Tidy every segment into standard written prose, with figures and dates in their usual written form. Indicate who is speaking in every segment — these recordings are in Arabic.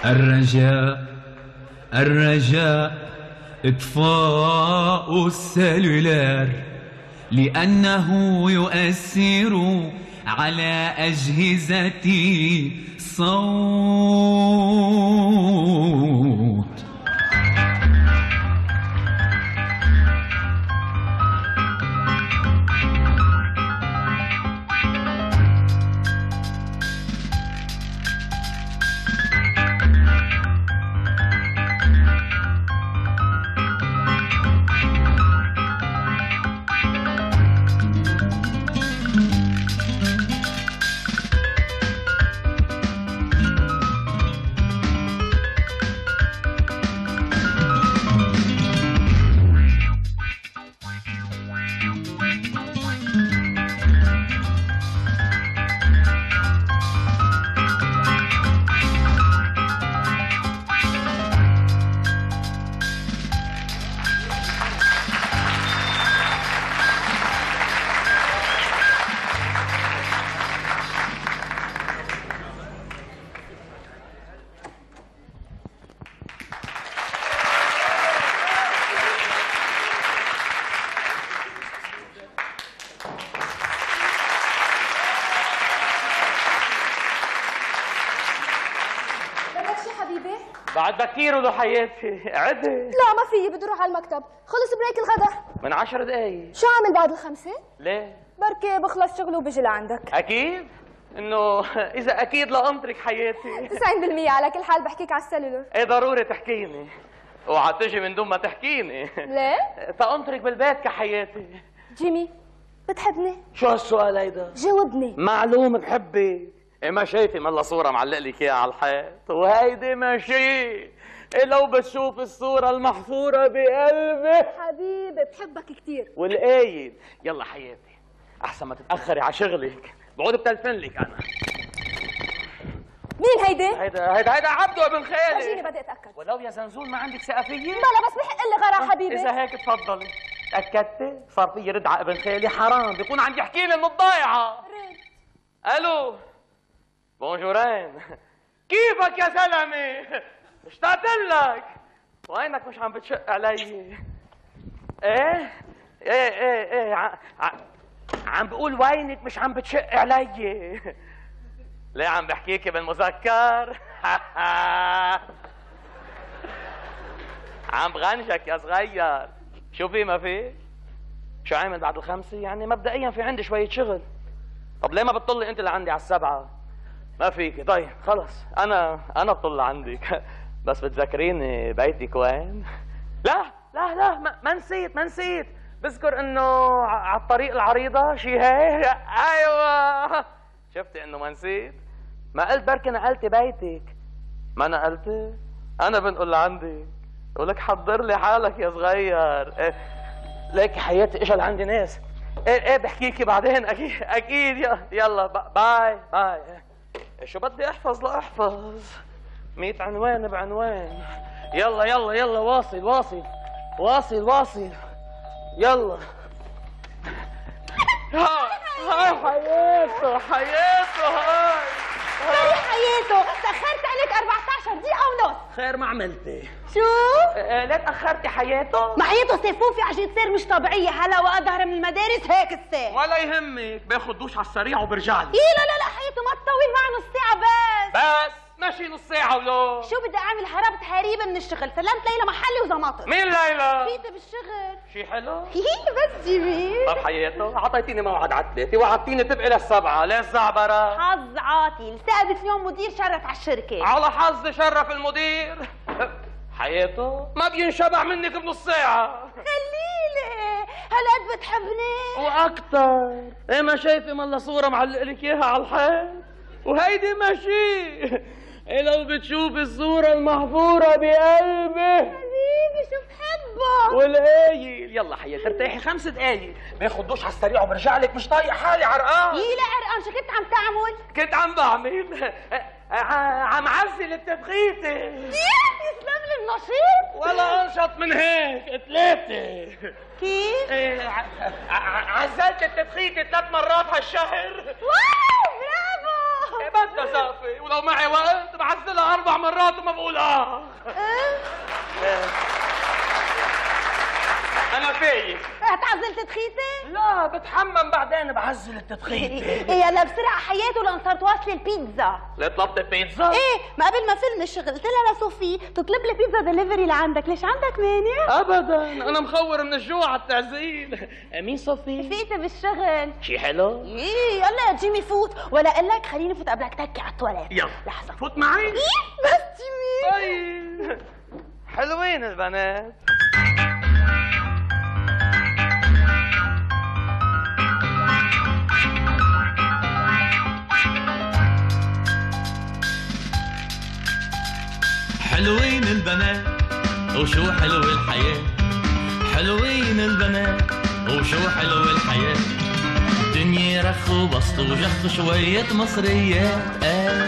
Speaker 1: الرجاء الرجاء اطفاء السلولار لأنه يؤثر على أجهزة الصوت.
Speaker 2: بعد بكير ولو حياتي عدي.
Speaker 3: لا ما في، بدي اروح على المكتب، خلص بريك الغدا
Speaker 2: من 10 دقايق.
Speaker 3: شو عامل بعد الخمسة؟
Speaker 2: ليه؟
Speaker 3: بركي بخلص شغله وبجي لعندك.
Speaker 2: أكيد؟ إنه إذا أكيد لأنطرك حياتي
Speaker 3: 90% على كل حال بحكيك على السلولر.
Speaker 2: إيه ضروري تحكيني، اوعى تجي من دون ما تحكيني.
Speaker 3: ليه؟
Speaker 2: تأنطرك بالبيت كحياتي.
Speaker 3: جيمي بتحبني؟
Speaker 2: شو هالسؤال هيدا؟
Speaker 3: جاوبني.
Speaker 2: معلوم بحبك. إيه ما شايفي ملا صورة معلق لك إياها على الحيط، وهيدي ماشي. إيه لو بتشوف الصورة المحفورة بقلبي.
Speaker 3: حبيبي بحبك كثير.
Speaker 2: والقايد. يلا حياتي، أحسن ما تتأخري على شغلك، بعود بتلفن لك أنا.
Speaker 3: مين هيدي؟
Speaker 2: هيدا عبده ابن خالي.
Speaker 3: فرجيني بدي اتأكد.
Speaker 2: ولو يا زنزول ما عندك ثقة فيي؟
Speaker 3: بلا بس بحق لي غرا حبيبي.
Speaker 2: إذا هيك تفضلي. تأكدتي؟ صار في رد على ابن خالي، حرام بيكون عم يحكي لي من الضايعة.
Speaker 3: رد.
Speaker 2: ألو بونجورين، كيفك يا زلمة؟ اشتقت لك. وينك مش عم بتشق علي؟ ايه عم بقول وينك مش عم بتشق علي؟ ليه عم بحكيكي بالمذكر؟ عم بغنجك يا صغير. شو في ما في؟ شو عامل بعد الخمسة؟ يعني مبدئيا في عندي شوية شغل. طب ليه ما بتطلي انت لعندي على 7؟ ما فيكي. طيب خلص انا بطل عندك. بس بتذكريني بيتك وين؟ لا ما نسيت. بذكر انه على الطريق العريضة شي هيك. ايوه شفتي انه ما نسيت؟ ما قلت بركي نقلتي بيتك. ما نقلتي؟ انا بنقول لعندك. ولك حضر لي حالك يا صغير. إيه ليك حياتي اجى لعندي ناس. ايه بحكيكي بعدين. اكيد يلا باي. شو بدي احفظ لا احفظ 100 عنوان بعنوان. يلا واصل يلا. هاي حياته
Speaker 3: حياته تأخرت عليك 14 دقيقة ونص.
Speaker 2: خير ما عملتي.
Speaker 3: شو؟
Speaker 2: ليه تأخرتي حياته؟
Speaker 3: ما حياته سيفوفي عشان تصير مش طبيعية هلا وأظهر من المدارس هيك الساعة.
Speaker 2: ولا يهمك، باخد دوش على السريع وبرجع لي.
Speaker 3: لا حياته ما تطول معه نص ساعة
Speaker 2: بس ماشي نص ساعة ولو
Speaker 3: شو بدي أعمل؟ هربت هريبة من الشغل، سلمت ليلى محلي وزماطر.
Speaker 2: مين ليلى؟
Speaker 3: فيت بالشغل.
Speaker 2: شي حلو؟
Speaker 3: بس جيمي.
Speaker 2: طب حياته عطيتيني موعد على 3 وعدتيني تبقي لل7، ليش زعبرة؟
Speaker 3: حظ عاطل، ثابت اليوم مدير شرف على الشركة.
Speaker 2: على حظ شرف المدير. حياته ما بينشبع منك بنص ساعة.
Speaker 3: خليلي هالقد بتحبني
Speaker 2: واكثر. ايه ما شايفه ملا صورة معلق لك اياها على الحيط؟ وهيدي ماشي. إيه لو بتشوف الصورة المحفورة بقلبي.
Speaker 3: حبيبي شو بحبك.
Speaker 2: والقايل. يلا حياتي ارتاحي 5 دقايق، باخد دوش على السريع وبرجع لك. مش طايق حالي عرقان.
Speaker 3: لا عرقان. شو كنت عم تعمل؟
Speaker 2: كنت عم بعمل عم عزل التبخيتة.
Speaker 3: يسلم لي النشيط.
Speaker 2: ولا انشط من هيك 3.
Speaker 3: كيف؟
Speaker 2: عزلت التبخيتة 3 مرات هالشهر.
Speaker 3: واو برافو.
Speaker 2: بس بدها سقفة، ولو معي وقت بعزلها 4 مرات وما بقول أنا فايق.
Speaker 3: هتعزل تدخيتي؟
Speaker 2: لا بتحمم بعدين بعزل التدخين.
Speaker 3: إيه يلا بسرعة حياته لأن صارت واصلة البيتزا.
Speaker 2: ليه طلبت بيتزا؟
Speaker 3: إيه ما قبل ما فيلم الشغل قلت لها لصوفي تطلب لي بيتزا دليفري لعندك، ليش عندك مانع؟
Speaker 2: أبدا أنا مخور من الجوع على التعزيل. مين صوفي؟
Speaker 3: فيتي بالشغل.
Speaker 2: شي حلو؟
Speaker 3: إيه يلا يا جيمي فوت، ولا أقول لك خليني فوت قبلك تكي على التواليت.
Speaker 2: يلا
Speaker 3: لحظة
Speaker 2: فوت معي؟
Speaker 3: إيه بس جيمي.
Speaker 2: طيب حلوين البنات.
Speaker 1: حلوين البنات وشو حلو الحياة، حلوين البنات وشو حلو الحياة، دنيا رخ وبسط وجخ شوية مصريات.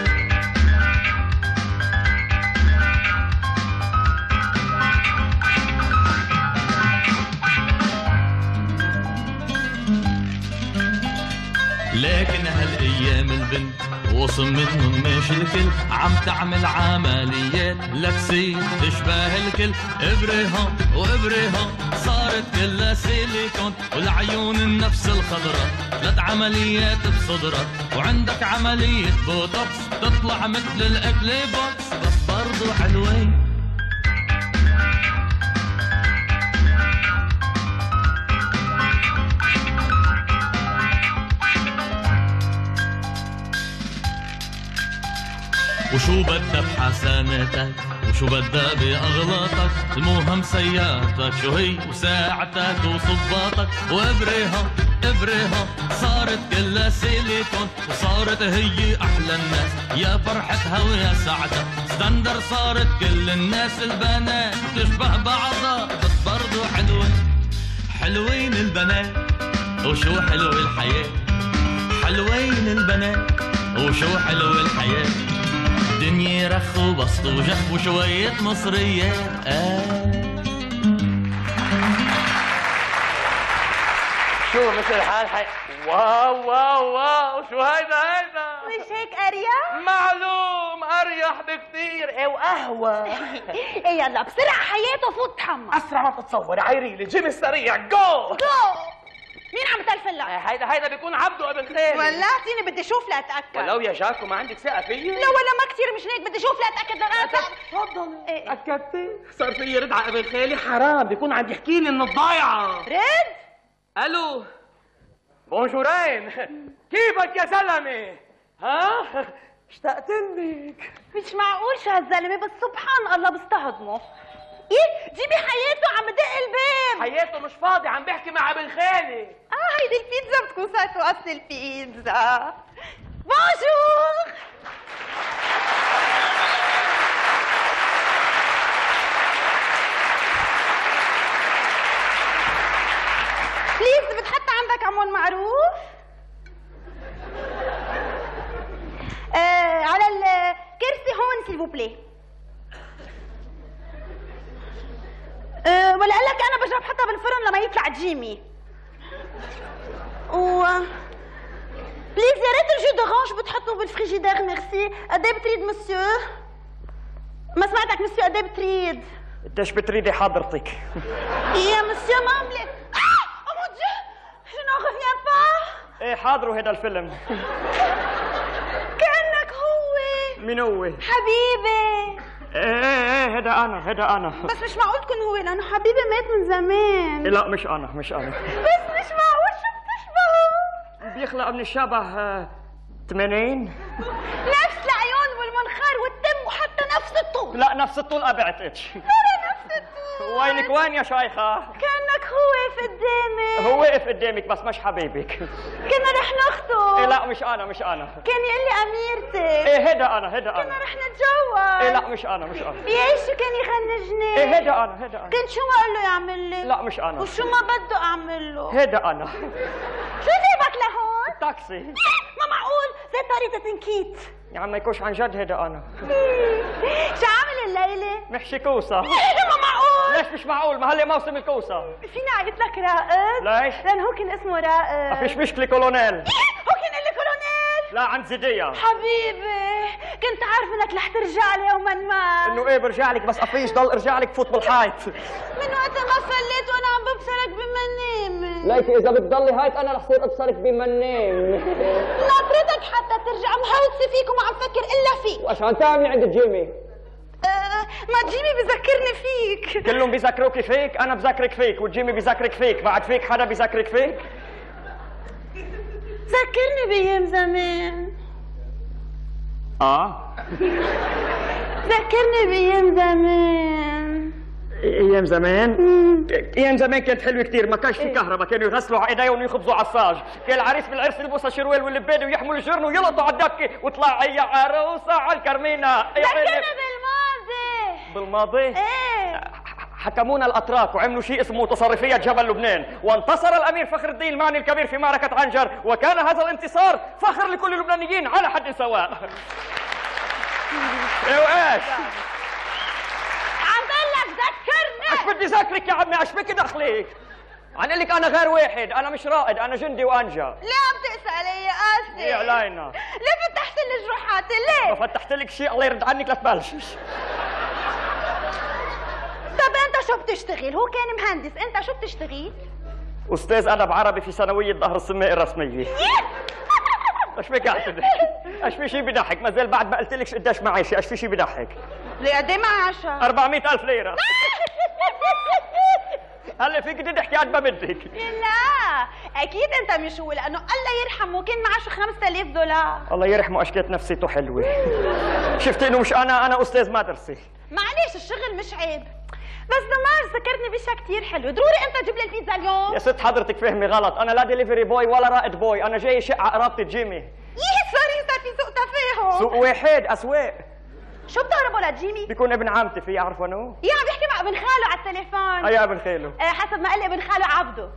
Speaker 1: لكن هالايام البنت وصم منهم ماشي الكل عم تعمل عمليات لبسي تشبه الكل، ابريها وابريها صارت كلها سيليكون، والعيون النفس الخضراء 3 عمليات بصدرها، وعندك عملية بوتوكس تطلع مثل الاكلي بوكس، بس برضو حلوين. وشو بدها بحسناتك وشو بدها بأغلاطك، المهم سيارتك شو هي وساعتك وصباطك، وابريها ابريها صارت كلها سيليكون، وصارت هي أحلى الناس يا فرحتها ويا سعدها، ستاندر صارت كل الناس البنات تشبه بعضها، بس برضو حلوين. حلوين البنات وشو حلو الحياة، حلوين البنات وشو حلو الحياة، دنيا رخ وبسط وجخ وشوية مصريات.
Speaker 2: شو مثل حال واو واو واو، شو هيدا
Speaker 3: مش هيك أريح؟
Speaker 2: معلوم أريح بكتير. ايه وقهوة.
Speaker 3: إيه يلا بسرعة حياته فوت تحمم.
Speaker 2: أسرع ما تتصور عيريلي، جيمي السريع جو.
Speaker 3: مين عم تلفن لك؟
Speaker 2: هيدا بيكون عبده ابن خالي.
Speaker 3: ولعتيني بدي اشوف لاتاكد.
Speaker 2: ولو يا جاكو ما عندك ثقه فيي؟
Speaker 3: لا ولا ما كثير مش هيك بدي اشوف لاتاكد
Speaker 2: تفضلي. اكدتي؟ صار فيي رد على ابن خالي حرام، بيكون عم يحكي لي انه ضايعه.
Speaker 3: رد؟
Speaker 2: الو بونجورين، كيفك يا زلمه؟ ها؟ اشتقت لك.
Speaker 3: مش معقول شو هالزلمه، بس سبحان الله بستهضمه. ايه جيبي حياته عم بدق الباب.
Speaker 2: حياته مش فاضي عم بحكي مع ابن خالي.
Speaker 3: هيدي البيتزا بتكون صارت اصل البيتزا. بونجور. بليز بتحط عندك عمون معروف؟ على الكرسي هون سيلفو بلي. ولا قال لك انا بجرب حطها بالفرن لما يطلع جيمي. بليز يا ريت الجو دورانج بتحطه بالفريجيدير ميرسي. قد ايه بتريد مسيو؟ ما سمعتك مسيو، قد ايه بتريد؟
Speaker 2: قديش بتريدي حضرتك؟
Speaker 3: يا مسيو ما عملت. او مون ديو جو نون ريفيان با.
Speaker 2: ايه حاضر وهيدا الفيلم.
Speaker 3: كأنك هو.
Speaker 2: مين هو؟
Speaker 3: حبيبي.
Speaker 2: ايه هيدا انا.
Speaker 3: بس مش معقول تكون هو لانه حبيبي مات من زمان.
Speaker 2: لا مش انا.
Speaker 3: بس مش معقول، شو بتشبهه؟
Speaker 2: بيخلق من الشبه 80.
Speaker 3: نفس العيون والمنخار والدم وحتى نفس الطول.
Speaker 2: لا نفس الطول ابعتش.
Speaker 3: لا نفس الطول.
Speaker 2: وينك وين يا شيخة؟
Speaker 3: كأنك هو واقف قدامي.
Speaker 2: هو واقف قدامك بس مش حبيبك.
Speaker 3: كنا رح نخطب.
Speaker 2: إيه لا مش انا.
Speaker 3: كان يقول لي اميرتك.
Speaker 2: ايه هيدا انا.
Speaker 3: كنا رح نتجوز.
Speaker 2: ايه لا مش انا.
Speaker 3: يا شو كان يخنجني.
Speaker 2: ايه هيدا انا.
Speaker 3: كنت شو ما اقول له يعمل لي؟
Speaker 2: لا مش انا.
Speaker 3: وشو ما بده اعمل له؟
Speaker 2: هيدا انا.
Speaker 3: شو جايبك لهون؟
Speaker 2: تاكسي.
Speaker 3: ما معقول زي طريقة تنكيت.
Speaker 2: يا عم ما يكونش عن جد هيدا انا.
Speaker 3: شو عامل الليلة؟
Speaker 2: محشي كوسة.
Speaker 3: ما معقول.
Speaker 2: ليش مش معقول؟ ما هلا موسم الكوسة.
Speaker 3: فيني عيط لك رائد؟
Speaker 2: ليش؟
Speaker 3: لأن هو كان اسمه رائد.
Speaker 2: ما فيش مشكلة كولونيل.
Speaker 3: هو كان قال لي كولونيل.
Speaker 4: لا عند زيدية.
Speaker 3: حبيبي كنت عارف انك رح ترجع لي يوما ما.
Speaker 4: انه ايه برجع لك، بس افيش ضل ارجع لك فوت بالحيط.
Speaker 3: من وقت ما فليت وانا عم ببصرك بمنامي.
Speaker 4: ليكي اذا بتضلي هيك انا رح صير ابصرك بمنام.
Speaker 3: ناطرتك حتى ترجع، مهوسه فيك وما عم فكر الا فيك.
Speaker 4: واش عم تعملي عند جيمي؟
Speaker 3: ما جيمي بذكرني فيك.
Speaker 4: كلهم بيذكروكي فيك، انا بذكرك فيك، وجيمي بيذكرك فيك، بعد فيك حدا بيذكرك فيك؟
Speaker 3: ذكرني بايام زمان. ذكرني بايام زمان.
Speaker 4: ايام زمان؟ ايام زمان كانت حلوه كثير، ما كانش في كهرباء، كانوا يغسلوا على ايديهم ويخبزوا عصاج، كان العريس بالعرس يلبسوا شروال واللباده ويحملوا الجرن ويلقطوا على الدكه وطلع يا عروسه على الكرمينه.
Speaker 3: ذكرني بالماضي.
Speaker 4: بالماضي؟
Speaker 3: ايه
Speaker 4: حكمونا الاتراك وعملوا شيء اسمه متصرفيه جبل لبنان، وانتصر الامير فخر الدين المعني الكبير في معركه عنجر، وكان هذا الانتصار فخر لكل اللبنانيين على حد سواء. ايه وايش؟
Speaker 3: عم بقول لك ذكرني.
Speaker 4: ايش بدي ذكرك يا عمي؟ ايش بك دخلك؟ عم اقول لك انا غير واحد، انا مش رائد، انا جندي وانجا.
Speaker 3: ليه عم تقسى علي يا قاسي؟
Speaker 4: ايه علينا؟
Speaker 3: ليه فتحت لي جروحاتي؟ ليه؟
Speaker 4: ما فتحت لك شيء الله يرد عنك لا تبلشش.
Speaker 3: طب انت شو بتشتغل؟ هو كان مهندس، انت شو بتشتغل؟
Speaker 4: استاذ ادب عربي في ثانويه ظهر السماء الرسميه. ايش بك قاعد تضحك؟ ايش في شيء بضحك؟ ما زال بعد ما قلت لك قديش معيشي، ايش في شيء بضحك؟
Speaker 3: ليه قد ايه معاشك؟
Speaker 4: 400,000 ليره. هلا فيك تضحكي قد ما بدك.
Speaker 3: لا اكيد انت مش هو، لانه الله يرحمه كان معاشه $5000.
Speaker 4: الله يرحمه اشكيت نفسيته حلوه. شفت انه مش انا استاذ مدرسه.
Speaker 3: معلش الشغل مش عيب، بس دمار ذكرتني بشيء كثير حلو. ضروري انت تجيب لي البيتزا اليوم.
Speaker 4: يا ست حضرتك فهمي غلط، انا لا ديليفري بوي ولا رائد بوي، انا جاي شق على قرابتي جيمي.
Speaker 3: سوري صار في سوء تفاهم.
Speaker 4: سوق واحد اسواق.
Speaker 3: شو بتهربوا لجيمي؟
Speaker 4: بيكون ابن عمتي، في يعرفه انه؟
Speaker 3: عم بيحكي مع ابن خاله على التليفون.
Speaker 4: اي ابن خاله؟
Speaker 3: حسب ما قال لي ابن خاله عبده.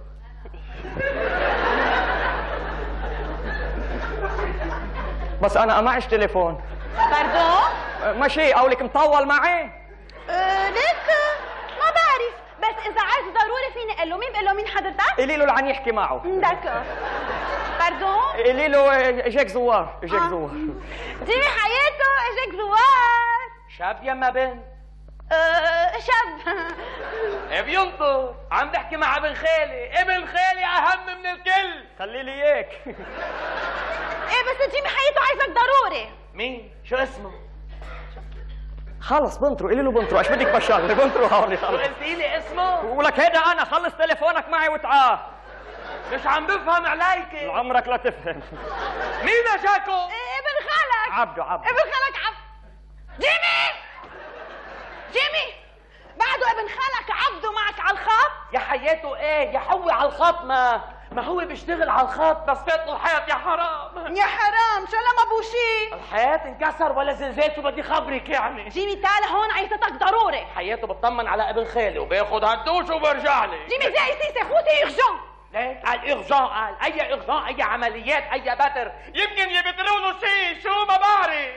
Speaker 4: بس انا معيش تليفون.
Speaker 3: باردون؟
Speaker 4: ماشي قولك مطول معي؟
Speaker 3: ليك ما بعرف، بس اذا عايز ضروري فيني اقول له. مين بقول له؟ مين حضرتك؟
Speaker 4: قولي له لعن يحكي معه.
Speaker 3: داكور. باردون؟
Speaker 4: قولي له اجاك زوار، اجاك زوار.
Speaker 3: جيمي حياته اجاك زوار.
Speaker 2: شاب يما بنت؟
Speaker 3: شاب.
Speaker 2: بينطر. عم بحكي مع ابن خالي، ابن خالي اهم من الكل.
Speaker 4: خلي لي اياك.
Speaker 3: ايه بس جيمي حياته عايزك ضروري.
Speaker 2: مين؟ شو اسمه؟
Speaker 4: خلص بنطرو، قولي له بنطرو، ايش بدك بشغلي؟ بنطرو هوني
Speaker 2: شو
Speaker 4: خلص.
Speaker 2: قلتي لي اسمه؟
Speaker 4: ولك هيدا انا، خلص تليفونك معي وتعال.
Speaker 2: مش عم بفهم عليك.
Speaker 4: عمرك لا تفهم.
Speaker 2: مين اجاكو؟
Speaker 3: ابن خالك.
Speaker 4: عبده.
Speaker 3: ابن خالك جيمي بعده ابن خالك عبده معك على الخط؟
Speaker 2: يا حياته ايه؟ يا حوي على الخط. ما هو بيشتغل على الخط، بس فات له الحيط. يا حرام
Speaker 3: يا حرام، شو لما ابوشي؟
Speaker 2: الحياة انكسر ولا زلزال، شو بدي خبرك يعني؟
Speaker 3: جيمي تعال هون، عايزتك ضروري.
Speaker 2: حياته بطمن على ابن خالي وباخد هالدوش وبرجع لي.
Speaker 3: جيمي زي سيسي فوتي اغجان.
Speaker 2: ليه؟ قال اغجان، قال اي اغجان، اي عمليات، اي بتر، يمكن يبتروا له شيء، شو ما بعرف.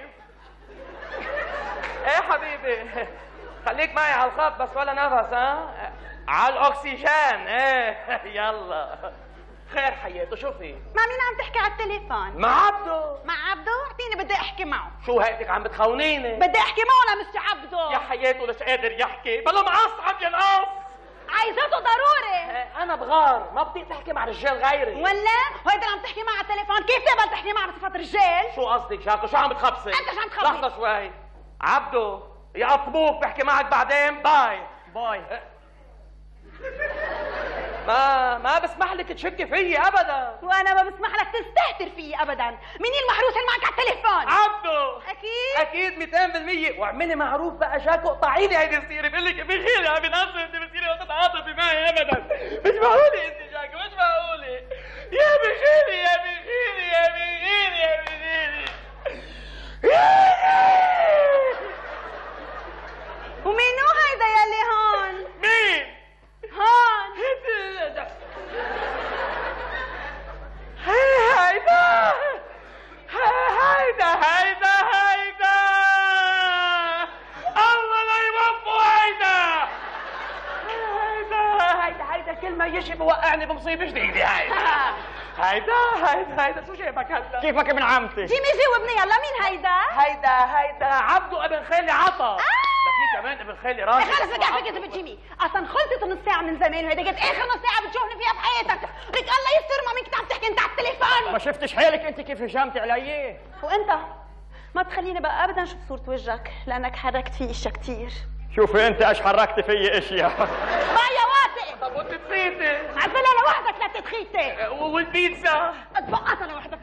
Speaker 2: ايه حبيبي، خليك معي على الخط بس ولا نفس. على الاكسجين. ايه يلا خير حياته. شو في؟
Speaker 3: مع مين عم تحكي على التليفون؟
Speaker 2: مع عبده.
Speaker 3: مع عبده؟ اعطيني بدي احكي معه.
Speaker 2: شو هيك عم بتخونيني؟
Speaker 3: بدي احكي معه لمستر عبده.
Speaker 2: يا حياته مش قادر يحكي، بلا معص عم ينقص.
Speaker 3: عايزته ضروري.
Speaker 2: انا بغار، ما بدي تحكي مع رجال غيري.
Speaker 3: ولا وهيدا اللي عم تحكي معه على التليفون، كيف تقبل تحكي معه بصفة رجال؟
Speaker 2: شو قصدك جاكو؟ شو عم بتخبصي؟
Speaker 3: انت شو عم تخبصي؟
Speaker 2: لحظة شوي. عبده يقطبوك، بحكي معك بعدين. باي. ما بسمح لك تشكي فيي ابدا.
Speaker 3: وانا ما بسمح لك تستهتر فيي ابدا. مين المحروس اللي معك على التليفون؟
Speaker 2: عبده.
Speaker 3: اكيد
Speaker 2: 200%. واعملي معروف بقى جاكو، قطعي لي هيدي السيره. بقول لك بخيلي عم بنقصر انت بتصيري وقت تعاطفي معي ابدا. مش معقوله انت جاكو، مش معقوله. يا بخيلي يا بخيلي يا بخيلي يا بخيلي.
Speaker 3: ومين هو هيدا يلي هون؟
Speaker 2: مين؟
Speaker 3: هون.
Speaker 2: هيدا الله لا يوفقه. هيدا كلمة يشي بوقعني بمصيبة جديدة. هيدا شو جايبك هلا؟
Speaker 4: كيفك ابن عمتي؟
Speaker 3: جيمي جاوبني يلا، مين هيدا؟
Speaker 2: هيدا عبده ابن خالي عطا. ما في كمان ابن خالي راجل.
Speaker 3: خلص بقى على فكرة بتجيمي، اصلا خلصت نص ساعة من زمان وهيدا قد اخر نص ساعة بتشوفني فيها بحياتك، لك الله يستر ما مين كنت عم تحكي انت على التليفون.
Speaker 4: ما شفتش حالك انت كيف هجمتي علي؟
Speaker 3: وانت ما تخليني بقى ابدا اشوف صورة وجهك لانك حركت في اشياء كثير.
Speaker 4: شوفي انت ايش حركتي في اشياء.
Speaker 3: بقى يا واثق.
Speaker 2: طب وانت تخيتي؟
Speaker 3: عزلها لوحدك لا تتخيتي.
Speaker 2: والبيتزا؟
Speaker 3: اتبقطها لوحدك.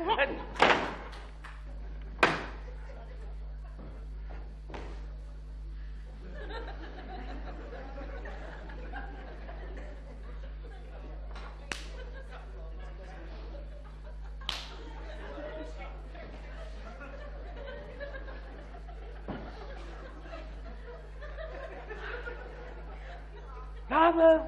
Speaker 2: نعم.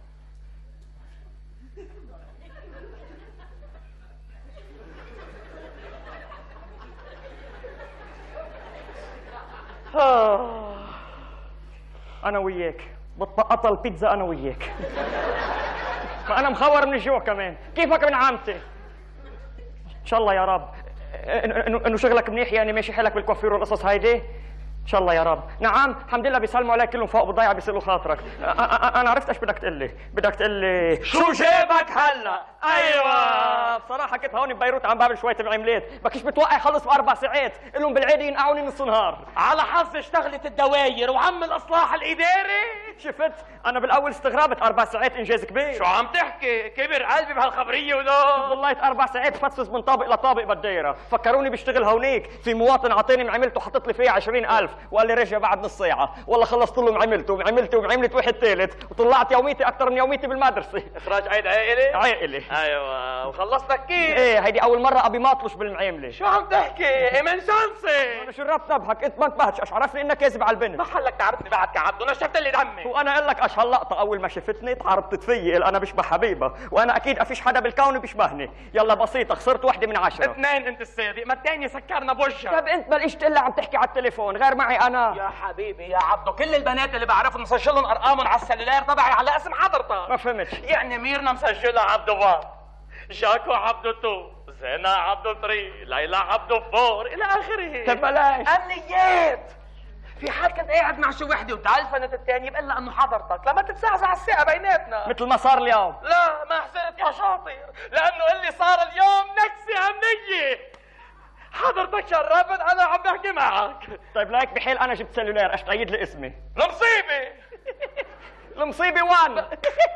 Speaker 4: انا وياك بتبقطها البيتزا انا وياك. ما انا مخور من الجوع كمان. كيفك ابن عمتي؟ ان شاء الله يا رب انه شغلك منيح، يعني ماشي حالك بالكوافير والقصص هيدي. ان شاء الله يا رب. نعم الحمد لله بيسلموا عليك كلهم فوق بالضيعه بيسالوا خاطرك. انا عرفت ايش بدك تقول لي. بدك تقول لي
Speaker 2: شو جابك هلا؟
Speaker 4: ايوه بصراحه كنت هون ببيروت عم بعمل شويه بعملات، بكيش بتوقع يخلص ب4 ساعات، لهم بالعاده ينقعوني نص نهار.
Speaker 2: على حظ اشتغلت الدواير وعم الاصلاح الاداري.
Speaker 4: شفت انا بالاول استغربت 4 ساعات انجاز كبير.
Speaker 2: شو عم تحكي؟ كبر قلبي بهالخبريه ولا؟
Speaker 4: والله 4 ساعات فتفز من طابق لطابق بالدايره، فكروني بشتغل هونيك. في مواطن عطاني معاملته وحطت لي فيها 20,000 وقال لي رجع بعد نص ساعه، والله خلصت له معاملته وعملت واحد ثالث وطلعت يوميتي اكثر من يوميتي بالمدرسه.
Speaker 2: اخراج عيد عائلي؟
Speaker 4: عائلي.
Speaker 2: ايوه وخلصتك كيف؟
Speaker 4: ايه هيدي اول مره ابي ماطلش بالمعامله.
Speaker 2: شو عم تحكي؟ من شانسي.
Speaker 4: انا شربت نبهك انت ما انتبهتش، ايش عرفني انك كاذب على البنت؟
Speaker 2: محلك تعرفني بعد كعبده، نشفت لي دمي.
Speaker 4: وانا اقول لك ايش هاللقطه، اول ما شفتني تعرضت تفيق، انا بشبه حبيبه، وانا اكيد افيش حدا بالكون بيشبهني. يلا بسيطه خسرت وحده من 10.
Speaker 2: 2 انت الصادق، ما الثاني سكرنا بوجهك.
Speaker 4: طب انت بلقيش تقلها عم تحكي على التليفون غير معي انا.
Speaker 2: يا حبيبي يا عبده، كل البنات اللي بعرفهم مسجلهم ارقامهم على السلولار تبعي على اسم حضرتك.
Speaker 4: ما فهمتش.
Speaker 2: يعني ميرنا مسجلها عبده 1، جاكو عبده 2، زينة عبده 3، ليلى عبده 4 الى اخره.
Speaker 4: طب بلاش
Speaker 2: امنيات. في حال كنت قاعد مع شي وحده وتعلفنت الثانيه بقول لها انه حضرتك لما تتزعزع الثقه بيناتنا.
Speaker 4: مثل ما صار اليوم.
Speaker 2: لا ما حسنت يا شاطر، لانه اللي صار اليوم نكسه امنيه. حضرتك شرفت انا عم بحكي معك.
Speaker 4: طيب لايك بحيل انا جبت سلولار، ايش تقيد لي اسمي؟
Speaker 2: المصيبه.
Speaker 4: المصيبه 1.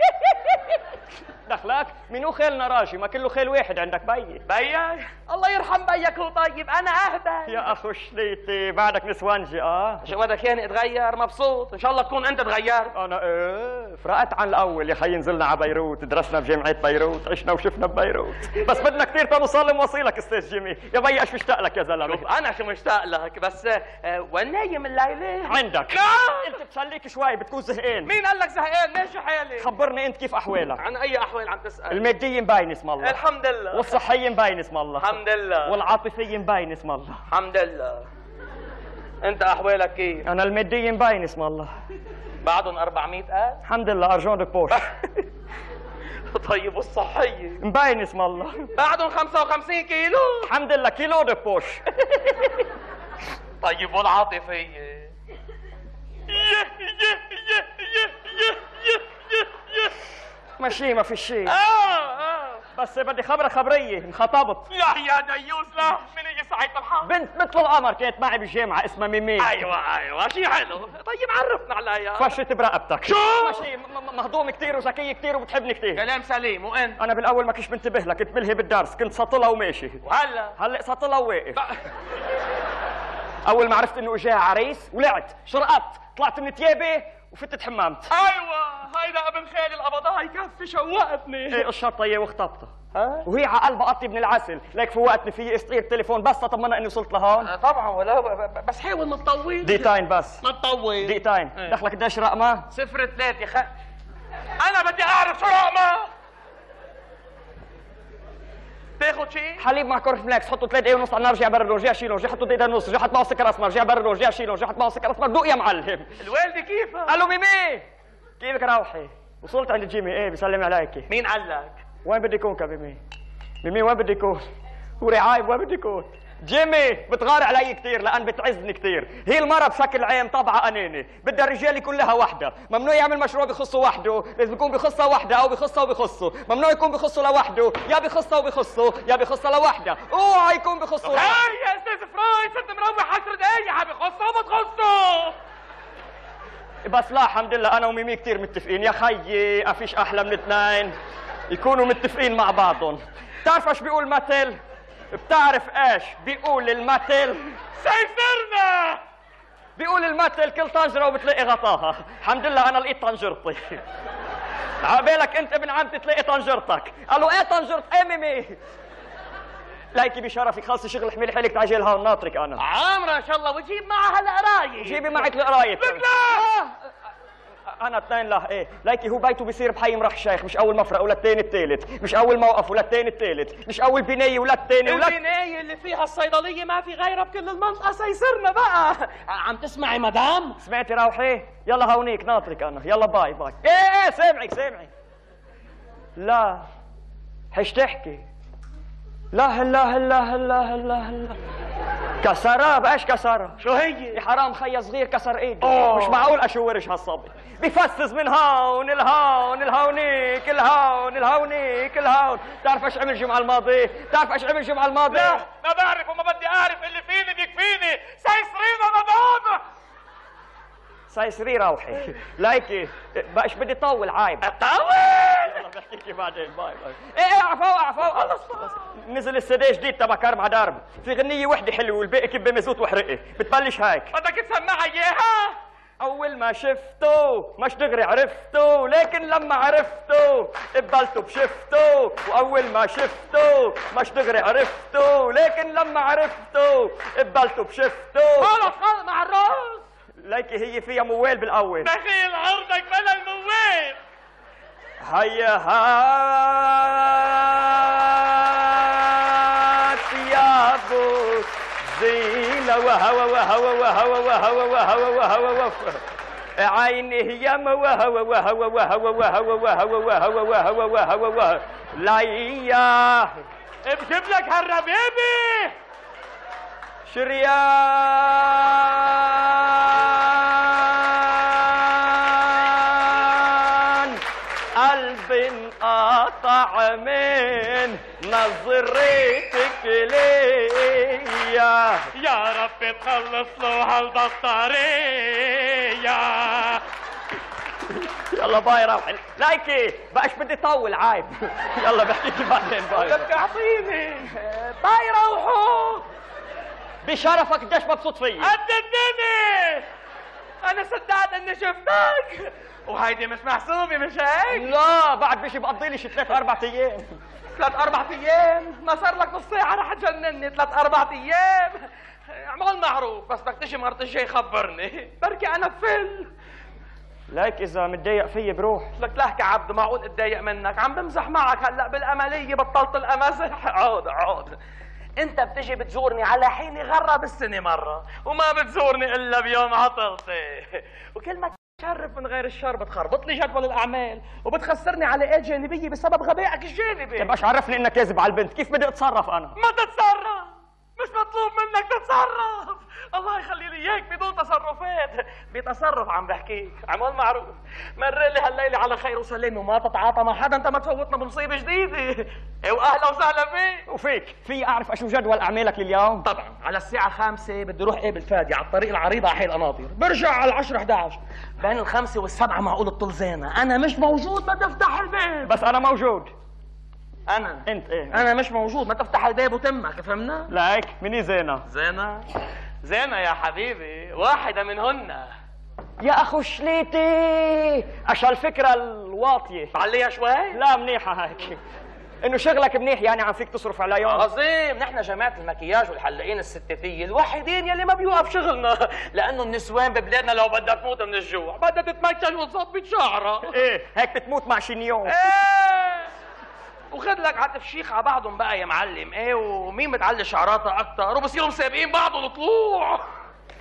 Speaker 4: دخلك منو خيلنا راشي، ما كله خيل واحد عندك بيي.
Speaker 2: بيك؟ الله يرحم بيك هو طيب، انا اهدى.
Speaker 4: يا اخو شليتي بعدك نسوانجي.
Speaker 2: شو بدك يعني اتغير؟ مبسوط ان شاء الله تكون انت تغيرت.
Speaker 4: انا فرقت عن الاول يا خي، نزلنا على بيروت، درسنا بجامعه بيروت، عشنا وشفنا ببيروت، بس بدنا كثير تنوصل موصيلك استاذ جيمي. يا بيي ايش مشتاق لك يا زلمه.
Speaker 2: شوف انا شو مشتاق لك، بس وين نايم الليله؟
Speaker 4: عندك.
Speaker 2: نعم.
Speaker 4: انت بتسليك شوي بتكون زهقان.
Speaker 2: مين قال لك زهقان؟ ماشي حالي.
Speaker 4: خبرني انت كيف احوالك؟
Speaker 2: عن اي احوال عم تسال؟
Speaker 4: الماديه مبين اسم الله.
Speaker 2: الحمد لله.
Speaker 4: والصحيه مبين اسم الله.
Speaker 2: الحمد لله.
Speaker 4: والعاطفيه مبين اسم الله.
Speaker 2: الحمد لله. انت احوالك كيف؟
Speaker 4: انا الماديه مبين اسم الله.
Speaker 2: بعدهم 400,000؟
Speaker 4: الحمد لله ارجون دو بوش.
Speaker 2: طيب والصحيه؟
Speaker 4: مبين اسم الله.
Speaker 2: بعدهم 55 كيلو؟
Speaker 4: الحمد لله كيلو دو بوش.
Speaker 2: طيب والعاطفيه؟
Speaker 4: ماشي ما في شيء.
Speaker 2: اه
Speaker 4: بس بدي خبرك خبريه، انخطبت.
Speaker 2: يا ديوس لا من يسعد الحظ.
Speaker 4: بنت مثل القمر كانت معي بالجامعه اسمها ميمي.
Speaker 2: ايوه شي حلو. طيب عرفنا عليها.
Speaker 4: فشت برقبتك.
Speaker 2: شو؟
Speaker 4: ماشي مهضوم كثير وذكيه كثير وبتحبني كثير.
Speaker 2: كلام سليم. وانت؟
Speaker 4: انا بالاول ما كنتش بنتبه لك، كنت ملهي بالدرس، كنت ساطلها وماشي.
Speaker 2: وهلا؟
Speaker 4: هلا ساطلها وواقف. اول ما عرفت انه اجاها عريس ولعت، شرقت، طلعت من ثيابي وفتت حمامت.
Speaker 2: ايوه هيدا ابن خالي القبضاء يكفي شوقتني.
Speaker 4: ايه قشرتها اياه وخطبتها. وهي على قلبها قطي ابن العسل، ليك فوقتني في استقير التليفون بس تطمنا اني وصلت لهون.
Speaker 2: طبعا ولا بس حاول ما تطول.
Speaker 4: دقيقتين بس.
Speaker 2: ما تطول.
Speaker 4: دقيقتين. دخلك قديش رقمه؟
Speaker 2: 03 انا بدي اعرف شو رقمه. تاخد شيء؟
Speaker 4: حليب مع كورن فليكس، حطوا 3 دقايق ونص على النار، رجع برد رجع شيله، رجع حطوا دقيقه ونص، رجع حط معه سكر اسمر، رجع برد رجع شيله، رجع حط معه سكر اسمر، دوق يا معلم.
Speaker 2: الوالده كيفها؟
Speaker 4: قالوا ميمي كيفك روحي؟ وصلت عند جيمي. ايه بيسلم عليكي.
Speaker 2: مين قال لك؟
Speaker 4: وين بدي يكون كبيمي؟ ميمي وين بدي يكون؟ ورعايب وين بدي يكون؟ جيمي بتغار علي كثير لان بتعزني كثير. هي المرة بشكل عام طبعها اناني، بدها الرجال يكون لها وحده، ممنوع يعمل مشروع بخصه وحده، لازم يكون بخصها وحده او بخصها وبخصه، ممنوع يكون بخصه لوحده، يا بخصها وبخصه يا بخصها لوحده، اوعى يكون بخصه لوحده.
Speaker 5: يا استاذ فراي ست مروح 10 دقايق بخصه وبتخصه.
Speaker 4: بس لا الحمد لله انا وميمي كثير متفقين يا خيي، ما فيش احلى من اثنين يكونوا متفقين مع بعضهم. بتعرف ايش بيقول مثل؟ بتعرف ايش بيقول المثل؟
Speaker 5: سيفرنا.
Speaker 4: بيقول المثل كل طنجره وبتلاقي غطاها. الحمد لله انا لقيت طنجرتي. عبالك انت ابن عمتي تلاقي طنجرتك. قالوا ايه طنجرت؟ ايه ميمي؟ لايكي بشرفك خلصي شغل احملي حالك تعجي لهون ناطرك انا.
Speaker 5: عامره ان شاء الله وتجيب معها القرايه.
Speaker 4: جيبي معك القرايب.
Speaker 5: لا
Speaker 4: انا اثنين لا ايه لايكي هو بيته بيصير بحي مرح الشيخ، مش اول مفرق ولا الثاني الثالث، مش اول موقف ولا الثاني الثالث، مش اول بنايه ولا الثاني ولا
Speaker 5: البنايه اللي فيها الصيدليه ما في غيرها بكل المنطقه. سيسرنا بقى. عم تسمعي مدام؟
Speaker 4: سمعتي روحي؟ يلا هونيك ناطرك انا، يلا باي باي. ايه سامعك سامعك. لا حش تحكي. لا هلا هلا هلا هلا هلا كسرها بقاش كسرها.
Speaker 5: شو هي؟
Speaker 4: يا حرام خيا صغير كسر ايده. مش معقول اشورش هالصبي، بفسس من هون الهون الهونيك الهون الهونيك الهون. بتعرف ايش عمل الجمعه الماضيه؟ بتعرف ايش عمل الجمعه الماضيه؟
Speaker 5: لا ما بعرف وما بدي اعرف، اللي فيني بيكفيني. سيسرينا مدام.
Speaker 4: سيسري روحي. لايكي بقاش بدي طول عيب.
Speaker 5: طول.
Speaker 4: يلا بحكيكي بعدين باي باي. ايه عفوا خلص نزل السي جديد تبع كرب على درب، في غنية وحدة حلوة والباقي كب مزوت وحرقي، بتبلش هيك.
Speaker 5: بدك تسمعها اياها؟
Speaker 4: أول ما شفته مش دغري عرفته، لكن لما عرفته قبلته بشفته، وأول ما شفته مش دغري عرفته، لكن لما عرفته قبلته بشفته.
Speaker 5: خلص مع الراس.
Speaker 4: ليكي هي فيها موال بالأول.
Speaker 5: دخيل عرضك بلا الموال.
Speaker 4: هيا هات يا ابو زينة وهوى وهوى وهوى وهوى وهوى وهوى وهوى عيني يا وهوى وهوى وهوى وهوى وهوى وهوى وهوى وهوى وهوى ليا
Speaker 5: بجيب لك هالربيبي
Speaker 4: شريان قلب انقطع من نظرتك ليا.
Speaker 5: يا رب تخلص له هالبطارية.
Speaker 4: يلا باي روحي. لايكي بقاش بدي طول عيب. يلا بحكيكي بعدين باي.
Speaker 5: بدك تعطيني باي روحوا.
Speaker 4: بشرفك قديش مبسوط فيي.
Speaker 5: قدمني. انا صدقت اني شفتك وهيدي مش محسوبه مش هيك؟
Speaker 4: لا بعد بيجي بقضي لي شي 3-4 ايام.
Speaker 5: 3-4 ايام؟ ما صار لك نص ساعه رح تجنني. 3-4 ايام اعمل معروف، بس بدك تجي مرة الجاي خبرني بركي انا بفل.
Speaker 4: ليك اذا متضايق فيي بروح.
Speaker 5: لك لهك عبد معقول اتضايق منك؟ عم بمزح معك هلا بالامليه بطلت الامزح. عود انت بتجي بتزورني على حين غره بالسنه مره، وما بتزورني الا بيوم عطلتي، وكل ما تشرف من غير الشر بتخربط لي جدول الاعمال وبتخسرني علاقات جانبيه بسبب غبائك الجانبي.
Speaker 4: طيب ايش عرفني انك كاذب على البنت؟ كيف بدي اتصرف انا؟
Speaker 5: ما تتصرف، مش مطلوب منك تتصرف. الله يخلي لي اياك بدون تصرفات. بتصرف عم بحكيك، عمل معروف. مر لي هالليله على خير وسلامه وما تتعاطى مع حدا، انت ما تفوتنا بمصيبه جديده. واهلا وسهلا فيك.
Speaker 4: وفيك في اعرف اشو جدول اعمالك لليوم؟
Speaker 5: طبعا على الساعة 5 بدي اروح قابل فادي على الطريق العريضة على حي القناطر، برجع على 10-11. بين 5 و7 معقول الطلزانة، أنا مش موجود ما تفتح الباب.
Speaker 4: بس انا موجود.
Speaker 5: أنا
Speaker 4: انت ايه؟
Speaker 5: أنا مش موجود ما تفتح الباب وتمك، فهمنا؟
Speaker 4: لايك مني زينة.
Speaker 5: زينة يا حبيبي، واحدة منهن.
Speaker 4: يا اخو شليتي اش هالفكرة الواطية؟
Speaker 5: عليها شوي؟
Speaker 4: لا منيحة هيك. انه شغلك منيح يعني عم فيك تصرف على يوم.
Speaker 5: عظيم، نحن جماعة المكياج والحلاقين الستاتية الوحيدين يلي ما بيوقف شغلنا، لأنه النسوان ببلادنا لو بدها تموت من الجوع بدها تتمكن وتظبط شعرها.
Speaker 4: ايه هيك بتموت مع شنيون.
Speaker 5: ايه وخد لك عطف شيخ على بعضهم بقى يا معلم. ايه ومين بتعلي شعراتها اكتر وبصيروا مسابقين بعض الطلوع.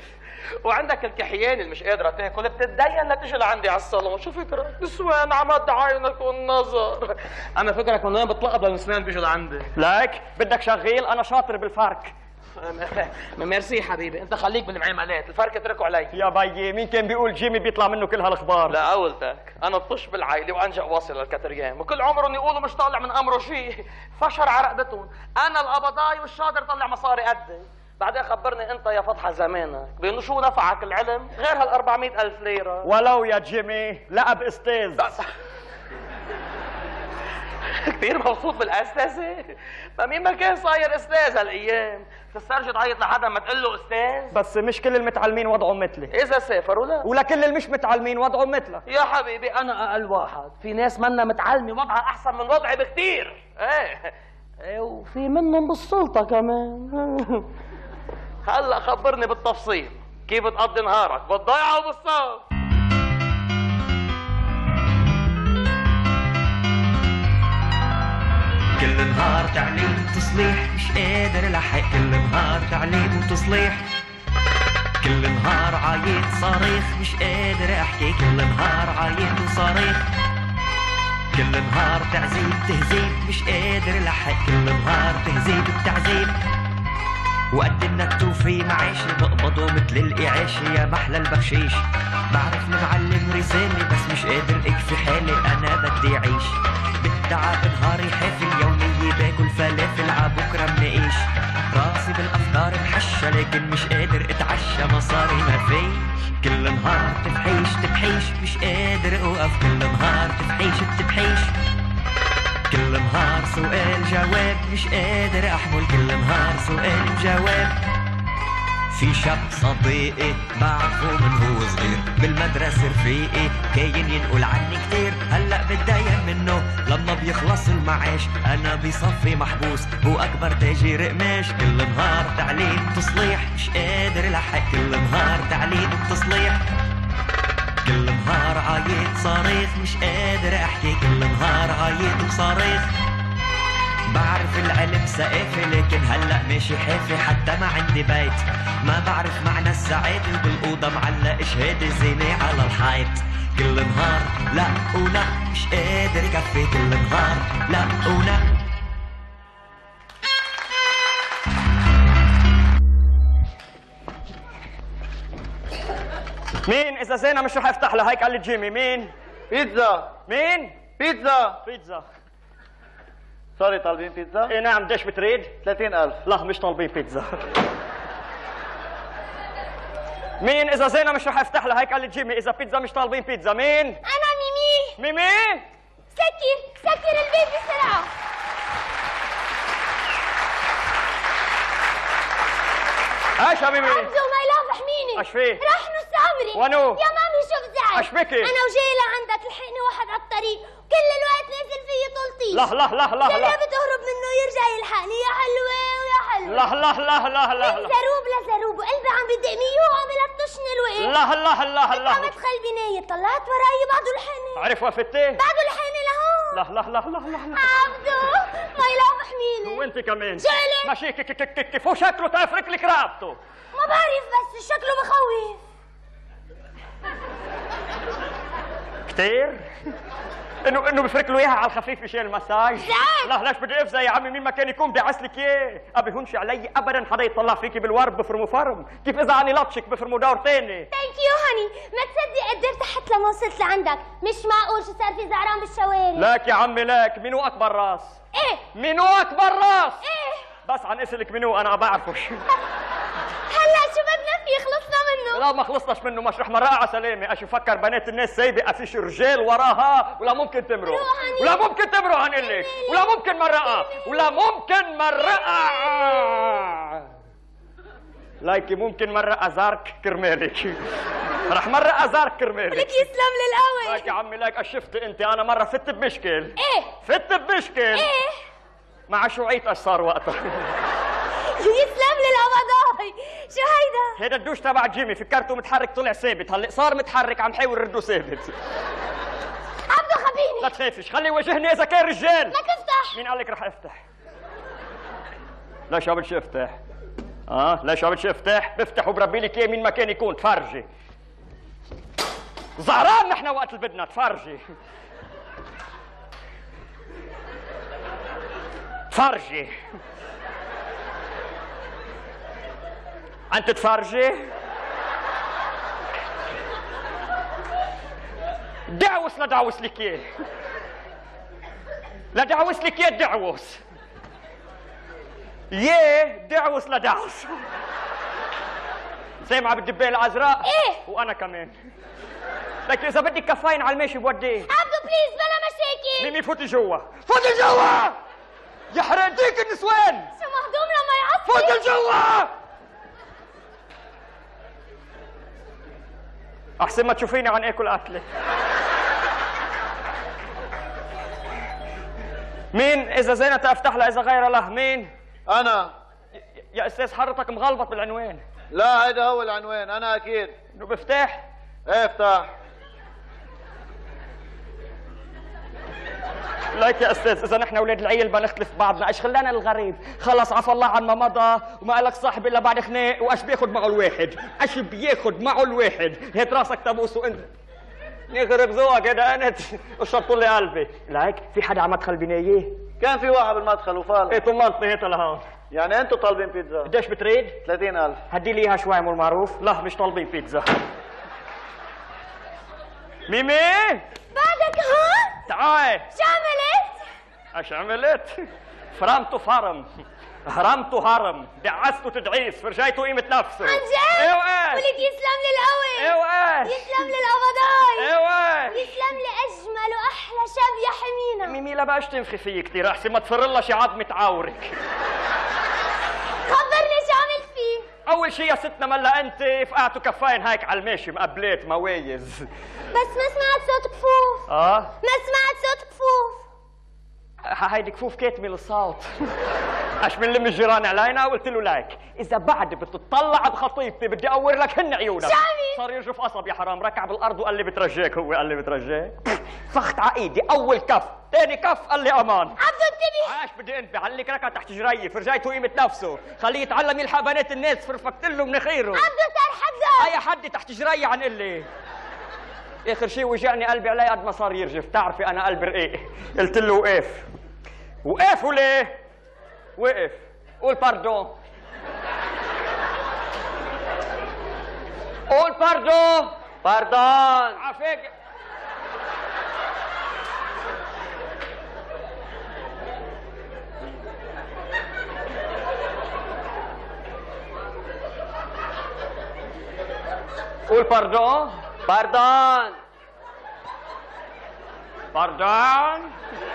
Speaker 5: وعندك الكحيان اللي مش قادره تاكل بتتدين لتجي لعندي على الصالون. شو فكرك؟ نسوان عمد عينك والنظر. انا فكرك من وين بتلقب للنسوان بيجوا لعندي؟
Speaker 4: لك بدك شغيل، انا شاطر بالفرك.
Speaker 5: ميرسي حبيبي، انت خليك بالمعاملات، الفرق اتركه علي.
Speaker 4: يا بيي مين كان بيقول جيمي بيطلع منه كل هالاخبار؟
Speaker 5: لا قولتك، انا الطش بالعائله وانجا واصل للكتريان، وكل عمرهم يقولوا مش طالع من امره شيء، فشر على رقبتهم، انا القبضاي والشاطر طلع مصاري قدي. بعدين خبرني انت يا فتحه زمانك بانه شو نفعك العلم غير هال 400,000 ليره.
Speaker 4: ولو يا جيمي لقب استاذ.
Speaker 5: كثير مبسوط بالاستاذه؟ ما مين ما كان صاير استاذ هالايام، تسترجي تعيط لحدا ما تقول له استاذ؟
Speaker 4: بس مش كل المتعلمين وضعهم مثلي.
Speaker 5: اذا سافروا لا،
Speaker 4: ولكل اللي مش متعلمين وضعهم مثلك.
Speaker 5: يا حبيبي انا اقل واحد، في ناس منا متعلمه وضعها احسن من وضعي بكثير. ايه وفي منهم بالسلطه كمان. هلا خبرني بالتفصيل كيف بتقضي نهارك بالضيعه وبالصف؟
Speaker 6: كل نهار تعليم وتصليح مش قادر الحق، كل نهار تعليم وتصليح، كل نهار عايد صريخ مش قادر احكي، كل نهار عايد وصريخ، كل نهار تعذيب تهذيب مش قادر الحق، كل نهار تهذيب بتعذيب، وقد انك توفي معاشي بقبضه مثل القعاشي يا محلى البخشيش، بعرف المعلم رسالي بس مش قادر اكفي حالي انا بدي اعيش، بالتعب نهاري حافل يومية باكل فلافل عبكره منقيش، راسي بالافكار محشة لكن مش قادر اتعشى مصاري ما فيش، كل نهار تبحيش مش قادر اوقف، كل نهار تبحيش كل نهار سؤال جواب مش قادر احمل، كل نهار سؤال جواب. في شاب صديقي بعرفه من هو صغير بالمدرسة رفيقي كاين ينقل عني كتير، هلا بتضايق منه لما بيخلص المعاش انا بصفي محبوس هو اكبر تاجر قماش، كل نهار تعليم تصليح مش قادر الحق، كل نهار تعليم وتصليح، كل نهار عايد صريخ مش قادر احكي، كل نهار عايد وصريخ، بعرف العلم ثقافة لكن هلأ ماشي حافي حتى ما عندي بيت، ما بعرف معنى السعادة وبالأوضة معلق شهادة زينة على الحيط، كل نهار لا ولا مش قادر يكفي، كل نهار لا ولا.
Speaker 4: مين اذا زينة مش رح افتح لها هيك؟ قال لي جيمي. مين؟
Speaker 5: بيتزا.
Speaker 4: مين؟
Speaker 5: بيتزا.
Speaker 7: صاري طالبين بيتزا؟
Speaker 4: ايه نعم. قديش بتريد؟
Speaker 7: 30,000.
Speaker 4: لا مش طالبين بيتزا. مين اذا زينة مش رح افتح لها هيك؟ قال لي جيمي اذا بيتزا مش طالبين بيتزا. مين؟
Speaker 3: انا ميمي.
Speaker 4: ميمي؟
Speaker 3: سكر البيت بسرعه.
Speaker 4: ايش يا ميمي؟
Speaker 3: عبدو ما يلاف حميني.
Speaker 4: ايش فيه؟
Speaker 3: راح نص عمري.
Speaker 4: ونو؟
Speaker 3: يا مامي شوف زعل.
Speaker 4: ايش بكي؟
Speaker 3: انا وجاي لعندك لحقني واحد على الطريق كل الوقت نازل فيي طولتي.
Speaker 4: لا لا لا لا لا
Speaker 3: جربت اهرب منه يرجع يلحقني يا حلوه ويا حلوه.
Speaker 4: لا لا لا لا لا
Speaker 3: من زروب لزروب وقلبي عم بدق مية وعم يلطشني الوقت.
Speaker 4: لا لا لا لا
Speaker 3: عم تخلبي ناية طلعت وراي بعده لحقني.
Speaker 4: عرف وفتي؟
Speaker 3: بعده لحقني لهون.
Speaker 4: لا لا لا لا لا لا
Speaker 3: عبدو ما يلاف حميني.
Speaker 4: وانت كمان
Speaker 3: جيلي
Speaker 4: ماشي كيف هو شكله تفرك لك رقبته.
Speaker 3: ما بعرف بس شكله بخوف
Speaker 4: كتير. انه بفرك له اياها على الخفيف مشان المساج.
Speaker 3: زعل.
Speaker 4: لا ليش بدي افزع يا عمي؟ مين ما كان يكون بدي اعسلك اياه. ابي هونش علي ابدا حدا يطلع فيكي بالورد بفرمه فرم، كيف اذا عني لطشك بفرمه دور تاني.
Speaker 3: ثانك يو هاني. ما تصدق قدرت حتى لما وصلت لعندك. مش معقول شو صار في زعران بالشوارع.
Speaker 4: لك يا عمي لك. منو اكبر راس؟
Speaker 3: ايه
Speaker 4: منو اكبر راس؟
Speaker 3: ايه
Speaker 4: بس عن اسلك منو انا بعرفه.
Speaker 3: هلا شو بدنا فيه؟ خلصنا منه.
Speaker 4: لا ما خلصناش منه. مش رح مرقها على سلامه. اشوف فكر بنات الناس سايبه فيش رجال وراها ولا ممكن تمرق ولا ممكن تمرق هنقلك ولا ممكن مرقها ولا ممكن مرقها. لايكي ممكن مرقها زارك كرمالك. رح مرقها زارك كرمالك.
Speaker 3: لك يسلم للقوي.
Speaker 4: لك يا عمي لك شفت انت انا مره فت بمشكل.
Speaker 3: ايه
Speaker 4: فت بمشكل.
Speaker 3: ايه
Speaker 4: مع شوية ايش صار وقتها.
Speaker 3: يسلم للقبضاي. شو هيدا؟
Speaker 4: هيدا الدوش تبع جيمي. فكرته متحرك طلع ثابت. هلا صار متحرك عم حاول رده ثابت.
Speaker 3: عبدو خبيني.
Speaker 4: لا تخافش خلي يواجهني اذا كان رجال.
Speaker 3: لك افتح.
Speaker 4: مين قال لك رح افتح؟ لا شو بدي افتح؟ ليش عم افتح؟ بفتح وبربي لك اياه من مكان يكون. تفرجي زهران نحن وقت اللي بدنا. تفرجي تفرجي انت تفرجي. دعوس لدعوس لك اياه. لدعوس لك اياه دعوس. دعوس لدعوس. سامعة بالدبانة الازرق؟
Speaker 7: ايه
Speaker 4: وانا كمان. لكن اذا بدك كفاين على الماشي بوديه.
Speaker 7: عبدو بليز بلا مشاكل.
Speaker 4: ميمي فوتي جوا. فوتي جوا يحرق ديك النسوان.
Speaker 7: شو مهضوم لما يعصب.
Speaker 4: فوتي جوا. احسن ما تشوفيني عن اكل اكله. مين اذا زينة افتح لها اذا غير له؟ مين؟
Speaker 8: انا.
Speaker 4: يا استاذ حضرتك مغلبط بالعنوان.
Speaker 8: لا هيدا هو العنوان. انا اكيد
Speaker 4: انه بفتح.
Speaker 8: ايه افتح.
Speaker 4: ليك يا استاذ اذا نحن اولاد العيل بنختلف بعضنا، ايش خلانا الغريب؟ خلص عفى الله عن ما مضى وما لك صاحب الا بعد خناق، وايش بياخذ معه الواحد؟ ايش بياخذ معه الواحد؟ هات راسك تبوس وانت نغرق ذوقك هذا انت وشرطوا لي قلبي. ليك في حدا على مدخل بنايه؟
Speaker 8: كان في واحد بالمدخل وفال.
Speaker 4: ايه طمنتني هات لهون.
Speaker 8: يعني انتوا طالبين بيتزا؟
Speaker 4: قديش بتريد؟
Speaker 8: 30,000.
Speaker 4: هدي لي اياها شوي عمو المعروف. لا مش طالبين بيتزا. ميمي
Speaker 7: بعدك هون؟
Speaker 4: تعال.
Speaker 7: شو عملت؟
Speaker 4: ايش عملت؟ فرمته فرم، هرمته هرم، دعسته تدعيس، فرجيته قيمة نفسه.
Speaker 7: عن جد؟
Speaker 4: ايه وايه؟
Speaker 7: ولك يسلم لي القوي.
Speaker 4: ايه وايه؟
Speaker 7: يسلم لي القبضاي.
Speaker 4: ايه وايه؟
Speaker 7: يسلم لي اجمل واحلى شاب يا حمينة.
Speaker 4: ميمي لا بقاش تنفخي فيي كثير، احسن ما تفر لها شي عظمة عورك.
Speaker 7: خبرني شو عملت فيه؟
Speaker 4: اول شي يا ستنا ملا انت فقعتوا كفاين هيك على الماشي مقبلات موايز.
Speaker 7: بس ما سمعت صوت كفوف. ما سمعت صوت كفوف.
Speaker 4: هيدي كفوف كاتمه الصوت. اش بنلم الجيران علينا؟ قلت له لك اذا بعد بتطلع بخطيبتي بدي اقور لك هن عيونك.
Speaker 7: شو عمل؟
Speaker 4: صار يرجف قصب يا حرام، ركع بالارض وقال لي بترجاك. هو قال لي بترجاك. فخت على ايدي اول كف، ثاني كف قال لي امان.
Speaker 7: عبدو انتبه.
Speaker 4: عاش بدي انت بعليك ركع تحت جري، فرجيته قيمه نفسه، خليه يتعلم يلحق بنات الناس، فرفكت له من خيره.
Speaker 7: عبدو صار حذر.
Speaker 4: اي حد تحت جري عن قلي. اخر شيء وجعني قلبي علي قد ما صار يرجف، تعرفي انا قلبي رقيق. قلت له وقف. وقف وليه؟ وقف. قول باردون. قول باردون.
Speaker 2: باردون.
Speaker 4: عافيك. قول باردون.
Speaker 2: باردون.
Speaker 4: باردون.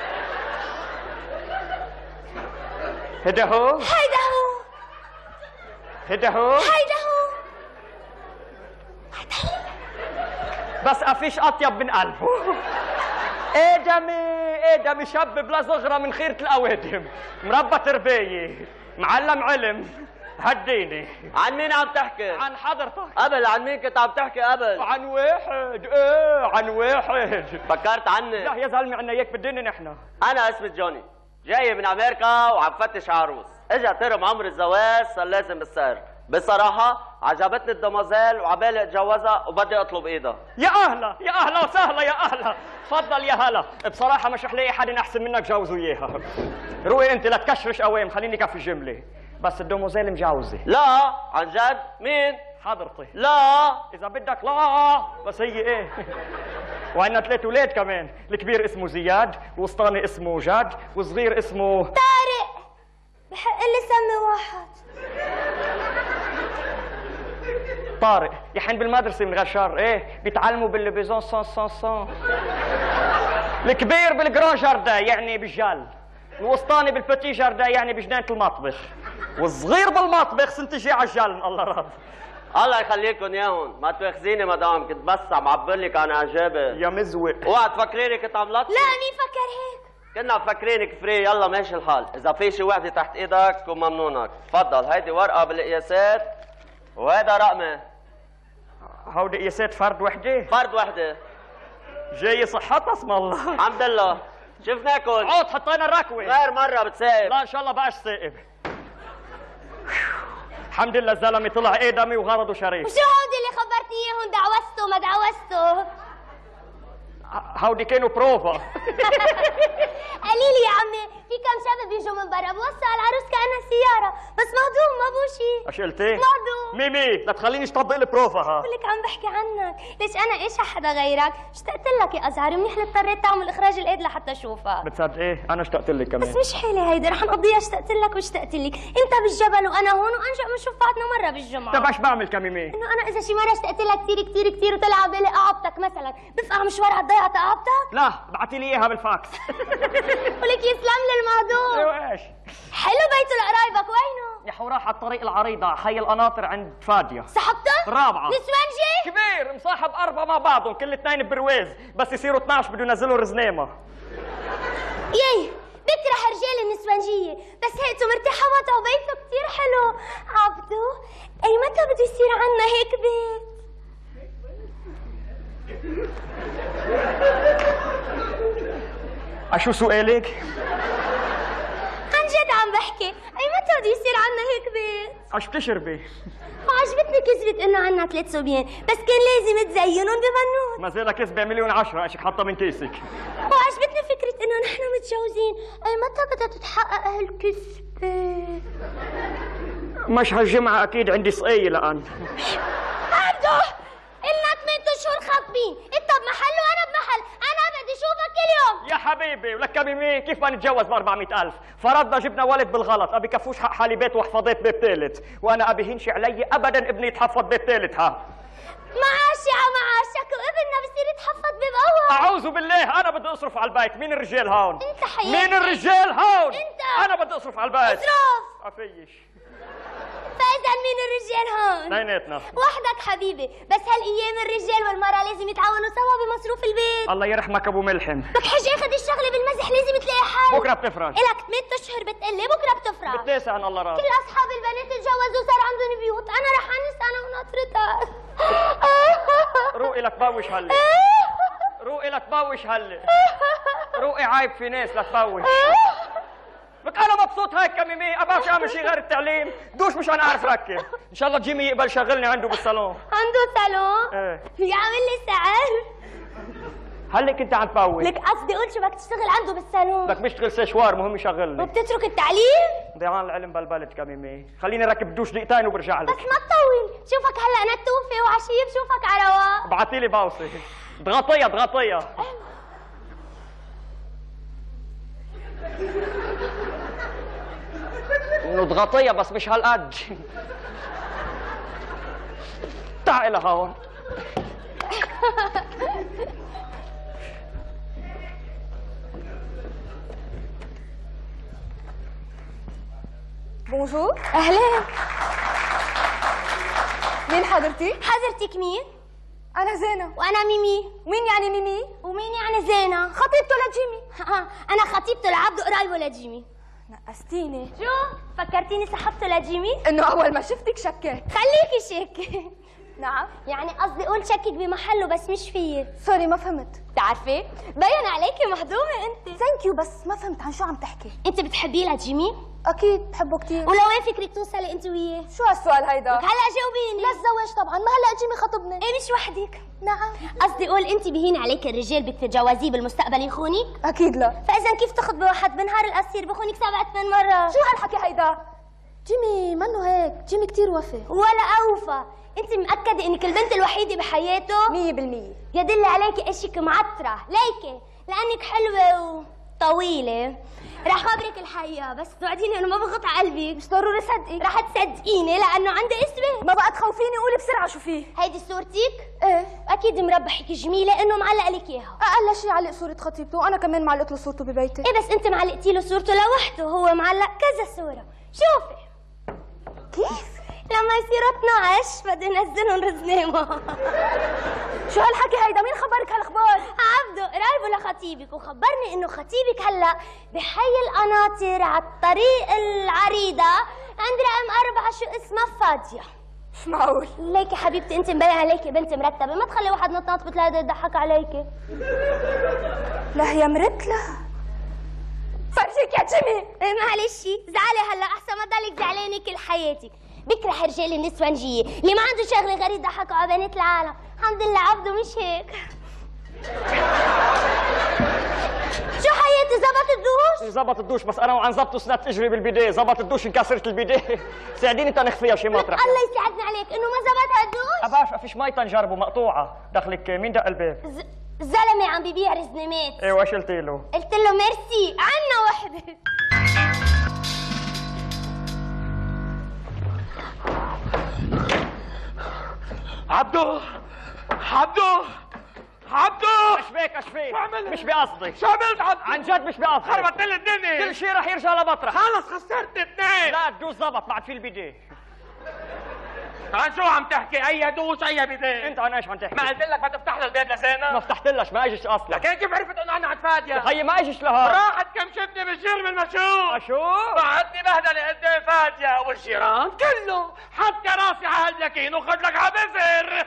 Speaker 4: هيدا هو.
Speaker 7: هيدا هو.
Speaker 4: هيدا هو.
Speaker 7: هيدا هو.
Speaker 4: بس افيش اطيب من قلبه. ادمي شاب بلا صغرى من خيرة الاوادم، مربى تربية، معلم علم. هديني.
Speaker 2: عن مين عم تحكي؟
Speaker 4: عن حضرتك.
Speaker 2: قبل عن مين كنت عم تحكي قبل؟
Speaker 4: عن واحد. عن واحد.
Speaker 2: فكرت عني؟
Speaker 4: لا يا زلمه عنا اياك بالدنيا نحن.
Speaker 2: انا اسمي جوني، جاي من امريكا وعم فتش عروس. اجى ترم عمر الزواج، صار لازم السهر. بصراحة عجبتني الدمازيل وعبالي اتجوزها وبدي اطلب ايدها.
Speaker 4: يا اهلا يا اهلا وسهلا يا اهلا، تفضل يا هلا. بصراحة مش رح لاقي حدا احسن منك جوزه اياها. روقي انت لا تكشرش قوام، خليني كفي الجملة. بس الدمازيل مجوزة.
Speaker 2: لا عن جد؟ مين؟
Speaker 4: حضرتي.
Speaker 2: لا
Speaker 4: اذا بدك لا، بس هي ايه. وعندنا 3 اولاد كمان، الكبير اسمه زياد، وسطاني اسمه جاد، وصغير اسمه
Speaker 7: طارق. بحق لي سمي واحد.
Speaker 4: طارق. يا حين بالمدرسة من غير شر، ايه بيتعلموا بالليبيزون سون. الكبير بالجران جاردان يعني بالجال، الوسطاني بالبتي جاردان يعني بجنينة المطبخ، والصغير بالمطبخ سنتجي على الجل. الله راضي.
Speaker 2: الله يخليكم ياهن، ما تواخذيني مدام، كنت بس عم عبر لك عن اعجابي.
Speaker 4: يا مزوق.
Speaker 2: اوعى تفكريني كنت عم لطشي.
Speaker 7: لا مين فكر هيك؟
Speaker 2: كنا مفكرينك فري. يلا ماشي الحال، اذا في شي وحده تحت ايدك تكون ممنونك. تفضل هيدي ورقه بالقياسات وهيدا رقمي.
Speaker 4: هودي قياسات فرد وحده؟
Speaker 2: فرد وحده.
Speaker 4: جاي صحتها اسم الله.
Speaker 2: الحمد لله. شفناكم.
Speaker 4: عود حطينا الركوه.
Speaker 2: غير مره بتسائب.
Speaker 4: لا ان شاء الله بقاش سائب. الحمد لله الزلمه طلع ادمي وغرضه شريف.
Speaker 7: وشو هودي اللي خبرتي اياهم؟ دعوسته ما دعوسته؟
Speaker 4: هودي كانوا بروفا.
Speaker 7: قولي لي يا عمي، في كم شاب بيجوا من برا بوصل على العروس كانها سياره، بس مهضوم ما بو شيء.
Speaker 4: ايش قلتي؟
Speaker 7: مهضوم.
Speaker 4: ميمي لا تخليني اطبق البروفا ها.
Speaker 7: بقول لك عم بحكي عنك، ليش انا ايش حدا غيرك؟ اشتقت لك يا ازهر، منيح اللي اضطريت تعمل اخراج الايد لحتى اشوفك.
Speaker 4: بتصدقي انا اشتقت لك كمان.
Speaker 7: بس مش حيلة هيدي، رح نقضيها اشتقت لك واشتقت لك، انت بالجبل وانا هون وانجأ بنشوف بعضنا مره بالجمعه.
Speaker 4: طيب ايش بعمل كميمي؟
Speaker 7: انه انا اذا شي مره اشتقت لك كثير كثير كثير وطلع على بالي قعبتك مثلا، بفقع مشوار هالضيعه تقعبتك؟
Speaker 4: لا ابعتي لي اياها بالفاكس.
Speaker 7: ولك يسلم لي المهضوم.
Speaker 4: ايوه ايش؟
Speaker 7: حلو بيته لقرايبك، وينه؟
Speaker 4: يا حو راح على الطريق العريضة، حي القناطر عند فادية.
Speaker 7: صاحبته؟
Speaker 4: الرابعة.
Speaker 7: نسوانجي؟
Speaker 4: كبير مصاحب 4 مع بعضهم، كل 2 برويز، بس يصيروا 12 بده ينزلوا رزنامة.
Speaker 7: ياي بكره رجال النسوانجية، بس هيئته مرتاحة وضعه وبيته كثير حلو. عبدو اي متى بده يصير عنا هيك بيت؟
Speaker 4: شو سؤالك؟
Speaker 7: عن جد عم بحكي، اي متى بده يصير عنا هيك بيت؟
Speaker 4: ايش بتشربي؟
Speaker 7: وعجبتني كذبة انه عنا 3 صبيان، بس كان لازم تزينهم ببنوت.
Speaker 4: ما زالها كذبة مليون 10 اشك حاطة من كيسك.
Speaker 7: وعجبتني فكرة انه نحن متجوزين، اي متى بدها تتحقق هالكذبة؟
Speaker 4: مش هالجمعة اكيد عندي صقية لان.
Speaker 7: عبدو إلنا 8 أشهر خاطبين، انت بمحل وانا بمحل، انا بدي اشوفك كل يوم.
Speaker 4: يا حبيبي ولك كميمي كيف ما نتجوز ب 400,000؟ فرضنا جبنا ولد بالغلط، ابي كفوش حق حالي بيت وحفظت بيت ثالث، وانا ابي هنشي علي ابدا ابني يتحفظ بيت ثالث ها.
Speaker 7: معاشي على معاشك، وابننا بصير يتحفظ بيب اول.
Speaker 4: اعوذ بالله، انا بدي اصرف على البيت، مين الرجال هون؟
Speaker 7: انت حياتي.
Speaker 4: مين الرجال هون؟
Speaker 7: انت.
Speaker 4: انا بدي اصرف على البيت.
Speaker 7: اصرف.
Speaker 4: افيش.
Speaker 7: فاذا مين الرجال هون؟
Speaker 4: اثنيناتنا.
Speaker 7: وحدك حبيبي، بس هالايام الرجال والمرأة لازم يتعاونوا سوا بمصروف البيت.
Speaker 4: الله يرحمك ابو ملحم.
Speaker 7: بدك حجي اخذ الشغله بالمزح، لازم تلاقي حل.
Speaker 4: بكره بتفرج.
Speaker 7: الك 8 اشهر بتقلي، بكره بتفرج.
Speaker 4: بتلاسع عن الله راضي.
Speaker 7: كل اصحاب البنات تجوزوا صار عندهم بيوت، انا رح انس انا ونطرتك.
Speaker 4: روقي لك بوش هلا. روقي لك بوش هلا. روقي عيب في ناس لا تبوش. لك انا مبسوط هيك كميمي، ابغى اعمل شيء غير التعليم، دوش مش انا اعرف ركب، ان شاء الله جيمي يقبل شغلني عنده بالصالون.
Speaker 7: عنده صالون؟
Speaker 4: ايه.
Speaker 7: يعمل لي سعر؟
Speaker 4: هلا كنت عم تبوش.
Speaker 7: لك قصدي قول شو بدك تشتغل عنده بالصالون؟
Speaker 4: بدك بيشتغل سيشوار مهم يشغلني.
Speaker 7: وبتترك التعليم؟
Speaker 4: ضيعان العلم بالبلد كميمي، خليني ركب دوش دقيقتين وبرجع لك.
Speaker 7: بس ما تطول، شوفك هلا نتوفي وعشيه بشوفك على رواق.
Speaker 4: ابعتي لي باوصي. اضغطيها اضغطيها. انه اضغطيها بس مش هالقد. تعالي لهون.
Speaker 9: بونجور.
Speaker 7: اهلا.
Speaker 9: مين حضرتي؟
Speaker 7: حضرتك مين؟
Speaker 9: أنا زينة.
Speaker 7: وأنا ميمي.
Speaker 9: مين يعني ميمي؟
Speaker 7: ومين يعني زينة؟
Speaker 9: خطيبته لجيمي.
Speaker 7: أنا خطيبته لعبده قرايبه لجيمي.
Speaker 9: نقستيني.
Speaker 7: شو؟ فكرتيني سحبته لجيمي؟
Speaker 9: إنه أول ما شفتك شكيت.
Speaker 7: خليكي شك.
Speaker 9: نعم.
Speaker 7: يعني قصدي أقول شكك بمحله بس مش فيي.
Speaker 9: سوري ما فهمت.
Speaker 7: بتعرفي؟ بين عليكي مهضومة أنت.
Speaker 9: ثانك يو، بس ما فهمت عن شو عم تحكي.
Speaker 7: أنت بتحبيه لجيمي؟
Speaker 9: أكيد بحبه كثير.
Speaker 7: ولو وين فكرك توصلي أنت وياه؟
Speaker 9: شو هالسؤال هيدا؟
Speaker 7: هلا جاوبيني.
Speaker 9: للزواج طبعا، ما هلا جيمي خطبني.
Speaker 7: إيه مش وحدك.
Speaker 9: نعم.
Speaker 7: قصدي أقول أنت بهين عليك الرجال بتتجوزيه بالمستقبل يخونك؟
Speaker 9: أكيد لا.
Speaker 7: فإذا كيف تخطبي واحد بنهار القصير بخونك 7-8 مرات؟
Speaker 9: شو هالحكي هيدا؟ جيمي منه هيك، جيمي كثير وفي.
Speaker 7: ولا أوفى. أنت مأكدة إنك البنت الوحيدة بحياته؟
Speaker 9: 100%.
Speaker 7: يدل عليك إشك معترة، ليكي لأنك حلوة وطويلة. رح خبرك الحقيقة بس توعديني إنه ما بغط على قلبك.
Speaker 9: مش ضروري صدقك.
Speaker 7: رح تصدقيني لأنه عندي إثبات.
Speaker 9: ما بقى تخوفيني، قولي بسرعة شو فيه.
Speaker 7: هيدي صورتك؟
Speaker 9: ايه.
Speaker 7: أكيد مربحك جميلة إنه معلق لك إياها.
Speaker 9: أقل شيء علق صورة خطيبته، وأنا كمان معلقت له صورته ببيتي.
Speaker 7: إيه بس أنت معلقتي له صورته لوحده، هو معلق كذا صورة. شوفي.
Speaker 9: كيف؟
Speaker 7: لما يصيروا 12 بدي نزلهم رزنامة.
Speaker 9: شو هالحكي هيدا؟ مين خبرك هالأخبار؟
Speaker 7: عبده قرايبه لخطيبك، وخبرني إنه خطيبك هلا بحي القناطر على الطريق العريضة عند رقم 4 شو اسمها فادية.
Speaker 9: مش معقول.
Speaker 7: ليكي حبيبتي أنت مبين عليكي بنت مرتبة، ما تخلي واحد نطاط بتلاقي يضحك عليكي.
Speaker 9: لا هي مرتلة. فرجيك يا جيمي.
Speaker 7: إيه معلش زعلي هلا أحسن ما تضلك زعلانة كل حياتك. بكره رجال النسوانجيه اللي ما عنده شغله غير يضحكوا على بنات العالم. الحمد لله عبده مش هيك. شو حياتي زبط الدوش؟
Speaker 4: زبط الدوش، بس انا وعن زبطه سنت اجري بالبيديه. زبط الدوش انكسرت البيديه. ساعديني تنخفيها شي مطرح.
Speaker 7: الله يساعدني عليك انه ما زبط الدوش.
Speaker 4: اباش فيش مي تنجربه مقطوعه. دخلك مين دق الباب؟
Speaker 7: الزلمه عم ببيع رزنمات.
Speaker 4: ايوه، ايش قلت له؟
Speaker 7: قلت له ميرسي، عنا وحده.
Speaker 5: عبدو
Speaker 4: اشفيك اشفيك،
Speaker 5: شو عملت؟
Speaker 4: مش بقصدي.
Speaker 5: شو عملت عبدو؟
Speaker 4: عن جد مش بقصدي.
Speaker 5: خربت لي الدنيا.
Speaker 4: كل شيء رح يرجع لمطرح.
Speaker 5: خلص خسرت اثنين.
Speaker 4: لا الدوش زبط بعد في البيديه.
Speaker 5: عن شو عم تحكي؟ اي دوش اي بداية؟
Speaker 4: انت عن ايش عم تحكي؟
Speaker 5: ما قلت لك ما تفتح لها الباب لزينة؟
Speaker 4: ما فتحتلش، ما اجيش اصلا.
Speaker 5: لكن كيف عرفت انه انا عند فادية؟
Speaker 4: هي ما اجيش لها.
Speaker 5: راحت كمشتني بالجرم المشهور.
Speaker 4: اشو؟
Speaker 5: بعتني بهدلة قدام فادية والجيران كله حتى راسي على هاليكين وخد لك عبزر.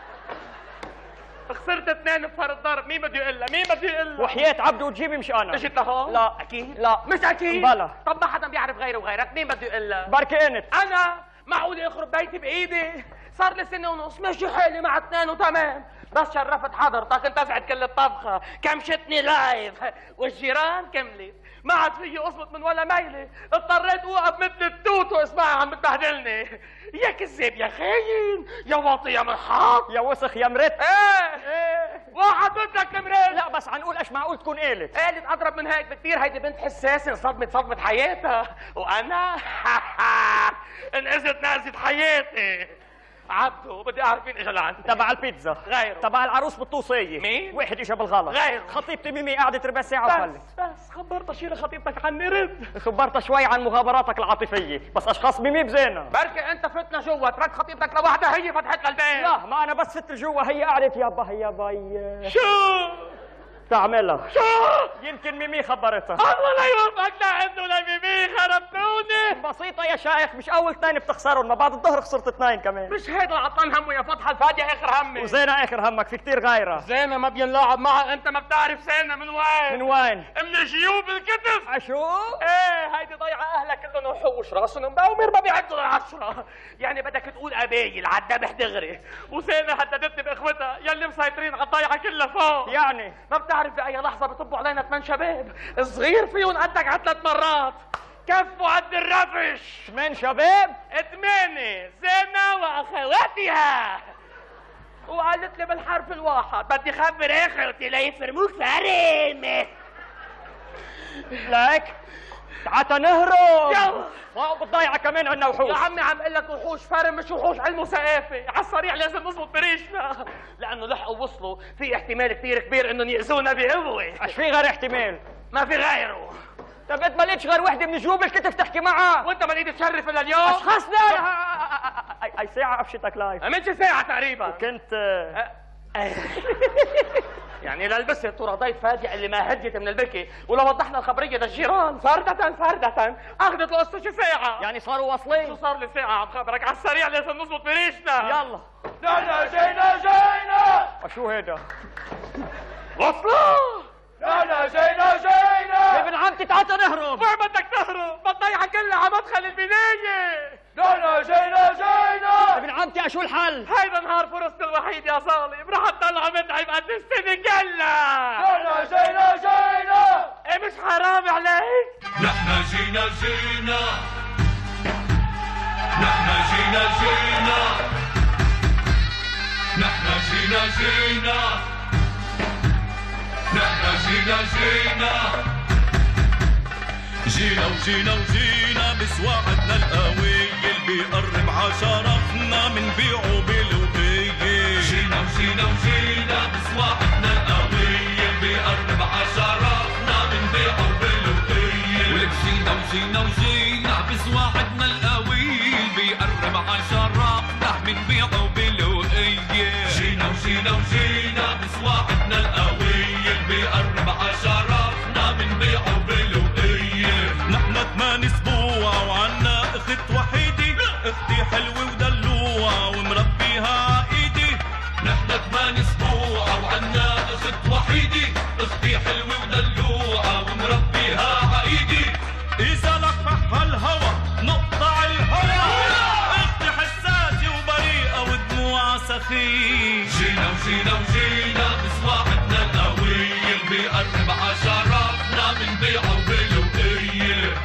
Speaker 5: خسرت اثنين بفرق ضرب. مين بده يقول لها؟
Speaker 4: وحياة عبده وتجيبي مش انا.
Speaker 5: اجيت لهون؟
Speaker 4: لا
Speaker 5: اكيد؟
Speaker 4: لا
Speaker 5: مش اكيد؟
Speaker 4: بلا.
Speaker 5: طب ما حدا بيعرف غيري وغيرك، مين بده يقول لها؟
Speaker 4: بركي انت.
Speaker 5: انا معقول اخرب بيتي بايدي؟ صار لي سنه ونص ماشي حالي مع اثنين وتمام، بس شرفت حضرتك انتزعت كل الطبخه، كمشتني لايف والجيران كملت، ما عاد فيي اصمت من ولا ميله، اضطريت اوقف مثل التوت واسمعها عم بتبهدلني. يا كذاب يا خاين يا واطي يا منحط
Speaker 4: يا وسخ يا مرت.
Speaker 5: ايه واحد بدك مرت.
Speaker 4: لا بس عنقول ايش معقول تكون قالت؟
Speaker 5: قالت اضرب من هيك بكثير. هيدي بنت حساسه انصدمت صدمه حياتها، وانا انقذت نقزة حياتي. عبدو بدي اعرف مين اجى لعندي.
Speaker 4: تبع البيتزا.
Speaker 5: غيره.
Speaker 4: تبع العروس بالطوسيه.
Speaker 5: مين؟
Speaker 4: واحد اجى بالغلط.
Speaker 5: غيره.
Speaker 4: خطيبتي ميمي قعدت ربع ساعه وفلت.
Speaker 5: بس خبرتها شيل خطيبتك عني رد.
Speaker 4: خبرتها شوي عن مغامراتك العاطفيه، بس اشخاص ميمي بزينه.
Speaker 5: بركي انت فتنا جوا ترك خطيبتك لوحدها هي فتحت لها الباب.
Speaker 4: لا ما انا بس ست جوا، هي قعدت يابا هي باي
Speaker 5: شو
Speaker 4: تعملها.
Speaker 5: شو
Speaker 4: يمكن ميمي خبرتها.
Speaker 5: الله لا يوفقك لعنده لميمي خربتوني.
Speaker 4: بسيطه يا شايخ، مش اول اثنين بتخسرهم، ما بعد الظهر خسرت اثنين كمان.
Speaker 5: مش هيدا العطلان همه يا فتحة الفادية اخر همي.
Speaker 4: وزينة اخر همك، في كتير غيرها.
Speaker 5: زينة ما بينلاعب معها، انت ما بتعرف زينة من وين؟
Speaker 4: من وين؟
Speaker 5: من جيوب الكتف.
Speaker 4: عشو؟
Speaker 5: ايه هيدي ضيعة اهلها كلهم وحوش راسهم مباومر ما بيعدوا ل10. يعني بدك تقول قبايل عالذبح دغري. وزينة هددتني باخوتها يلي مسيطرين على الضيعة كلها فوق.
Speaker 4: يعني
Speaker 5: ما بتعرف باي لحظة بيطبوا علينا 8 شباب صغير فيهم قدك على 3 مرات، كفوا قد الرفش.
Speaker 4: 8 شباب؟
Speaker 5: 8 زينة واخواتها. وقالت لي بالحرف الواحد بدي خبر اخوتي ليفرموك فريمة.
Speaker 4: لك تعال نهرب.
Speaker 5: يلا
Speaker 4: فوق بالضيعة كمان عنا وحوش.
Speaker 5: يا عمي عم قل لك وحوش فرم مش وحوش علم وثقافة. على السريع لازم نظبط بريشنا، لأنه لحقوا وصلوا في احتمال كثير كبير إنهم يأذونا بقوة.
Speaker 4: ايش في غير احتمال؟
Speaker 5: ما في غيره.
Speaker 4: طب انت ما لقيتش غير وحده من جيوب الكتف تحكي معها؟
Speaker 5: وانت ما لقيت تشرف الا اليوم؟
Speaker 4: اشخاصنا اي ساعة قفشتك لايف؟
Speaker 5: عملت ساعة تقريبا.
Speaker 4: كنت
Speaker 5: يعني للبست ضيف فادية اللي ما هديت من البكي، ولو وضحنا الخبرية للجيران فردة اخذت القصة شي ساعة.
Speaker 4: يعني صاروا واصلين؟
Speaker 5: شو صار لي ساعة عم خبرك على السريع لازم نظبط بريشنا.
Speaker 4: يلا
Speaker 5: نحن جينا
Speaker 4: شو هيدا؟
Speaker 5: وصلوا. نحن جينا
Speaker 4: ابن عمتي تعال نهرب.
Speaker 5: وين بدك تهرب؟ بتضيعها كلها على مدخل البناية. نحن جينا
Speaker 4: ابن عمتي شو الحل؟
Speaker 5: هيدا نهار فرصتي الوحيد يا صالح، رح تطلع متعب قد السنة كلها. نحن جينا ايه مش حرام عليك؟
Speaker 10: نحن جينا نحن جينا نحن جينا وجينا بسواعدنا القوية اللي بيقرب عشرفنا من بيعه بالوقية. جينا بسواعدنا القوية اللي بيقرب عشرفنا من بيعه بالوقية. ولك وجينا بسواعدنا القوية اللي بيقرب عشرفنا من بيعه بالوقية. جينا بسواعدنا القوية اللي بيقرب عشرفنا من بيعه بالوقية. نحن 8 اسبوع وعنا اخت وحيدة، اختي حلوة ودلوعة ومربيها عايدي. نحن 8 اسبوع وعنا اخت وحيدة، اختي حلوة ودلوعة ومربيها عايدي. اذا لفح الهوى نقطع الهوى
Speaker 6: السخيف.
Speaker 10: جينا وجينا وجينا بسواعدنا القوية بيقرب عشراتنا بنبيعه بالوقية.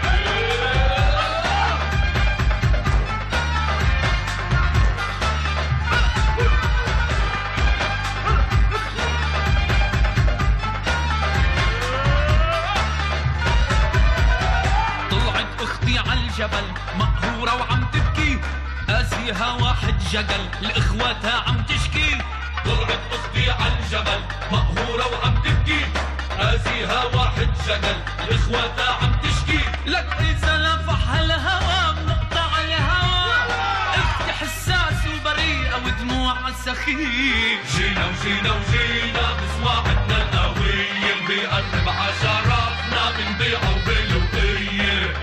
Speaker 1: طلعت اختي عالجبل مقهورة وعم تبكي، قاسيها واحد جقل لاخواتها عم تشكي.
Speaker 10: طلعت اختي عالجبل مقهورة وعم تبكي، قاسيها واحد جقل لاخواتها عم تشكي.
Speaker 1: لك اذا لفح الهوى بنقطع الهوى، اختي حساس وبريئة ودموع السخيف.
Speaker 10: جينا وجينا وجينا بسواعدنا القوية بيقرب عشراتنا بنبيعه بالوقية.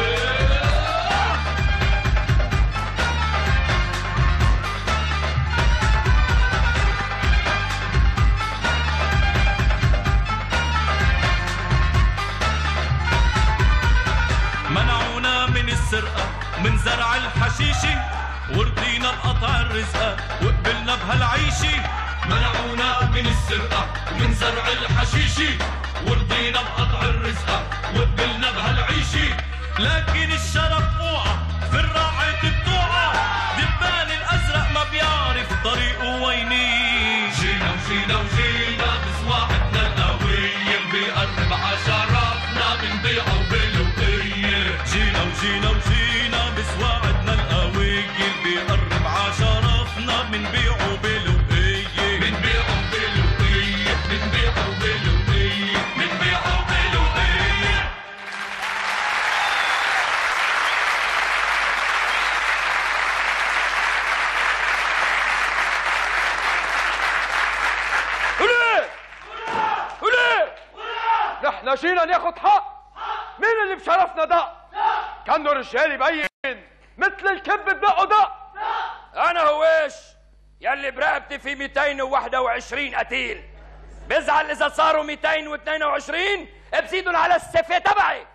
Speaker 6: منعونا من السرقة من زرع الحشيشي، ورضينا بقطع الرزقة وقبلنا بهالعيشي.
Speaker 10: منعونا من السرقة ومن زرع الحشيشي، ورضينا بقطع الرزقة وقبلنا بهالعيشي.
Speaker 6: لكن الشرف اوعى في الراعي بتوعى، دبان الازرق ما بيعرف طريقه وينيه.
Speaker 10: جينا وجينا وجينا بسواعدنا القوية بيقرب عشراتنا بنبيعه بالوقية.
Speaker 6: جينا وجينا وجينا بسواعدنا القوية بيقرب عشرفنا بنبيعه بالوقية.
Speaker 10: بنبيعه بالوقية بنبيعه بالوقية بنبيعه بالوقية.
Speaker 5: وليه؟ نحن جينا ناخد حق. مين اللي بشرفنا دق؟ كانه رجال يبين مثل الكب بدقه دق.
Speaker 4: انا هواش يلي برقبتي في 221 قتيل، بزعل اذا صاروا 222 بزيدن على السفه تبعي.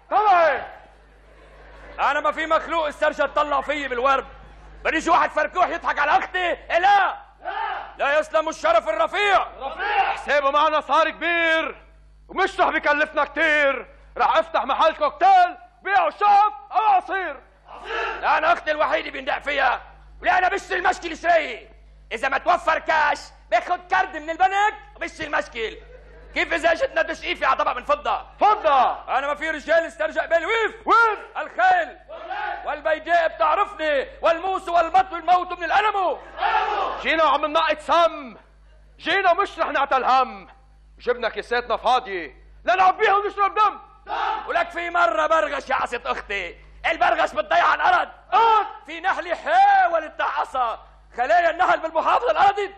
Speaker 4: انا ما في مخلوق استرجى تطلع فيي بالورد. بديش واحد فركوح يضحك على اختي. لا يسلم الشرف الرفيع.
Speaker 5: حسابه معنا صار كبير ومش رح بكلفنا كتير. رح افتح محل كوكتيل بيعوا شاف او عصير.
Speaker 4: لا انا اختي الوحيده بندق فيها، ولا انا بشتري المشكل شراي. اذا ما توفر كاش باخد كارد من البنك وبشتري المشكل. كيف اذا اجتنا تشقيفي على طبق من فضه؟ انا ما في رجال استرجع بالي. ويف الخيل والبيداء بتعرفني، والموس والبط والموت من الألم.
Speaker 5: جينا وعم ننقط سم. جينا مش رح نعتل هم. جبنا كيساتنا فاضيه لنعبيها ونشرب دم.
Speaker 4: ولك في مره برغش يا عصية اختي، البرغش بتضيع على الارض. في نحله حاولت تعصى خلايا النهل بالمحافظه الارضي.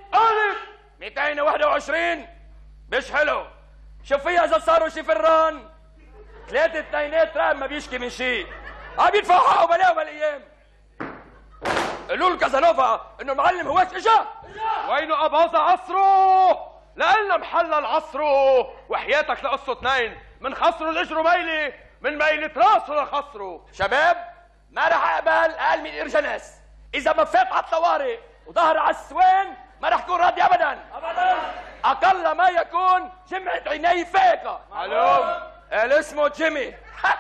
Speaker 4: 221 مش حلو. شوف فيها اذا صاروا شي فران 3 اثنينات راب ما بيشكي من شيء. عم يدفعوا حقه بلاهم هالايام. قولوا له كازانوفا انه المعلم هواش اجا.
Speaker 5: وينه اباظه عصره؟ لقلنا محلل عصره. وحياتك لقصه 2 من خصره الاجر ميلي من ميلة راسه لخصره.
Speaker 4: شباب ما رح اقبل اقل من ارجناس. اذا ما فات على الطوارئ وظهر على السوين ما رح كون راضي ابدا. اقل ما يكون جمعة عيني فايقة.
Speaker 5: معلوم.
Speaker 4: قال اسمه جيمي.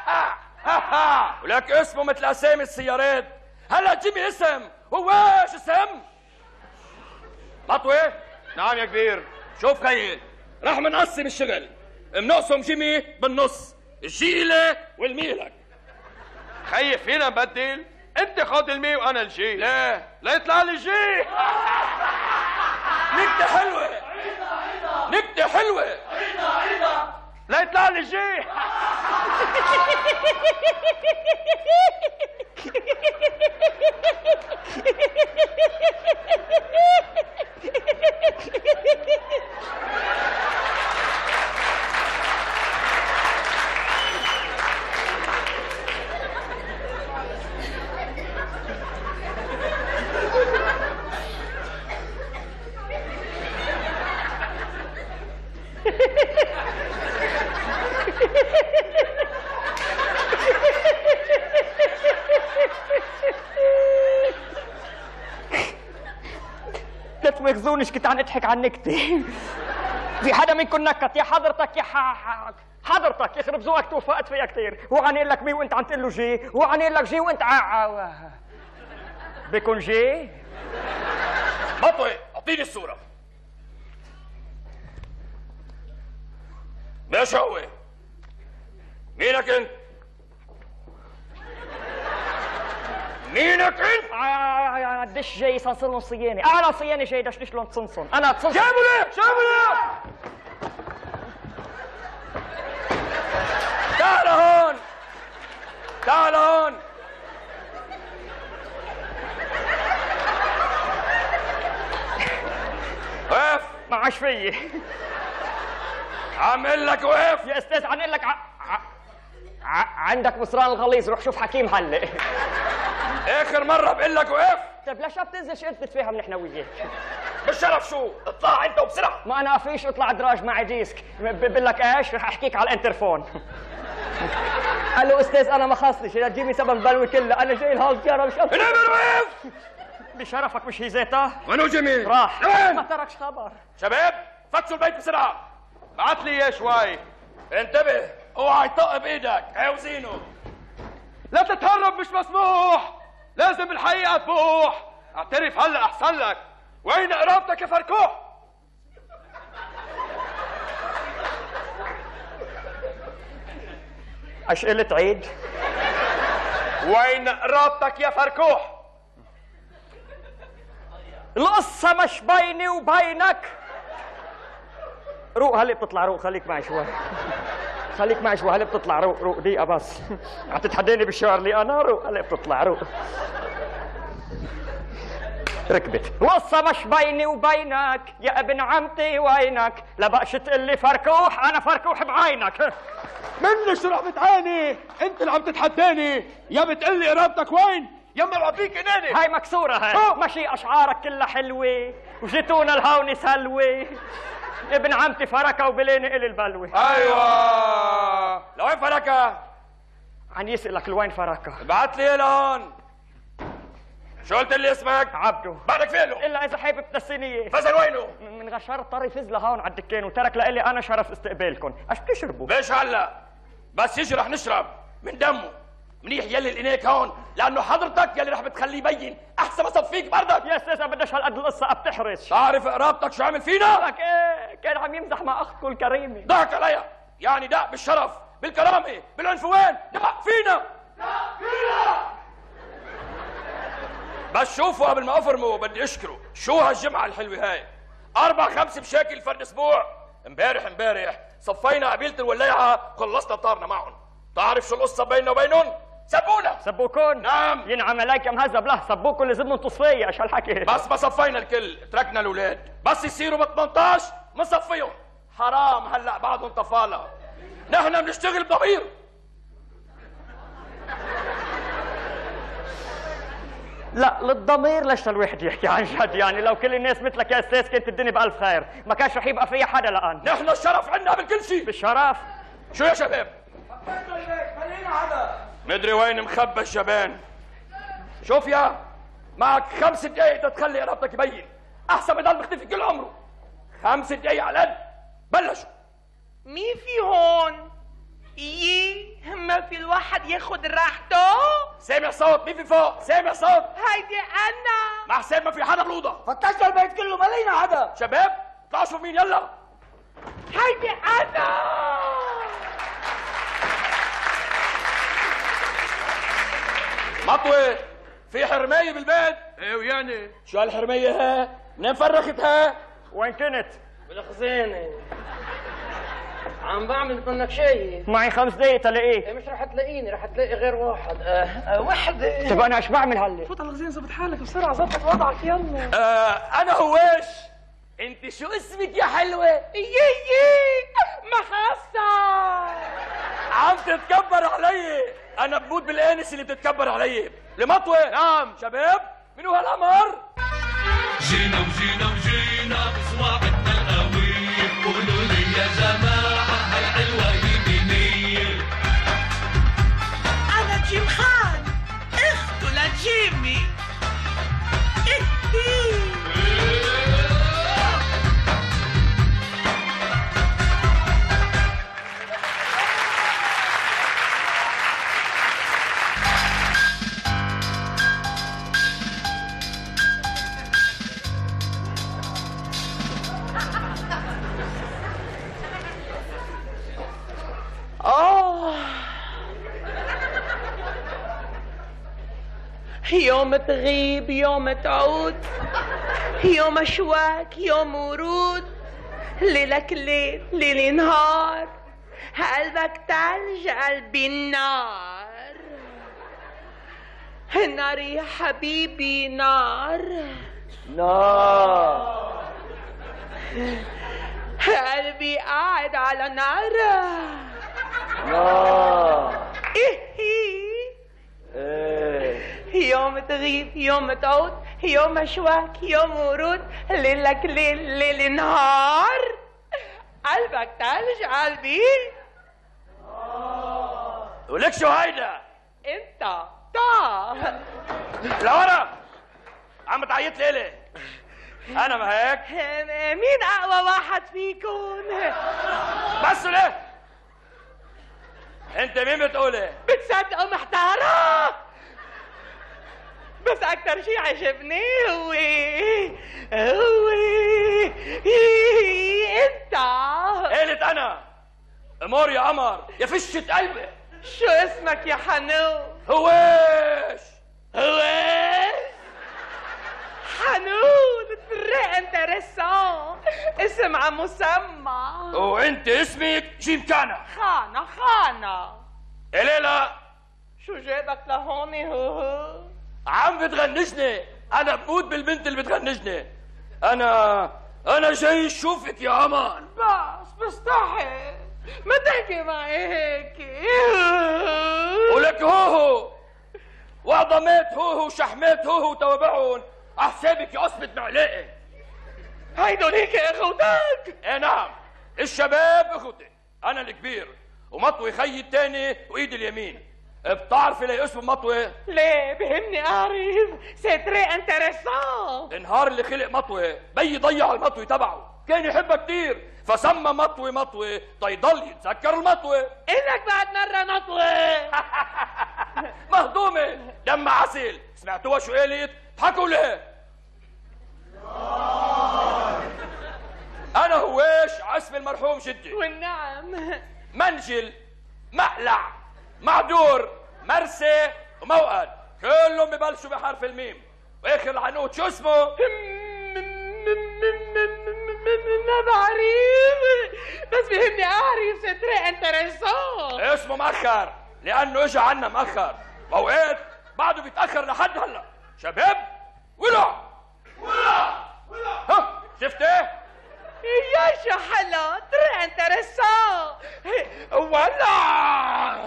Speaker 4: ولك اسمه مثل اسامي السيارات. هلا جيمي اسم، هواش اسم. مطوي؟
Speaker 5: نعم يا كبير.
Speaker 4: شوف خيي، رح منقسم الشغل، منقسم جيمي بالنص، الجيلة والميلك.
Speaker 5: خيي فينا نبدل؟ انت خد المي وانا الجي.
Speaker 4: ليه؟
Speaker 5: لا يطلع لي جي.
Speaker 4: نكتة حلوة. نكتة حلوة.
Speaker 5: لا يطلع لي جي.
Speaker 4: تواخذونيش كنت عم اضحك على النكته. في حدا منكم نكت يا حضرتك يا حضرتك يخرب ذوقك توفقت فيها كثير. هو عم يقول لك مي وانت عم تقول له جي، هو عم يقول لك جي وانت بكون جي.
Speaker 11: مطوي اعطيني الصورة. ماشي هو. مينك انت؟ مينك انت؟
Speaker 4: دش جاي صنصن صياني، انا صياني جاي دش لون تصنصن، انا تصنصن.
Speaker 11: شامله تعال هون تعال هون. وقف.
Speaker 4: ما عاش فيي.
Speaker 11: عامل لك وقف
Speaker 4: يا استاذ. عم اقول لك عندك مصران الغليظ، روح شوف حكيم هلا.
Speaker 11: اخر مرة بقول لك وقف.
Speaker 4: طيب ليش ما بتنزلش انت تتفاهم نحن وياك؟
Speaker 11: بالشرف شو؟ اطلع انت وبسرعة.
Speaker 4: ما انا فيش اطلع دراج معي ديسك. بقول لك ايش؟ رح احكيك على الانترفون. قال له استاذ انا ما خاصنيش لا تجيبي سبب البلوه كلها، انا جاي لهالزياره مش
Speaker 11: انا وقف.
Speaker 4: بشرفك مش هي ذاتها؟
Speaker 11: وينو جميل؟
Speaker 4: راح.
Speaker 11: وين؟
Speaker 4: ما تركش خبر.
Speaker 11: شباب فتشوا البيت بسرعة.
Speaker 5: بعت لي اياه شوي.
Speaker 11: انتبه اوعى يطق بايدك، عاوزينه.
Speaker 5: لا تتهرب، مش مسموح. لازم الحقيقة تبوح. اعترف هلا احسن لك. وين قرابتك يا فركوح؟
Speaker 4: أسئلة عيد.
Speaker 5: وين قرابتك يا فركوح؟
Speaker 4: القصة مش بيني وبينك. روق هلا بتطلع، روق خليك معي شوي. خليك معي شوي هلا بتطلع، روق دقيقة بس. عم تتحداني بالشعر لي أنا، روق هلا بتطلع، روق. ركبت. القصة مش بيني وبينك يا ابن عمتي وينك، لا بقش تقول لي فركوح، أنا فركوح بعينك.
Speaker 5: مني شو رح بتعاني؟ انت اللي عم تتحداني. يا بتقول لي قرابتك وين يا مربيك اناني.
Speaker 4: هاي مكسورة هاي. ماشي أشعارك كلها حلوة وجيتونا الهون سلوة. ابن عمتي فركة وبليني إلي البلوة.
Speaker 11: ايوه لوين فركة؟
Speaker 4: عم يسألك لوين فركة.
Speaker 11: ابعت لي لهون. شو قلت لي اسمك؟
Speaker 4: عبده.
Speaker 11: بعدك فينه؟
Speaker 4: إلا إذا حابب تنسيني.
Speaker 11: فزل وينه؟
Speaker 4: من غشار الطري فز لهون على الدكان وترك لإلي أنا شرف استقبالكم. ايش بتشربوا؟
Speaker 11: بيش هلا بس يجي رح نشرب من دمه. منيح يلي لقيناك هون لأنه حضرتك يلي رح بتخليه يبين أحسن ما صفيك بردك.
Speaker 4: يا أستاذ بدش هالقد القصة بتحرج.
Speaker 11: تعرف قرابتك شو عمل فينا؟
Speaker 4: لك إيه كان عم يمزح مع أختكم الكريمة.
Speaker 11: ضحك عليها يعني دق بالشرف بالكرامة بالعنفوان دق فينا. دق فينا. بس شوفوا قبل ما افرموا بدي اشكره. شو هالجمعة الحلوة هاي؟ 4-5 مشاكل فرد اسبوع. امبارح صفينا قبيلة الولاعة خلصنا طارنا معهم. تعرف شو القصة بيننا وبينهم؟ سبونا.
Speaker 4: سبوكون؟
Speaker 11: نعم.
Speaker 4: ينعم عليك يا مهذب. له سبوكوا اللي زبنوا تصفية. ايش هالحكي؟
Speaker 11: بس ما صفينا الكل، تركنا الاولاد. بس يصيروا ب 18 منصفيهم. حرام هلا بعضهم طفالة. نحن بنشتغل بضمير.
Speaker 4: لا للضمير ليش الواحد يحكي عن جد؟ يعني لو كل الناس مثلك يا استاذ كانت الدنيا بألف خير، ما كانش رح يبقى فيها حدا الآن.
Speaker 11: نحن الشرف عندنا بالكل شيء.
Speaker 4: بالشرف؟
Speaker 11: شو يا شباب؟ مدري وين مخبى الجبان. شوف يا معك 5 دقايق تتخلي قرابتك يبين، أحسن ما يضل مختفي كل عمره. 5 دقايق على الأقل. بلشوا.
Speaker 12: مين في هون؟ ما في الواحد ياخد راحته؟
Speaker 11: سامع صوت. مين في فوق؟ سامع صوت.
Speaker 12: هيدي أنا.
Speaker 11: مع حسين ما في حدا بالأوضة.
Speaker 12: فتشنا البيت كله ما لقينا حدا.
Speaker 11: شباب اطلعوا شوف مين يلا.
Speaker 12: هيدي أنا.
Speaker 11: مطوي في حرمية بالبيت.
Speaker 5: ايه ويعني؟
Speaker 11: شو هالحرمية ها؟ منين فرختها؟
Speaker 4: وين كنت؟
Speaker 2: بالخزانة. عم بعمل منك شيء.
Speaker 4: معي 5 دقايق تلاقيه.
Speaker 2: مش رح تلاقيني، رح تلاقي غير واحد. وحدة.
Speaker 4: طب انا ايش بعمل هلا؟
Speaker 12: فوت على الخزينة ظبط حالك بسرعة، ظبط وضعك يلا.
Speaker 11: انا هواش. انت شو اسمك يا حلوة؟
Speaker 12: محسن.
Speaker 11: عم تتكبر علي. انا بموت بالانس اللي بتتكبر علي. لمطوي. نعم. شباب منو هالقمر؟
Speaker 10: جينا بصواعدنا القوية. قولوا لي يا جماعة هالحلوة يمينية.
Speaker 12: أنا جيم خان أخته لجيمي.
Speaker 5: يوم تغيب يوم تعود، يوم اشواك يوم ورود، ليلك ليل ليلي نهار، قلبك تلج قلبي النار، النار يا حبيبي نار
Speaker 8: نار،
Speaker 5: قلبي قاعد على نار
Speaker 8: نار.
Speaker 5: إيه يوم تغيب يوم تعود، يوم اشواك يوم ورود، ليلك ليل ليلي نهار، قلبك تلج قلبي.
Speaker 11: ولك شو هيدا؟
Speaker 5: انت تا
Speaker 11: لورا عم تعيط ليلي. انا ما هيك؟
Speaker 5: مين اقوى واحد فيكم؟
Speaker 11: بس ليه؟ انت مين بتقولي؟
Speaker 5: بتصدقوا محتارة، بس اكتر شيء عجبني هو انت.
Speaker 11: قلت انا امور يا قمر يا فشة قلبي.
Speaker 5: شو اسمك يا حنون؟
Speaker 11: هواش
Speaker 5: حنون تري انتريسون، اسم عم مسمى.
Speaker 11: وانت اسمك جيمكانا.
Speaker 5: خانة
Speaker 11: إيه لا
Speaker 5: شو جابك لهون؟ هو
Speaker 11: عم بتغنجني. انا بموت بالبنت اللي بتغنجني. انا جاي اشوفك يا قمر.
Speaker 5: بس بستحي ما تحكي معي هيك.
Speaker 11: ولك هوهو وعظمات هوهو شحمات هوهو توابعهم احسابك يا قصبة معلقة.
Speaker 5: هيدول هيك اخوتك؟
Speaker 11: ايه نعم، الشباب اخوتي، انا الكبير ومطوي خيي التاني وايدي اليمين. بتعرفي ليه اسمه مطوي؟
Speaker 5: ليه بهمني اعرف. سي تري انتريسون.
Speaker 11: النهار اللي خلق مطوي بي ضيع المطوي تبعه، كان يحبها كتير فسمى مطوي تيضل يتذكر المطوي.
Speaker 5: انك بعد مرة مطوي
Speaker 11: مهضومة دم عسل. سمعتوها شو قالت؟ ضحكوا ليه؟ انا هواش عسم المرحوم جدي.
Speaker 5: والنعم
Speaker 11: منجل مقلع معدور مرسي وموقد كلهم ببلشوا بحرف الميم، واخر العنقود شو اسمه؟
Speaker 5: ما بعرف، بس بهمني اعرف. سي تري انتريسون.
Speaker 11: اسمه مأخر لانه اجى عنا مأخر، واوقات بعده بيتاخر لحد هلا. شباب ولع ها شفت ايه؟
Speaker 5: يا شو حلو تري انتريسون. ولع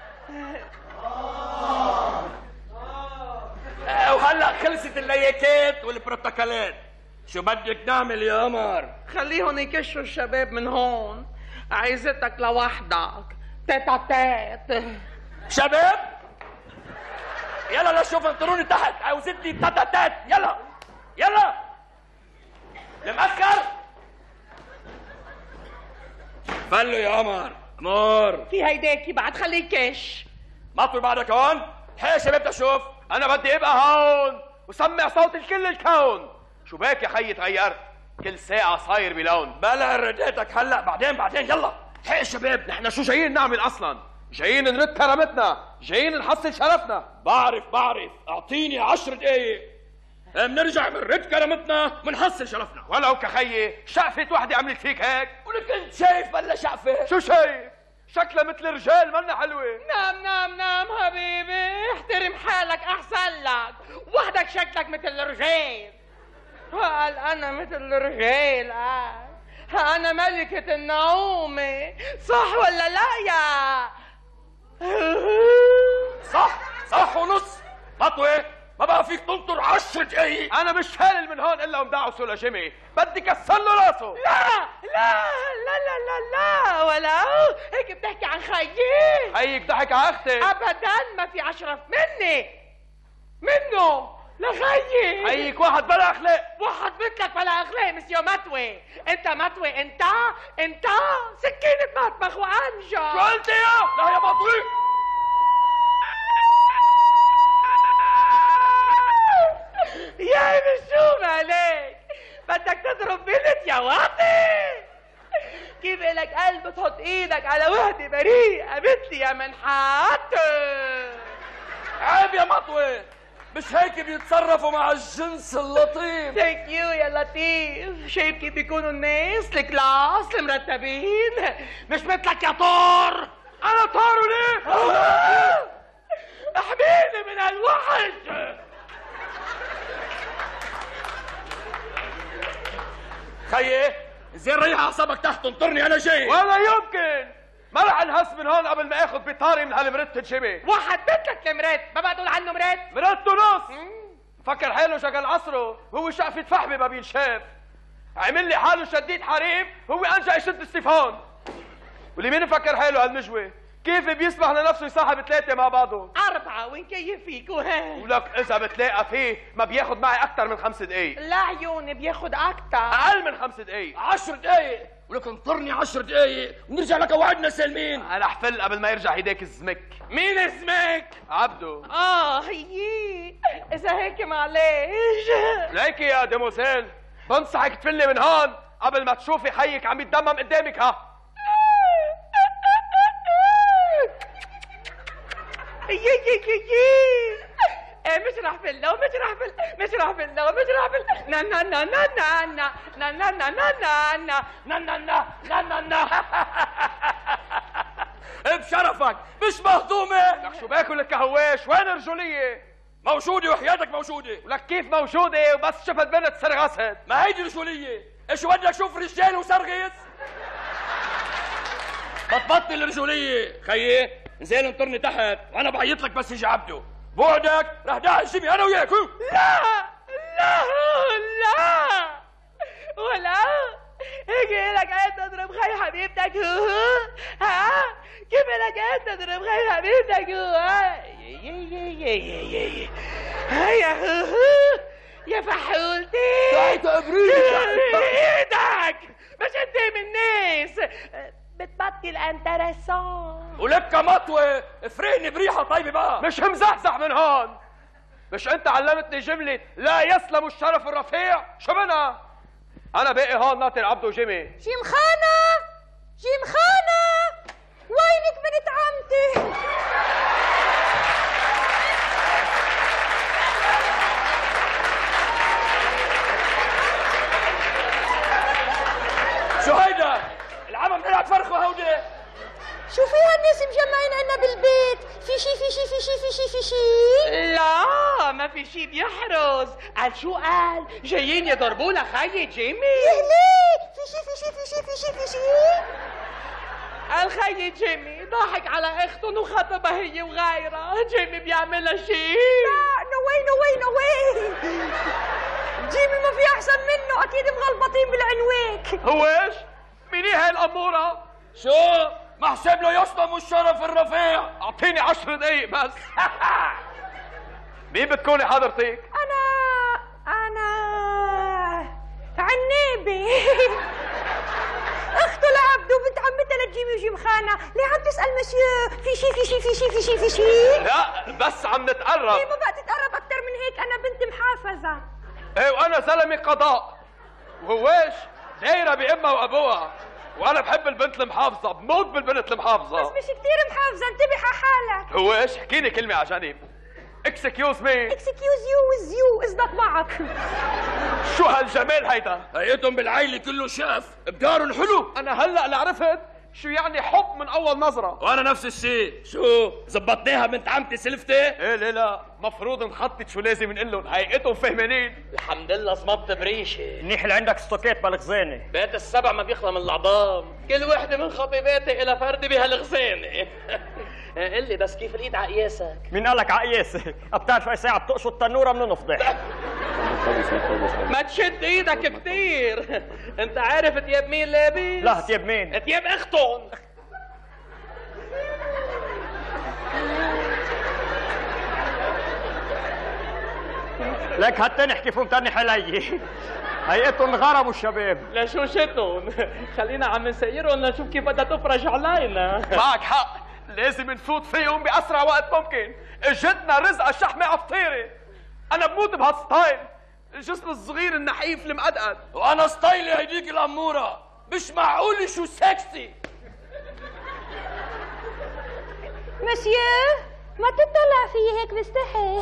Speaker 11: وهلا خلصت الليكات والبروتوكولات. شو بدك نعمل يا قمر؟
Speaker 5: خليهم يكشوا الشباب من هون، عايزتك لوحدك تيت تيت.
Speaker 11: شباب يلا لا شوف انطروني تحت، عاوزتني تات. يلا المأخر فلوا يا قمر. امور
Speaker 5: في هيداكي بعد خليه كش.
Speaker 11: مطوي بعدك هون. هي يا شباب تشوف.
Speaker 2: انا بدي ابقى هون وسمع صوت الكل الكون. شو باك يا خيي تغيرت؟ كل ساعة صاير بلون.
Speaker 11: بلا رديتك هلا بعدين يلا. هي يا شباب
Speaker 2: نحن شو جايين نعمل اصلا؟ جايين نرد كرامتنا، جايين نحصل شرفنا.
Speaker 11: بعرف اعطيني 10 دقايق بنرجع بنرد كرامتنا بنحصل شرفنا.
Speaker 2: ولو كخيي شقفة وحدة عملت فيك هيك؟
Speaker 11: ولك انت شايف بلا شقفة؟
Speaker 2: شو شايف؟ شكلها مثل رجال منا حلوة.
Speaker 5: نام حبيبي، احترم حالك احسن لك. وحدك شكلك مثل الرجال. قال انا مثل الرجال. انا ملكة النعومة، صح ولا لا يا؟
Speaker 11: صح ونص. مطوي ما بقى فيك تنطر 10 دقايق.
Speaker 2: انا مش هالل من هون الا ومدعوسه لجيمي، بدي كسر له راسه.
Speaker 5: لا ولا هيك بتحكي عن خيي.
Speaker 2: خيك ضحك على اختي.
Speaker 5: ابدا ما في اشرف منه لخيي.
Speaker 2: خيك واحد بلا اخلاق.
Speaker 5: واحد مثلك بلا اخلاق مسيو مطوي. انت مطوي انت سكينة مطبخ وانجا.
Speaker 11: شو قلت لا يا مطوي.
Speaker 5: يا شو مالك؟ بدك تضرب بنت يا واطي؟ كيف إلك قلب تحط ايدك على وحدة بريئة مثلي يا منحات؟
Speaker 11: عيب يا مطوي. مش هيك بيتصرفوا مع الجنس اللطيف.
Speaker 5: ثانك يو يا لطيف. شايف كيف بيكونوا الناس الكلاس المرتبين، مش مثلك يا طار.
Speaker 11: انا طار وليه؟
Speaker 5: احميني من هالوحش.
Speaker 11: خيي زين ريح اعصابك تحت تنطرني انا جاي.
Speaker 13: ولا يمكن. ما رح انهس من هون قبل ما اخذ بطاري من هالمرت الشبه.
Speaker 5: واحد مثلك المرت، ما بقى تقول عنه مرت؟
Speaker 13: مرته نص. فكر حاله شغل عصره، هو شقفة فحمة ما بينشاف. عمل لي حاله شديد حريم، هو انجا يشد السيفون. واللي مين فكر حاله هالمجوي؟ كيف بيسمح لنفسه يصاحب ثلاثة مع بعضهم؟
Speaker 5: 4 ونكيف فيك وهين.
Speaker 13: ولك إذا بتلاقى فيه ما بياخد معي أكثر من 5 دقايق.
Speaker 5: لا عيوني بياخد أكثر.
Speaker 13: أقل من 5 دقايق.
Speaker 11: 10 دقايق، ولك انطرني 10 دقايق ونرجع لك وعدنا سالمين.
Speaker 13: أنا حفل قبل ما يرجع هيداك الزمك.
Speaker 5: مين اسمك؟
Speaker 13: عبدو.
Speaker 5: هي إذا هيك معلش.
Speaker 13: ليكي يا ديموزيل، بنصحك تفلي من هون قبل ما تشوفي خيك عم يتدمم قدامك. ها
Speaker 5: مش راح فله مش راح فل مش راح فله مش راح فل نا نا نا نا نا نا نا نا نا نا نا نا نا نا نا
Speaker 11: بشرفك مش مهضومة.
Speaker 13: لك شو باكل الكهواش؟ وين الرجولية؟
Speaker 11: موجودة وحياتك موجودة.
Speaker 13: ولك كيف موجودة وبس شفت بنت سرغست؟
Speaker 11: ما هيدي رجولية. ايش بدك شوف رجال وسرغس؟ بتبطل الرجولية. خيي انزل انطرني تحت وانا بعيط لك بس يجي عبده. بعدك رح داعي الجيمي انا وياك.
Speaker 5: لا لا لا ولا هيك لك انت تضرب خي حبيبتك. ها كيف لك انت تضرب خي حبيبتك؟ يا فحولتي
Speaker 11: تعي تقبريني
Speaker 5: ايدك مش انت من الناس. بتبطل انترسون.
Speaker 11: ولك مطوة افرقني بريحة طيبة بقى.
Speaker 13: مش مزحزح من هون. مش انت علمتني جملة لا يسلم الشرف الرفيع؟ شو منها؟ انا باقي هون ناطر عبدو وجيمي.
Speaker 3: جيمخانة جيمخانة وينك بنت عمتي؟
Speaker 11: شو هيدا؟ العمى بنلعب فرخ وهودي.
Speaker 3: شو في هالناس مجمعين عنا بالبيت؟ في شي؟
Speaker 5: لا ما في شي بيحرز. قال شو قال؟ جايين يضربونا خيي جيمي.
Speaker 3: يهلي في شي
Speaker 5: قال خيي جيمي ضاحك على اختن وخطبها هي وغيرها. جيمي بيعملها شي.
Speaker 3: لا نو واي جيمي ما في احسن منه، اكيد مغلبطين بالعنواك.
Speaker 13: هو ايش؟ مين هي الامورة؟
Speaker 11: شو؟ محسب له يسلم الشرف الرفيع.
Speaker 13: اعطيني 10 دقايق بس. مين بتكوني حضرتك؟
Speaker 3: انا عنابي اخته لعبدو بنت عمتها لجيمي وجيمخانة. ليه عم تسأل مسيو؟ في شي؟
Speaker 13: لا بس عم نتقرب.
Speaker 3: ليه ما بقى تتقرب اكتر من هيك؟ انا بنت محافظة.
Speaker 13: ايه وانا زلمة قضاء. وهواش دايرة بأمها وأبوها. وأنا بحب البنت المحافظة، بموت بالبنت المحافظة.
Speaker 3: بس مش كتير محافظة، انتبه على حالك.
Speaker 13: هواش احكي لي كلمة على جنب. اكسكيوز مي.
Speaker 3: اكسكيوز يو ويز يو قصدك معك.
Speaker 13: شو هالجمال هيدا؟
Speaker 11: هيئتهم بالعيلة كله شاف، بدارهم حلو.
Speaker 13: أنا هلأ اللي عرفت شو يعني حب من أول نظرة.
Speaker 11: وأنا نفس الشيء. شو زبطناها بنت عمتي سلفتي؟
Speaker 13: إيه لا مفروض نخطط شو لازم نقول لهم، هيئتهم فهمانين.
Speaker 2: الحمد لله صمت بريشه.
Speaker 4: منيح اللي عندك ستوكيت بالخزانه.
Speaker 2: بيت السبع ما بيخلى من العظام، كل وحده من خطيباتي إلى فرد بهالخزانه. قل لي بس كيف الايد عقياسك؟
Speaker 4: مين قال لك عقياسه؟ بتعرف اي ساعه بتقشط تنوره من نفضح.
Speaker 2: ما تشد ايدك كتير. انت عارف تياب مين لابس؟
Speaker 4: لا تياب مين؟
Speaker 2: تياب اختهم.
Speaker 4: لك حتى نحكي فيهم تاني حلي. هيئتهم غربوا الشباب.
Speaker 2: لشوشتهم. خلينا عم نسيرهم لنشوف كيف بدها تفرج علينا.
Speaker 13: معك حق، لازم نفوت فيهم بأسرع وقت ممكن. اجتنا رزقة شحمة عفطيرة. أنا بموت بهالستايل، الجسم الصغير النحيف المقدقد.
Speaker 11: وأنا ستايلي هيديك الأمورة، مش معقول شو سكسي.
Speaker 3: مسيو
Speaker 7: ما تطلع فيي هيك بستحي.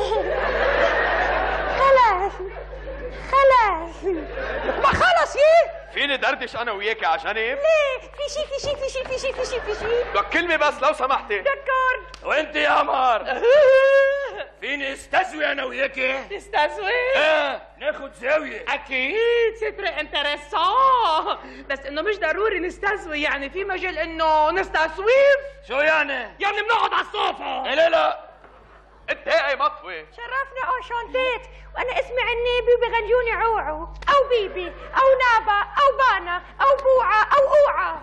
Speaker 7: خلاص خلاص.
Speaker 13: ما خلص ايه؟ فيني دردش انا وياكي على جنب؟
Speaker 7: ليه؟ في شي
Speaker 13: لك كلمة بس لو سمحتي.
Speaker 7: دكار.
Speaker 11: وانت يا قمر فيني استزوي انا وياكي؟
Speaker 5: تستزوي؟
Speaker 11: ايه ناخد زاوية.
Speaker 5: اكيد ستري انتريسون، بس انه مش ضروري نستزوي، يعني في مجال انه نستسويف.
Speaker 11: شو يعني؟
Speaker 5: يعني بنقعد على الصوفة.
Speaker 11: لا لا
Speaker 13: اتقي مطوي.
Speaker 7: شرفنا انشانتيت، وانا اسمي عنيبي وبغنجوني عوعو او بيبي او نابا او بانا او بوعه او اوعه.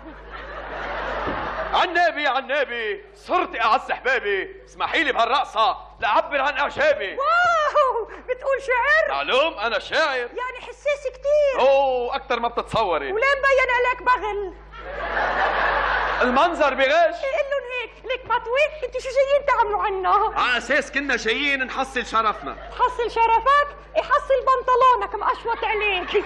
Speaker 13: عنابي صرت اعز احبابي، اسمحي لي بهالرقصه لأعبر عن اعجابي.
Speaker 7: واو بتقول شعر؟
Speaker 13: معلوم انا شاعر.
Speaker 7: يعني حساسي كتير.
Speaker 13: اوه اكتر ما بتتصوري.
Speaker 7: وليه مبين عليك بغل؟
Speaker 13: المنظر بغش.
Speaker 7: قل لهم هيك ليك مطوي، انتوا شو جايين تعملوا عنا؟
Speaker 13: على اساس كنا جايين نحصل شرفنا.
Speaker 7: تحصل شرفك؟ يحصل بنطلونك مقشوط عليك.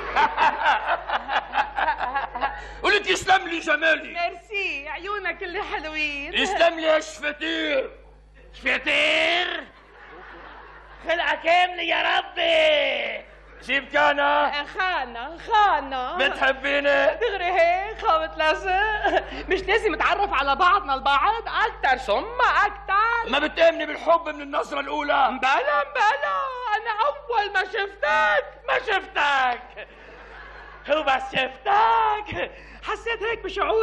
Speaker 11: قلت يسلم لي جمالي.
Speaker 5: ميرسي، عيونك اللي حلوين.
Speaker 11: يسلم لي يا شفتير. شفتير خلقة كاملة يا ربي. جيب كانا.
Speaker 5: خانة
Speaker 11: بتحبيني؟
Speaker 5: دغري هيك خابط لازق. مش لازم نتعرف على بعضنا البعض أكتر ثم أكتر.
Speaker 11: ما بتأمني بالحب من النظرة الأولى؟
Speaker 5: بلا أنا أول ما شفتك وبس شفتك حسيت هيك بشعور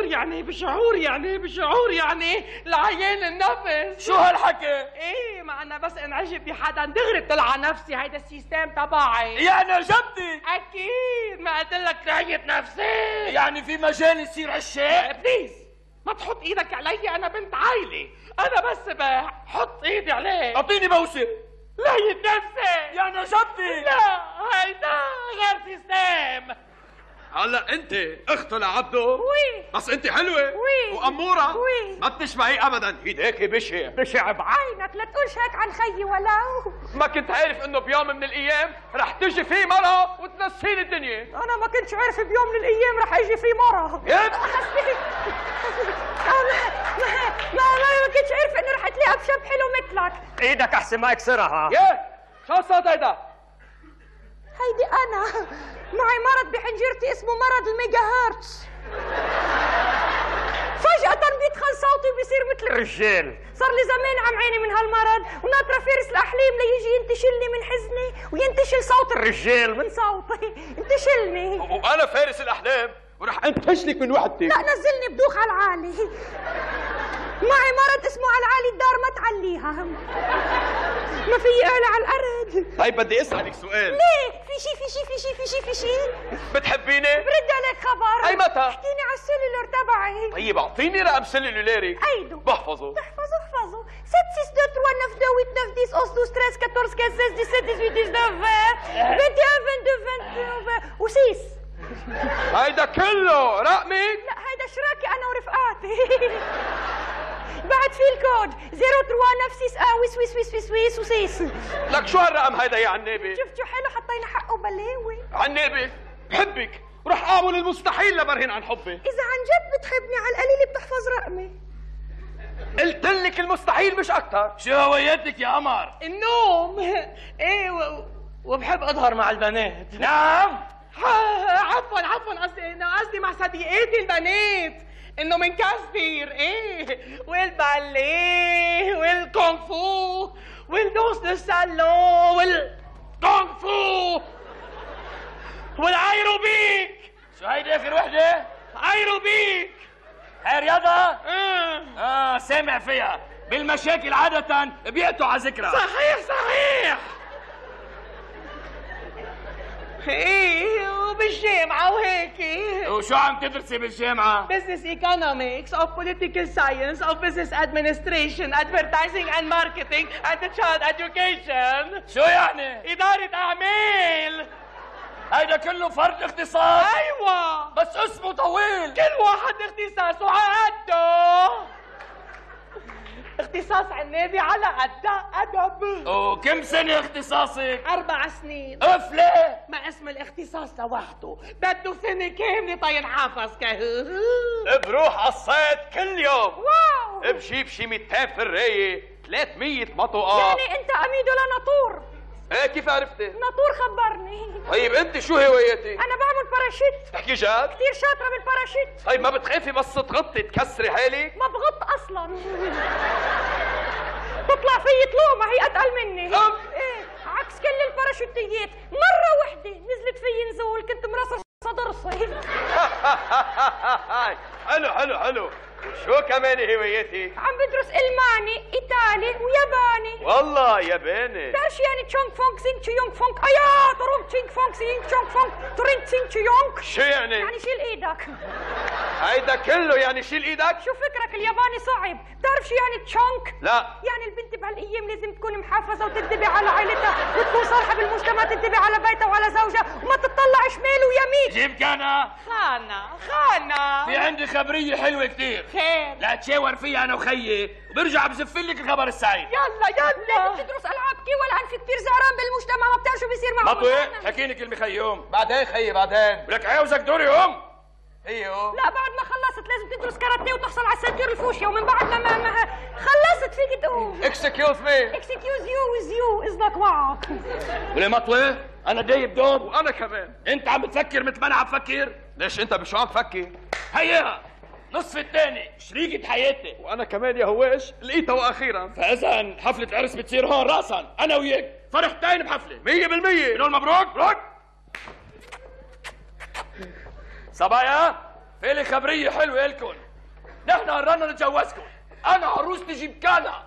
Speaker 5: يعني لعيان النفس.
Speaker 11: شو هالحكي؟
Speaker 5: ايه ما انا بس انعجب بحدا دغري طلع نفسي، هيدا السيستم تبعي.
Speaker 11: يعني عجبتك؟
Speaker 5: اكيد، ما قلت لك رعية نفسي.
Speaker 11: يعني في مجال يصير عشاق؟
Speaker 5: بليز ما تحط ايدك علي، انا بنت عايلة، انا بس بحط ايدي عليك.
Speaker 11: اعطيني بوسة.
Speaker 5: رعية نفسي.
Speaker 11: يعني عجبتك؟
Speaker 5: لا هيدا غير سيستم.
Speaker 13: هلا انت اخت لعبده؟
Speaker 7: وي.
Speaker 13: بس انت حلوه
Speaker 7: وي.
Speaker 13: واموره
Speaker 7: وي.
Speaker 13: ما بتشبهي ابدا، ايديك بشع
Speaker 7: بعينك لا تقولش هيك عن خيي ولو.
Speaker 13: ما كنت عارف انه بيوم من الايام رح تجي فيه مرة وتنسيني الدنيا.
Speaker 7: انا ما كنتش عارف بيوم من الايام رح يجي في مرة. ما كنتش عارف انه رح تلاقي بشاب حلو مثلك.
Speaker 4: ايدك احسن ما اكسرها.
Speaker 13: ياه شو الصوت هيدا؟
Speaker 7: هيدي انا معي مرض بحنجرتي اسمه مرض الميجا هرتز. فجأة بيدخل صوتي وبيصير مثل
Speaker 4: الرجال.
Speaker 7: صار لي زمان عم عاني من هالمرض، وناطرة فارس الأحلام ليجي ينتشلني من حزني وينتشل صوت
Speaker 4: الرجال
Speaker 7: من صوتي، انتشلني.
Speaker 13: وانا فارس الاحلام ورح انتشلك من وحدتي.
Speaker 7: لا نزلني بدوخ على العالي. معي مرض اسمه على العالي الدار ما تعليها، ما في اعلى على الارض.
Speaker 13: طيب بدي اسالك سؤال.
Speaker 7: ليه؟ في شي
Speaker 13: بتحبيني؟
Speaker 7: برد عليك خبر.
Speaker 13: اي متى؟
Speaker 7: احكيني على السيلولر تبعي.
Speaker 13: طيب اعطيني رقم سلولاري.
Speaker 7: ايدو
Speaker 13: بحفظه.
Speaker 7: احفظه 7 6 2 3 9 2 8 10 11 12 13 14 15 16 17 18 22 وسيس.
Speaker 13: هيدا كله رقمك؟
Speaker 7: لا هيدا شراكي انا ورفقاتي. بعد في الكود 03 9 وسيس.
Speaker 13: لك شو هالرقم هيدا يا عنابي؟
Speaker 7: شفت شو حلو حطينا حقه بلاوي.
Speaker 13: عنابي بحبك ورح اعمل المستحيل لبرهن عن حبي.
Speaker 7: اذا عن جد بتحبني على القليل بتحفظ رقمي.
Speaker 13: قلت لك المستحيل مش اكثر.
Speaker 11: شو هوايتك يا قمر؟
Speaker 5: النوم. ايه وبحب اظهر مع البنات.
Speaker 11: نعم.
Speaker 5: عفوا قصدي مع صديقاتي البنات، انه من كثير ايه، والباليه والكونغ فو والدوس للسالون والكونغ فو والايروبيك.
Speaker 11: شو هيدي اخر وحده؟
Speaker 5: ايروبيك.
Speaker 11: هاي رياضة؟ سامع فيها. بالمشاكل عادة بيقطعوا على ذكرى.
Speaker 5: صحيح. ايه وبالجامعة وهيك.
Speaker 11: وشو عم تدرسي بالجامعة؟
Speaker 5: Business Economics of Political Science of Business Administration Advertising and Marketing and Child Education.
Speaker 11: شو يعني؟
Speaker 5: إدارة أعمال.
Speaker 11: هيدا كله فرد اختصاص؟
Speaker 5: أيوة
Speaker 11: بس اسمه طويل.
Speaker 5: كل واحد اختصاصه على قده. اختصاص عنابي على قدها أدب.
Speaker 11: وكم سنة اختصاصك؟
Speaker 5: 4 سنين.
Speaker 11: ليه؟
Speaker 5: ما اسم الاختصاص لوحده بده سنة كاملة تينحفظ.
Speaker 13: بروح على الصيد كل يوم.
Speaker 7: واو.
Speaker 13: بجيب شي 200 فراية 300 مطوقة.
Speaker 14: يعني انت اميد ولا ناطور؟
Speaker 13: ايه كيف عرفتي؟
Speaker 14: ناطور خبرني.
Speaker 13: طيب انت شو هوايتك؟
Speaker 14: انا بعمل باراشوت.
Speaker 13: تحكي جد؟
Speaker 14: كثير شاطرة بالباراشوت.
Speaker 13: طيب ما بتخافي بس تغطي تكسري حالك؟
Speaker 14: ما بغط اصلا. تطلع في طلوع ما هي اتقل مني. ايه عكس كل الباراشوتيات، مرة وحدة نزلت في نزول كنت مرصصة ضرسي.
Speaker 13: حلو حلو حلو. وشو كمان هوايتك؟
Speaker 14: عم بدرس الماني، ايطالي وياباني.
Speaker 13: والله ياباني.
Speaker 14: بتعرف شو يعني تشونغ فونغ سينغ تشيونغ فونغ؟ ايا تروم تشينغ فونغ سينغ تشونغ فونغ ترين سينغ تشيونغ.
Speaker 13: شو يعني؟
Speaker 14: يعني شيل ايدك.
Speaker 13: هيدا كله يعني شيل ايدك؟
Speaker 14: شو فكرك الياباني صعب؟ بتعرف شو يعني تشونغ؟
Speaker 13: لا.
Speaker 14: يعني البنت بهالايام لازم تكون محافظه وتنتبه على عائلتها وتكون صالحه بالمجتمع، تنتبه على بيتها وعلى زوجها وما تطلع شمال ويمين.
Speaker 11: جيب كانا.
Speaker 14: خانة
Speaker 11: في عندي خبرية حلوة كتير.
Speaker 14: خير.
Speaker 11: لا تشاور فيها انا وخيي وبرجع بزفلك الخبر السعيد.
Speaker 14: يلا لازم تدرس العاب كي ولا في كثير زعران بالمجتمع ما بتعرف شو بيصير معهم.
Speaker 11: مطوي حكيني كلمة خيوم.
Speaker 13: بعدين خيي بعدين.
Speaker 11: ولك عاوزك دوري ام.
Speaker 13: ايوه.
Speaker 14: لا بعد ما خلصت لازم تدرس كاراتيه وتحصل على السنتور الفوشيا، ومن بعد ما خلصت فيك تقوم.
Speaker 13: اكسكيوز مي.
Speaker 14: اكسكيوز يو ويز يو اذنك معك.
Speaker 11: وليه مطوي؟ انا دايب دوب.
Speaker 13: وانا كمان.
Speaker 11: انت عم بتفكر مثل ما انا عم بفكر؟
Speaker 13: ليش انت مش عم تفكر؟
Speaker 11: هيا نصف الثاني شريكة حياتي.
Speaker 13: وانا كمان يا هواش لقيتها واخيرا.
Speaker 11: فاذا حفلة عرس بتصير هون راسا انا وياك، فرحتين بحفلة
Speaker 13: 100%.
Speaker 11: بنقول مبروك. مبروك. صبايا في لي خبرية حلوة إلكن. نحن قررنا نتجوزكم. أنا عروستي جيب كانا.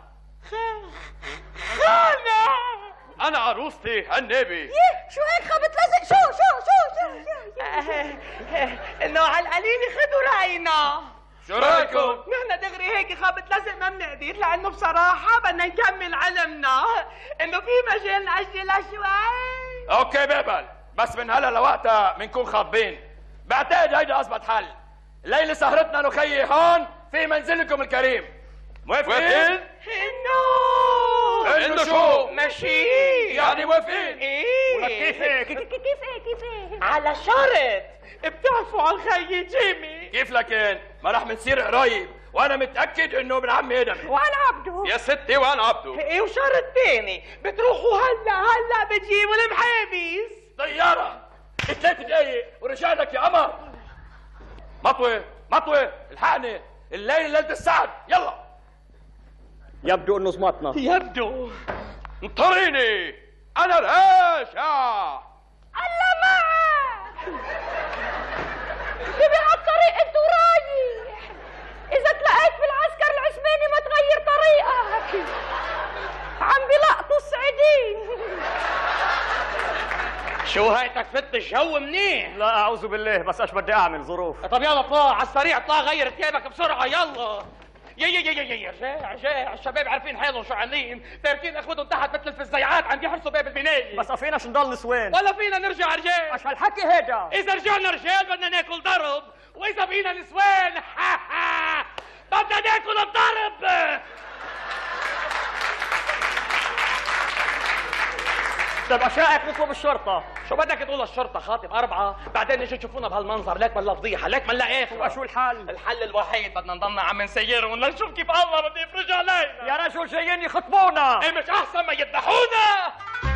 Speaker 14: خانة.
Speaker 13: أنا عروستي هالنبي.
Speaker 14: شو هيك خبط لزق؟ شو
Speaker 12: انه على القليل خدوا راينا.
Speaker 11: شو رايكم؟
Speaker 12: نحن دغري هيك خابط لازق ما بنقدر، لانه بصراحه بدنا نكمل علمنا، انه في مجال ناجلها شوي.
Speaker 11: اوكي بيبل، بس من هلا لوقتها بنكون خابين. بعتقد هيدا اضبط حل. الليله سهرتنا انا خيي هون في منزلكم الكريم. موافقين؟ انه شو؟
Speaker 12: ماشي
Speaker 11: يعني موافقين؟
Speaker 12: ايه.
Speaker 11: كيف هيك؟
Speaker 14: كيف ايه؟
Speaker 12: على شرط بتعرفوا على الخي جيمي.
Speaker 11: كيف لكن؟ ما رح منصير قرايب، وانا متاكد انه ابن عمي ادمي.
Speaker 14: وانا عبده.
Speaker 13: يا ستي وانا عبده.
Speaker 12: ايه وشرط تاني بتروحوا هلا بتجيبوا المحابس.
Speaker 11: طياره 3 دقايق ورجع لك يا قمر. مطوي الحقني، الليله ليله السعد. يلا.
Speaker 4: يبدو انه زمطنا.
Speaker 12: يبدو.
Speaker 13: انطريني انا راجع.
Speaker 14: الله معك. تبي على الطريق انت ورايح. اذا تلاقيت بالعسكر العثماني ما تغير طريقك. عم بيلقطوا الصعيدين.
Speaker 2: شو هاي فت الجو منيح.
Speaker 4: لا اعوذ بالله، بس ايش بدي اعمل ظروف.
Speaker 2: طب يلا اطلع على السريع، اطلع غير ثيابك بسرعه يلا. يا رجع الشباب عارفين حالهم شو عاملين، تاركين اخوتهم تحت مثل الفزيعات عم يحرسوا باب البنايه.
Speaker 4: بس ما فيناش نضل نسوان.
Speaker 2: ولا فينا نرجع رجال.
Speaker 4: ايش هالحكي هيدا؟
Speaker 2: اذا رجعنا رجال بدنا ناكل ضرب، واذا بقينا نسوان بدنا ناكل الضرب.
Speaker 4: طيب اشائك نطلب الشرطة.
Speaker 2: شو بدك تقول للشرطة؟ خاطب 4 بعدين نجي تشوفونا بهالمنظر، ليك ملا فضيحة، ليك ملا اخر.
Speaker 4: وشو الحل؟
Speaker 2: الحل الوحيد بدنا نضلنا عم نسيرهم لنشوف كيف الله بده يفرج علينا.
Speaker 4: يا رجل جايين يخطبونا.
Speaker 2: ايه مش احسن ما يذبحونا؟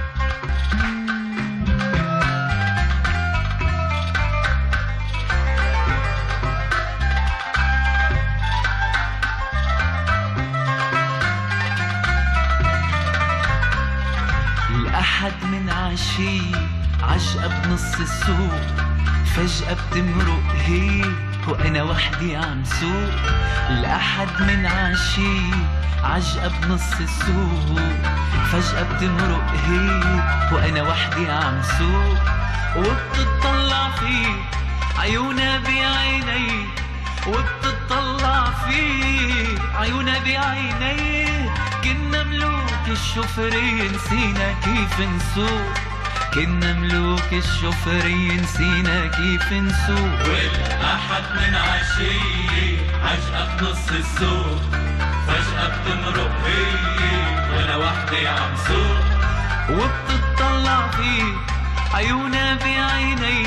Speaker 6: الأحد من عشي عجقة بنص السوق، فجأة بتمرق هي وأنا وحدي عم سوق. الأحد من عشي عجقة بنص السوق، فجأة بتمرق هي وأنا وحدي عم سوق. وبتطلع فيه عيونها بعيني، وبتطلع فيه عيونها بعيني. كنا ملوك الشوفري نسينا كيف نسوق، كنا ملوك الشوفري نسينا كيف نسوق.
Speaker 10: والأحد من عشية عجقة بنص السوق، فجأة بتمرق هي وأنا وحدي عم سوق.
Speaker 6: وبتطلع فيه عيونها بعيني،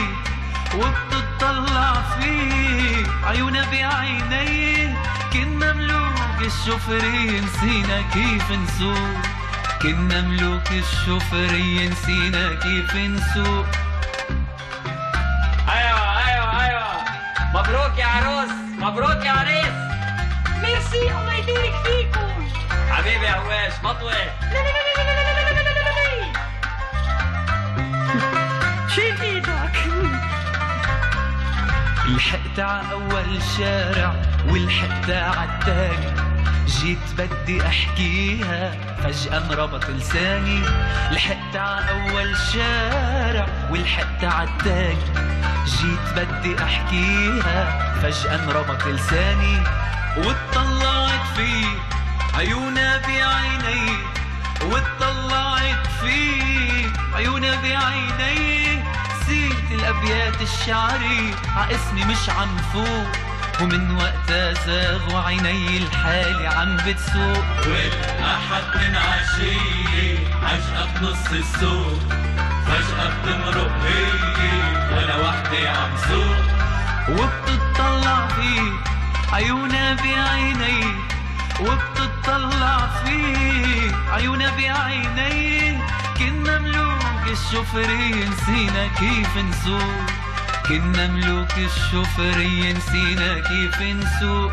Speaker 6: وبتطلع فيه عيونها بعيني. كنا ملوك
Speaker 1: الشوفرية نسينا كيف نسوق، كنا ملوك الشوفرية نسينا كيف نسوق.
Speaker 4: ايوه مبروك يا عروس، مبروك يا عريس.
Speaker 14: ميرسي، الله يبارك فيكم.
Speaker 4: حبيبي يا هواش مطوي.
Speaker 14: شيل ايدك.
Speaker 1: لحقت ع اول شارع ولحقت عالتاني، جيت بدي احكيها فجأة انربط لساني. لحقت ع اول شارع ولحقت عالتاني، جيت بدي احكيها فجأة انربط لساني. واتطلعت فيه عيونا بعيني، واتطلعت فيه عيونا بعيني. نسيت الابيات الشعري عاسمي مش عم فوق، ومن وقتها زاغوا عيني الحالي عم بتسوق.
Speaker 10: والاحد من عشية عجقة بنص السوق، فجأة بتمرق هي وانا وحدي عم سوق.
Speaker 1: وبتطلع فيه عيونا بعيني، وبتطلع فيه عيونا بعيني. كنا ملوك الشوفرية نسينا كيف نسوق، كنا ملوك الشوفرية نسينا كيف نسوق.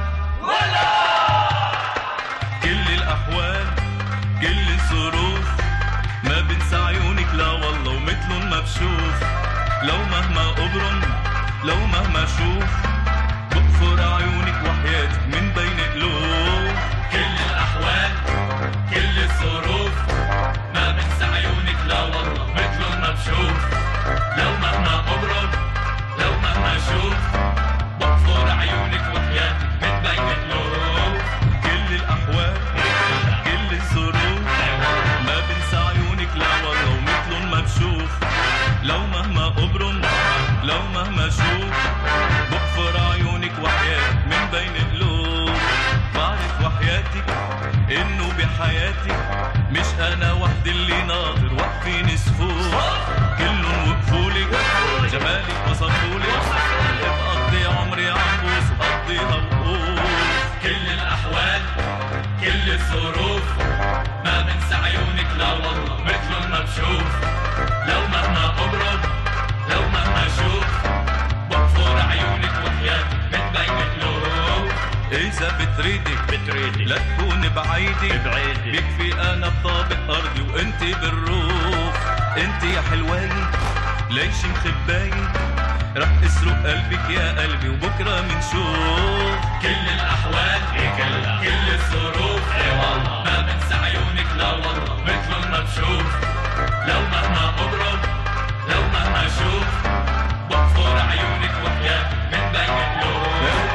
Speaker 10: كل الأحوال كل الظروف ما بنسى عيونك لا والله ومثلن ما بشوف. لو مهما أبرم لو مهما شوف بقفر عيونك وحياتك من بين قلوب. كل الأحوال كل الظروف ما بنسى عيونك لا والله مثلن ما بشوف. لو مهما أبرم لو مهما شوف بقفر عيونك وحياتك من بين قلوب. كل الأحوال كل الظروف ما بنسى عيونك لا والله ومثلن ما بشوف. لو مهما أبرم لو مهما شوف بقفر عيونك وحياتك من بين قلوب. بعرف وحياتك إنه بحياتك مش أنا وحدي اللي ناطر واقفين صفوف. كلن وقفولك جمالك وصفولك بقضي عمري عم بوس بقضيها وقوف. كل الأحوال كل الظروف ما بنسى عيونك لا والله مثلن ما بشوف. لو مهما أبرد لو مهما شوف بقفر عيونك وحياتك من بين قلوب. إذا بتريدك لا تكون بعيدي بيكفي أنا بطابق أرضي وأنتي بالروف. أنتي يا حلواي ليش مخباي رح اسرق قلبك يا قلبي وبكرة منشوف. كل الأحوال كل الظروف ما بنسى عيونك لا والله مثلن ما بشوف. لو مهما أضرب لو مهما شوف بقفر عيونك وحياتك من بين قلوب.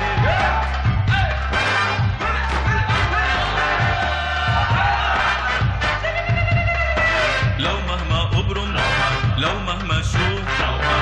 Speaker 10: لو مهما أبرم لو مهما شوف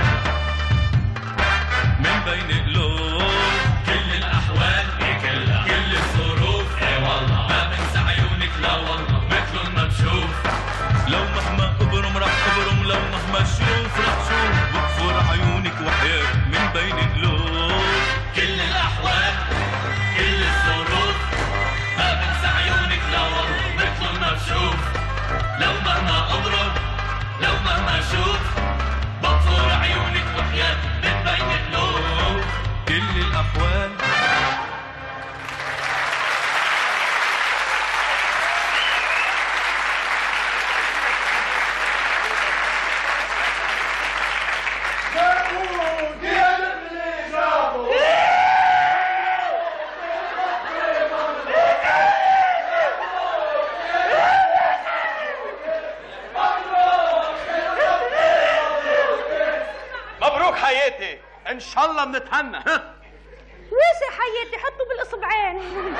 Speaker 10: من بين قلوب. كل الأحوال كل الظروف ما بنسى عيونك لا والله مثلن ما بشوف. لو مهما أبرم رح أبرم لو مهما شوف رح شوف بقفر عيونك وحياتك من بين قلوب. كل الأحوال كل الظروف ما بنسى عيونك لا والله مثلن ما بشوف. لو مهما أضرب لو مهما شوف بقفر عيونك وحياتك من بين قلوب. كل الأحوال
Speaker 13: مبروك حياتي، ان شاء الله بنتهنى.
Speaker 14: ويسي حياتي حطوا بالاصبعين.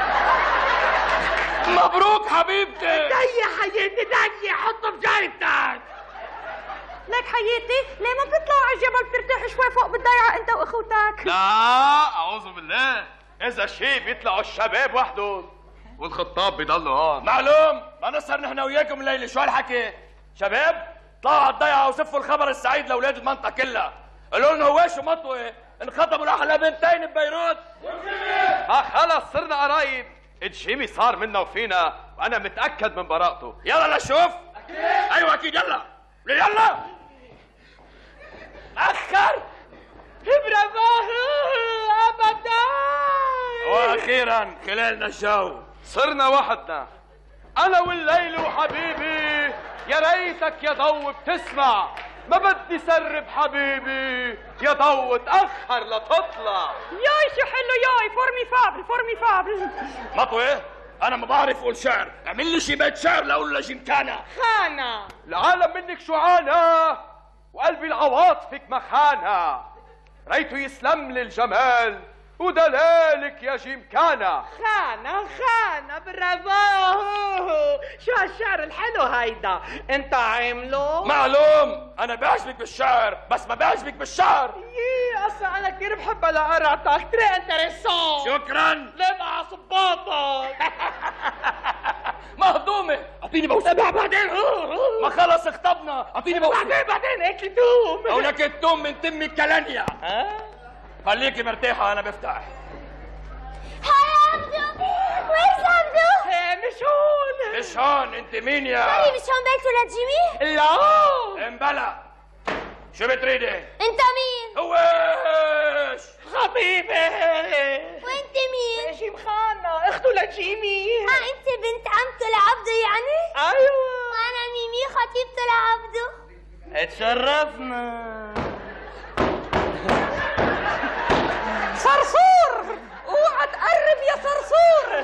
Speaker 11: مبروك حبيبتي.
Speaker 12: دي حياتي دي حطه بجيبتك.
Speaker 14: لك حياتي ليه ما بتطلعوا على الجبل بترتاحوا شوي فوق بالضيعه انت واخوتك؟
Speaker 13: لا اعوذ بالله، اذا شيء بيطلعوا الشباب وحدهم والخطاب بيضلوا هون.
Speaker 11: معلوم ما نسهر نحن وياكم الليله. شو هالحكي شباب؟ طلعوا على الضيعه وسفوا الخبر السعيد لاولاد المنطقه كلها. قالوا لنا هواش ومطوي انخطبوا لاحلى بنتين ببيروت.
Speaker 13: ما خلص صرنا قرايب، جيمي صار منا وفينا وانا متاكد من براءته.
Speaker 11: يلا لشوف. ايوه اكيد. يلا يلا.
Speaker 12: اخر برافو ابدا.
Speaker 11: واخيرا خلالنا الجو
Speaker 13: صرنا وحدنا انا والليل وحبيبي. يا ريتك يا ضو بتسمع، ما بدي سرب حبيبي. يا ضو تاخر لتطلع.
Speaker 14: ياي شو حلو ياي. فورميفابل فورميفابل.
Speaker 11: مطوي انا ما بعرف اقول شعر، اعمل لي شي بيت شعر لاقول لجمكانه.
Speaker 12: خانه
Speaker 13: العالم منك شعانه وقلبي العواطفك مخانه. ريته يسلم لي الجمال ودلالك يا جيمكانه.
Speaker 12: خانه برافو. شو هالشعر الحلو هيدا انت عامله؟
Speaker 11: معلوم انا بعجبك بالشعر بس ما بعجبك بالشعر.
Speaker 12: يي اصلا انا كثير بحب قرعتك تري انتريسون.
Speaker 11: شكرا.
Speaker 12: ليه مع صباطك؟
Speaker 11: مهضومه. اعطيني بوسه بعدين. ما خلص اخطبنا. اعطيني بوسه
Speaker 12: بعدين هيك توم.
Speaker 11: او لك التوم من تمي الكلانيا. خليكي مرتاحه انا بفتح.
Speaker 7: هاي عبدو. وين عبدو؟
Speaker 12: مش هون.
Speaker 11: مش هون. انت مين يا؟
Speaker 7: ماني مش هون بيت ولاد جيمي؟
Speaker 12: لا
Speaker 11: امبلا. شو بتريدي؟
Speaker 7: انت مين؟
Speaker 11: هو ايش؟
Speaker 12: خطيبي.
Speaker 7: وانت مين؟
Speaker 12: جيمخانة اخته لجيمي.
Speaker 7: انت بنت عمته لعبدو يعني؟
Speaker 12: ايوه.
Speaker 7: وانا ميمي خطيبته لعبدو.
Speaker 2: اتشرفنا.
Speaker 14: صرصور اوعى تقرب يا صرصور.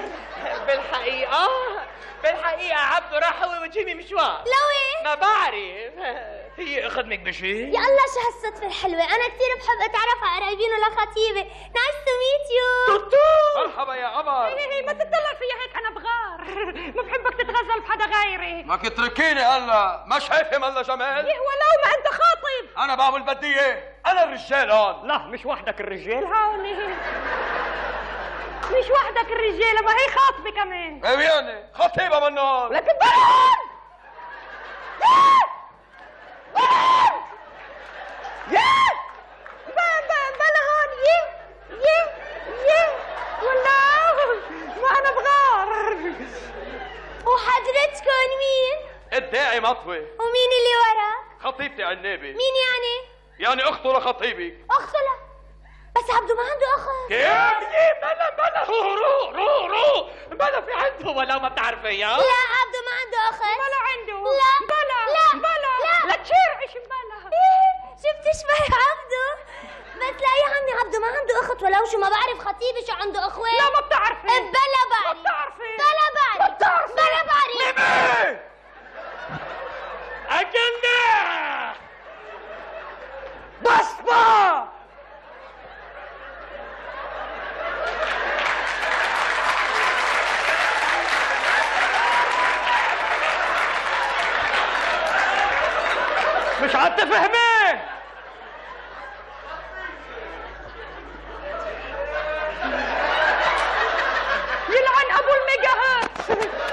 Speaker 12: بالحقيقة عبده راح هو وجيمي مشوار.
Speaker 7: لوين؟
Speaker 12: ما بعرف. هي اخدمك بشي؟
Speaker 7: يا الله شو هالصدفة الحلوة. أنا كثير بحب أتعرف على قرايبين ولخطيبة. نايس تو ميت يو.
Speaker 12: توتو.
Speaker 13: مرحبا يا قمر.
Speaker 14: هي ما تطلع فيا هيك أنا بغار. ما بحبك تتغزل بحدا غيري.
Speaker 13: ما تتركيني هلا. ما شايفه ملا جمال؟
Speaker 14: إيه ولو ما أنت خاطب.
Speaker 13: انا بعمل بدي ايه. انا الرجال هون.
Speaker 4: لا مش وحدك الرجال.
Speaker 14: هوني مش وحدك الرجالة ما هي خاطبة كمان.
Speaker 13: ايه يعني خطيبه من هون.
Speaker 14: لكن بلان بلا هون. يه والله ما أنا بغار.
Speaker 7: وحضرتكم مين؟
Speaker 13: الداعي مطوي.
Speaker 7: ومين اللي وراك؟
Speaker 13: خطيبتي عنابي.
Speaker 7: مين يعني؟
Speaker 13: يعني اخته لخطيبك.
Speaker 7: أخته لا. بس عبده ما عنده أخت.
Speaker 12: كيف؟ بلا رو بلا في عنده ولا ما بتعرفيها؟
Speaker 7: لا عبده ما عنده أخت.
Speaker 14: بلا عنده.
Speaker 7: لا
Speaker 14: لا تشرعش بلا.
Speaker 7: شو بتشبه عبده؟ بس لا يا عمي عبده ما عنده أخت ولو شو. ما بعرف خطيبي شو عنده أخوات.
Speaker 14: لا ما بتعرفي.
Speaker 7: بلا بعرف.
Speaker 14: ما بتعرفي.
Speaker 7: بلا بعرف.
Speaker 12: أكلنا
Speaker 4: بصمة. مش عاد تفهمي.
Speaker 14: يلعن ابو الميجا هرتز.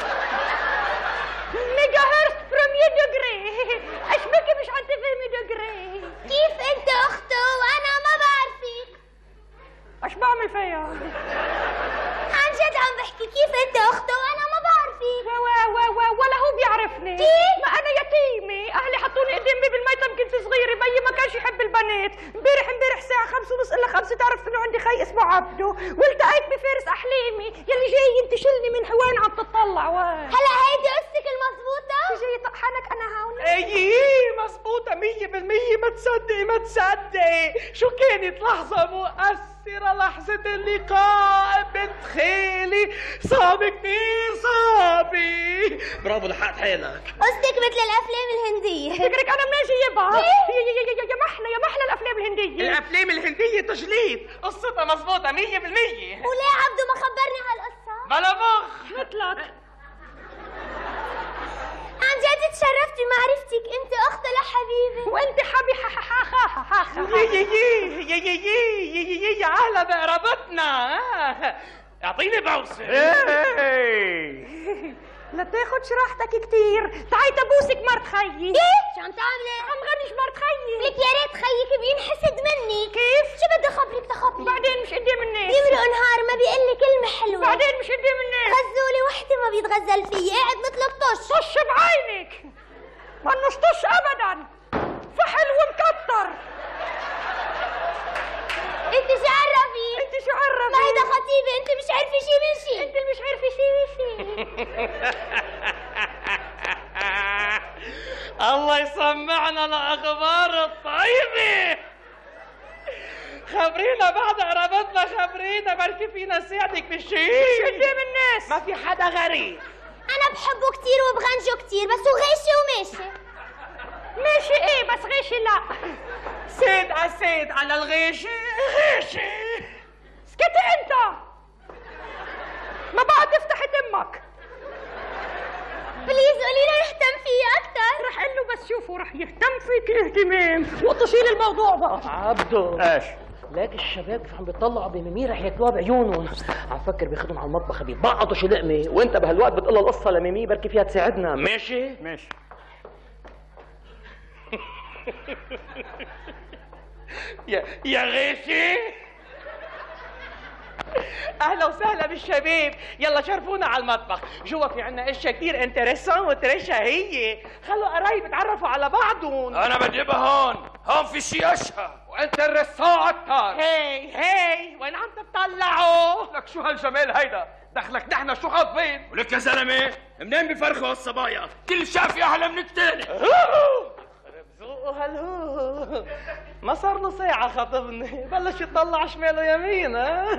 Speaker 14: ميجا هرتز بريمير دغري. ايش بكي مش عاد تفهمي دغري؟
Speaker 7: كيف انت اخته وانا ما بعرفك؟
Speaker 14: ايش بعمل فيها؟
Speaker 7: عن جد عم بحكي. كيف انت اخته وانا ما بعرفك؟
Speaker 14: ولا هو بيعرفني.
Speaker 7: كيف؟
Speaker 14: ما انا يتيمه. اهلي حطوني قدام باب الميتم كنت صغيره. بيي ما كانش يحب البنات. امبارح الساعه 5:30 الا 5 تعرف انه عندي خي اسمه عبده. والتقيت بفارس احلامي يلي جاي ينتشلني من حوين عم تطلع.
Speaker 7: هلا هيدي قصتك المضبوطه؟
Speaker 14: شو جاي طحنك انا هون؟
Speaker 12: ايه مظبوطة 100%. ما تصدقي شو كانت لحظة مؤثرة. لحظة اللقاء بنت خالي. صعب كتير صعبي. برافو لحقت حالك.
Speaker 7: قصدك مثل الافلام الهنديه.
Speaker 14: فكرك انا منين جايبها؟ يا محلى الافلام الهنديه.
Speaker 12: الافلام الهندية تجليد. قصتها مظبوطة 100%.
Speaker 7: وليه عبده ما خبرني هالقصه؟
Speaker 12: بلا مخ
Speaker 14: مثلك.
Speaker 7: عن جد تشرفت بمعرفتك. انت اخته لحبيبي.
Speaker 14: وانت
Speaker 12: يا اهلا بقرابتنا. اعطيني بوسه.
Speaker 14: لا تاخدش راحتك كتير. تعي تبوسك مرت خيي.
Speaker 7: شو عم تعملي؟
Speaker 14: عم غنيش مرت خيي.
Speaker 7: لك يا ريت خيك بينحسد مني.
Speaker 14: كيف؟
Speaker 7: شو بدي خبرك تخبري؟
Speaker 14: بعدين مش قدام الناس.
Speaker 7: يمرق نهار ما بيقول لي كلمه حلوه.
Speaker 14: بعدين مش قدام الناس.
Speaker 7: عارفه شي من شي.
Speaker 14: انت اللي مش عارفه شي من شي.
Speaker 2: الله يسمعنا الاخبار الطيبه. خبرينا بعد قرابتنا، خبرينا بركي فينا نساعدك بالشيء.
Speaker 14: مش قدام الناس،
Speaker 2: ما في حدا غريب.
Speaker 7: انا بحبه كتير وبغنجه كتير، بس هو غاشي وماشي.
Speaker 14: ماشي ايه بس غاشي لا.
Speaker 2: سيد عالسيد على الغيشي غيشي.
Speaker 14: اسكتي انت، ما بقى تفتحي تمك.
Speaker 7: بليز قولي له يهتم فيي اكثر.
Speaker 14: رح اقول له بس شوفوا رح يهتم فيك اهتمام. وطشي لي الموضوع بقى.
Speaker 2: عبدو
Speaker 4: ايش؟
Speaker 2: ليك الشباب كيف عم بيطلعوا بميمي رح ياكلوها بعيونهم. عم فكر بياخذهم على المطبخ بيبعضوا شي لقمه، وانت بهالوقت بتقول لها القصه لميمي بركي فيها تساعدنا. ماشي؟
Speaker 4: ماشي.
Speaker 2: يا غيشي، اهلا وسهلا بالشباب. يلا شرفونا على المطبخ. جوا في عنا اشياء كثير انتريسون وترشها هي. خلوا قرايب يتعرفوا على بعضهم.
Speaker 11: انا بدي ابقى هون في شيء اشهى
Speaker 13: وانت الرساء اكثر.
Speaker 2: هي وين عم تطلعوا؟
Speaker 13: لك شو هالجمال هيدا؟ دخلك نحن شو خاطبين؟
Speaker 11: ولك يا زلمه منين بفرخوا هالصبايا؟ كل شافي احلى من الثاني.
Speaker 2: ذوقوا هالهو. ما صار له ساعة خطبني بلش يطلع شماله يمين.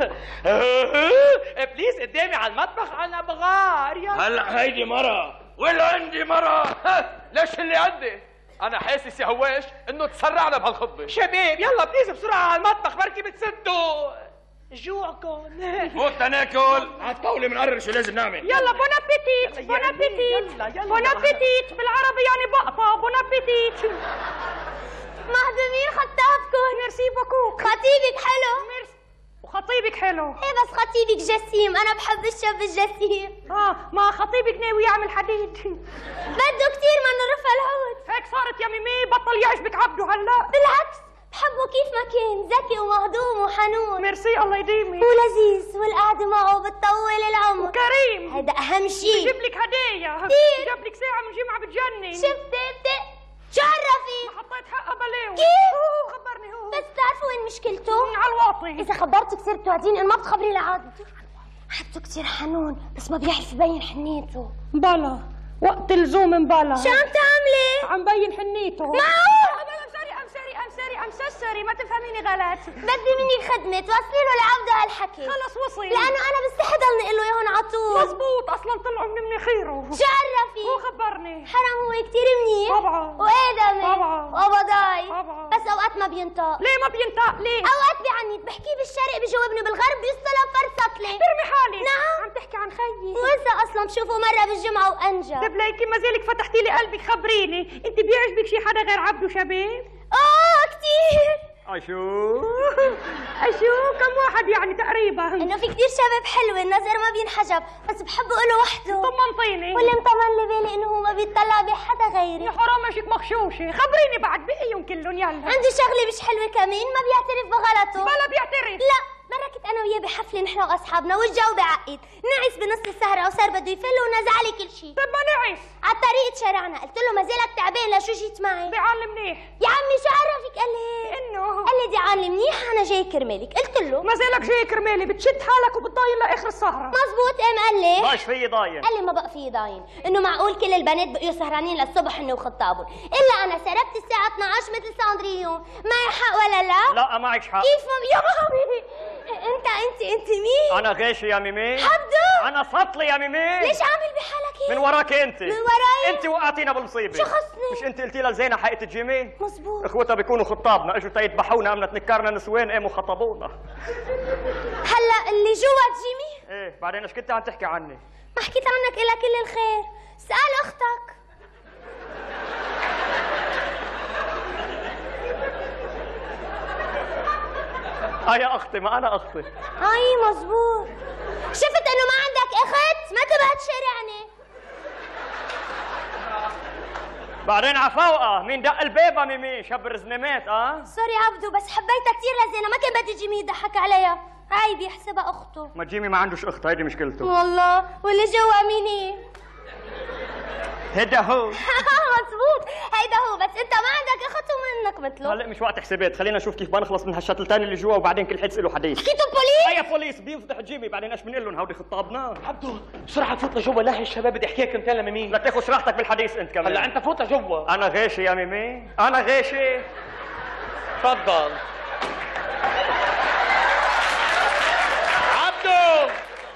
Speaker 2: بليز قدامي على المطبخ انا بغار.
Speaker 11: هلا هيدي مرة ولا عندي مرة.
Speaker 13: ليش اللي عندي؟ انا حاسس يا هواش انه تسرعنا بهالخطبة.
Speaker 2: شباب يلا بليز بسرعة على المطبخ بركي بتسدوا جوعكم.
Speaker 11: فوت ناكل. هتطولي من شو لازم نعمل.
Speaker 14: يلا بون ابيتيت. بون ابيتيت. بون ابيتيت بالعربي يعني بقطة. بون ابيتيت.
Speaker 7: مهضومين خطابكم.
Speaker 14: ميرسي بوكو.
Speaker 7: خطيبك حلو.
Speaker 14: ميرسي. وخطيبك حلو.
Speaker 7: ايه بس خطيبك جسيم، انا بحب الشاب الجسيم.
Speaker 14: ما خطيبك ناوي يعمل حديد.
Speaker 7: بده كتير منه رفع العود.
Speaker 14: هيك صارت يا ميمي، بطل يعجبك عبده هلا.
Speaker 7: بالعكس بحبه كيف ما كان، ذكي ومهضوم وحنون.
Speaker 14: ميرسي الله يديمك.
Speaker 7: ولذيذ والقعدة معه بتطول العمر.
Speaker 14: وكريم.
Speaker 7: هيدا أهم شيء.
Speaker 14: بجيب لك هدية.
Speaker 7: كتير.
Speaker 14: جاب لك ساعة من جمعة بتجنن.
Speaker 7: شفتي شرفي.
Speaker 14: ما حطيت حقها بلاوي.
Speaker 7: كيف؟
Speaker 14: خبرني هو.
Speaker 7: بس بتعرفوا وين مشكلته؟
Speaker 14: على الواطي.
Speaker 7: إذا خبرته كثير بتوعديني إنه ما بتخبري لعادته. حبته كثير حنون بس ما بيعرف يبين حنيته.
Speaker 14: بلا وقت اللزوم مبلا.
Speaker 7: شو عم تعملي؟
Speaker 14: عم بين حنيته.
Speaker 7: معقول؟
Speaker 14: I'm so sorry ما تفهميني غلط.
Speaker 7: بدي منك خدمة توصلي له لعبده هالحكي.
Speaker 14: خلص وصل.
Speaker 7: لأنه أنا بستحي ضلني أقول له إياهم على طول.
Speaker 14: مزبوط أصلا طلعوا من مناخيره.
Speaker 7: شرفي.
Speaker 14: هو خبرني.
Speaker 7: حرام هو كتير منيح.
Speaker 14: طبعا.
Speaker 7: وآدمي.
Speaker 14: طبعا.
Speaker 7: وبضاي.
Speaker 14: طبعا.
Speaker 7: بس أوقات ما بينطق.
Speaker 14: ليه ما بينطق؟ ليه؟
Speaker 7: أوقات بيعنيد بحكيه بالشرق بيجاوبني بالغرب بيصطلب فرصة لي.
Speaker 14: احترمي حالك.
Speaker 7: نعم.
Speaker 14: عم تحكي عن خيي.
Speaker 7: وإذا أصلا بشوفه مرة بالجمعة وأنجا.
Speaker 14: طيب ليكي ما زالك فتحتي لي قلبك خبريني، أنت بيعجبك شي حدا غير عبده شباب؟
Speaker 7: كتير.
Speaker 14: أشو كم واحد يعني تقريبا؟
Speaker 7: إنه في كتير شباب حلوة النظر ما بينحجب بس بحب أقوله وحده.
Speaker 14: طمنطيني.
Speaker 7: واللي مطمن لي بالي إنه هو ما بيطلع بحدا غيري.
Speaker 14: يا حرام مشيك مخشوشة، خبريني بعد بقيهم كلهم يلا.
Speaker 7: عنده شغلة مش حلوة كمان ما بيعترف بغلطه.
Speaker 14: بلا بيعترف.
Speaker 7: لا مرة كنت أنا وياه بحفلة نحن وأصحابنا والجو بعقد، نعس بنص السهرة وصار بده يفل ونزع لي كل شيء.
Speaker 14: طيب ما نعس؟
Speaker 7: على الطريق تشارعنا، قلت له ما زالك تعبان لشو جيت معي؟
Speaker 14: بعال منيح.
Speaker 7: يا عمي شو عرفك؟ قال لي
Speaker 14: إنه
Speaker 7: قال لي دي عال منيح أنا جاي كرمالك، قلت له
Speaker 14: ما زالك جاي كرمالي بتشد حالك وبتضايل لآخر السهرة.
Speaker 7: مزبوط. قال لي
Speaker 4: باش فيي ضاين.
Speaker 7: قال لي ما بقى فيي ضاين، إنه معقول كل البنات بقيوا سهرانين للصبح إنه وخطابهم، إلا أنا سربت الساعة 12 مثل ساندريون، معي حق ولا لا؟
Speaker 4: لا معك حق.
Speaker 7: كيف يا مامي؟ انت مين؟
Speaker 4: انا غاشي يا ميمي.
Speaker 7: حمدو.
Speaker 4: انا سطلي يا ميمي.
Speaker 7: ليش عامل بحالك هيك؟
Speaker 4: من وراك انت.
Speaker 7: من وراي؟
Speaker 4: انت وقعتينا بالمصيبه.
Speaker 7: شو خصني؟
Speaker 4: مش انت قلتي لها زينه حقيقه جيمي؟
Speaker 7: مزبوط.
Speaker 4: اخوتها بيكونوا خطابنا اجوا تيذبحونا قامنا تنكرنا نسوان قاموا خطبونا.
Speaker 7: هلا اللي جوا جيمي؟
Speaker 4: ايه بعدين ايش كنت عم تحكي عني؟
Speaker 7: ما حكيت عنك الا كل الخير، اسال اختك.
Speaker 4: يا اختي ما انا اختي.
Speaker 7: اي مزبوط. شفت انه ما عندك اخت ما تبقى تشارعني.
Speaker 4: بعدين عفوقه مين دق البيبه ميمي شب الرزنمات.
Speaker 7: سوري عبدو بس حبيتها كثير لزينه ما كان بدي جيمي يضحك عليها، هاي بيحسبها اخته.
Speaker 4: ما جيمي ما عندوش اخت هيدي مشكلته.
Speaker 7: والله واللي جوا مين هي؟
Speaker 4: هيدا هو.
Speaker 7: مظبوط، هيدا هو، بس انت ما عندك اخت ومنك مثله.
Speaker 4: هلا مش وقت حسابات، خلينا نشوف كيف بنخلص من هالشتلتين اللي جوا وبعدين كل حد له حديث.
Speaker 7: حكيتوا بوليس؟
Speaker 4: اي بوليس بيفضح جيمي، بعدين ايش بنقول لهم هودي خطابنا؟
Speaker 2: عبدو بسرعه فوت لجوا، لاهي الشباب بدي احكي لك انت لميمي.
Speaker 4: لا تاخذ راحتك بالحديث انت كمان.
Speaker 2: هلا انت فوت لجوا.
Speaker 4: انا غاشي يا ميمي، انا غاشي.
Speaker 2: تفضل. عبدو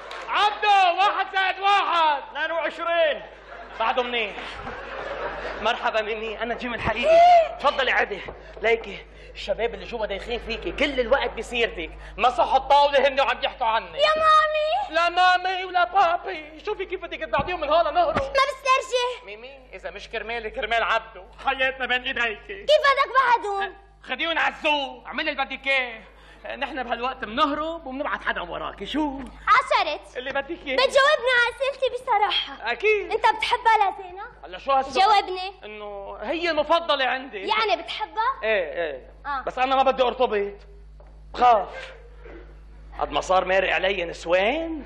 Speaker 2: 1+1
Speaker 4: 22
Speaker 2: بعده منيح. مرحبا ميمي، انا جيم الحقيقي. تفضلي عدي. ليكي الشباب اللي جوا دايخين فيكي كل الوقت بسيرتك، مسحوا الطاوله هن وعم يحكوا عنك.
Speaker 7: يا مامي
Speaker 2: لا مامي ولا بابي، شوفي كيف بدك تبعديهم من هون نهرب.
Speaker 7: ما بسترجي.
Speaker 2: ميمي اذا مش كرمالي كرمال عبدو، حياتنا بين ايديكي.
Speaker 7: كيف بدك بعدهم؟
Speaker 2: خديهم على السوق، اعملي اللي بدك اياه. نحن بهالوقت بنهرب وبنبعت حدا وراكي. شو؟
Speaker 7: عشرت
Speaker 2: اللي بدك اياه.
Speaker 7: بتجاوبني على اسئلتي بصراحة.
Speaker 2: اكيد.
Speaker 7: انت بتحبها لزينة؟
Speaker 2: هلا شو هالسؤال؟
Speaker 7: جاوبني.
Speaker 2: انه هي المفضلة عندي.
Speaker 7: يعني بتحبها؟
Speaker 2: ايه بس انا ما بدي ارتبط، بخاف قد ما صار مارق علي نسوان.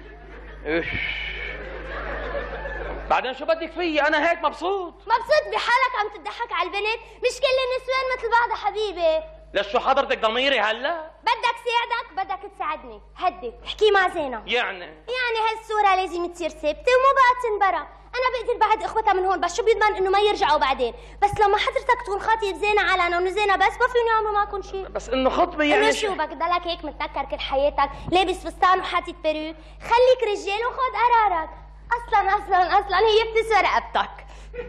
Speaker 2: بعدين شو بدك فيي؟ انا هيك مبسوط.
Speaker 7: مبسوط بحالك عم تضحك على البنت؟ مش كل النسوان مثل بعضها حبيبي.
Speaker 2: ليش شو حضرتك ضميري هلا؟
Speaker 7: بدك ساعدك بدك تساعدني. هدي احكي مع زينة.
Speaker 2: يعني
Speaker 7: هالصورة لازم تصير ثابتة ومو بقى تنبرى. أنا بقدر بعد إخوتها من هون، بس شو بيضمن إنه ما يرجعوا بعدين؟ بس لما حضرتك تكون خاطب زينة علنا وإنه زينة بس ما فيهم يعملوا معكم شيء.
Speaker 2: بس إنه خطبة يعني
Speaker 7: إنه شو بدك ضلك هيك متنكر كل حياتك، لابس فستان وحاطط بيرو؟ خليك رجال وخذ قرارك. أصلاً هي بتسوى رقبتك.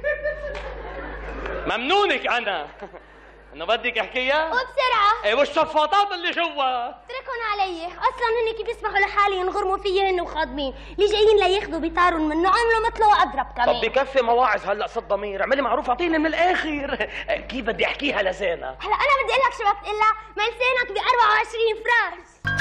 Speaker 2: ممنونك أنا انه بدك احكيها
Speaker 7: وبسرعه.
Speaker 2: ايه والشفاطات اللي جوا
Speaker 7: اتركهم علي، اصلا هن كيف يسمحوا لحالي ينغرموا فيي هن وخاضمين، اللي جايين لياخذوا بيطاروا منه عملوا مثله واضرب كمان.
Speaker 2: طب بكفي مواعظ هلا صد ضمير، اعملي معروف اعطيني من الاخر. كيف بدي احكيها لزينة؟
Speaker 7: هلا انا بدي اقول لك شو بدك تقول لها، ما لسانك ب 24 فرنش.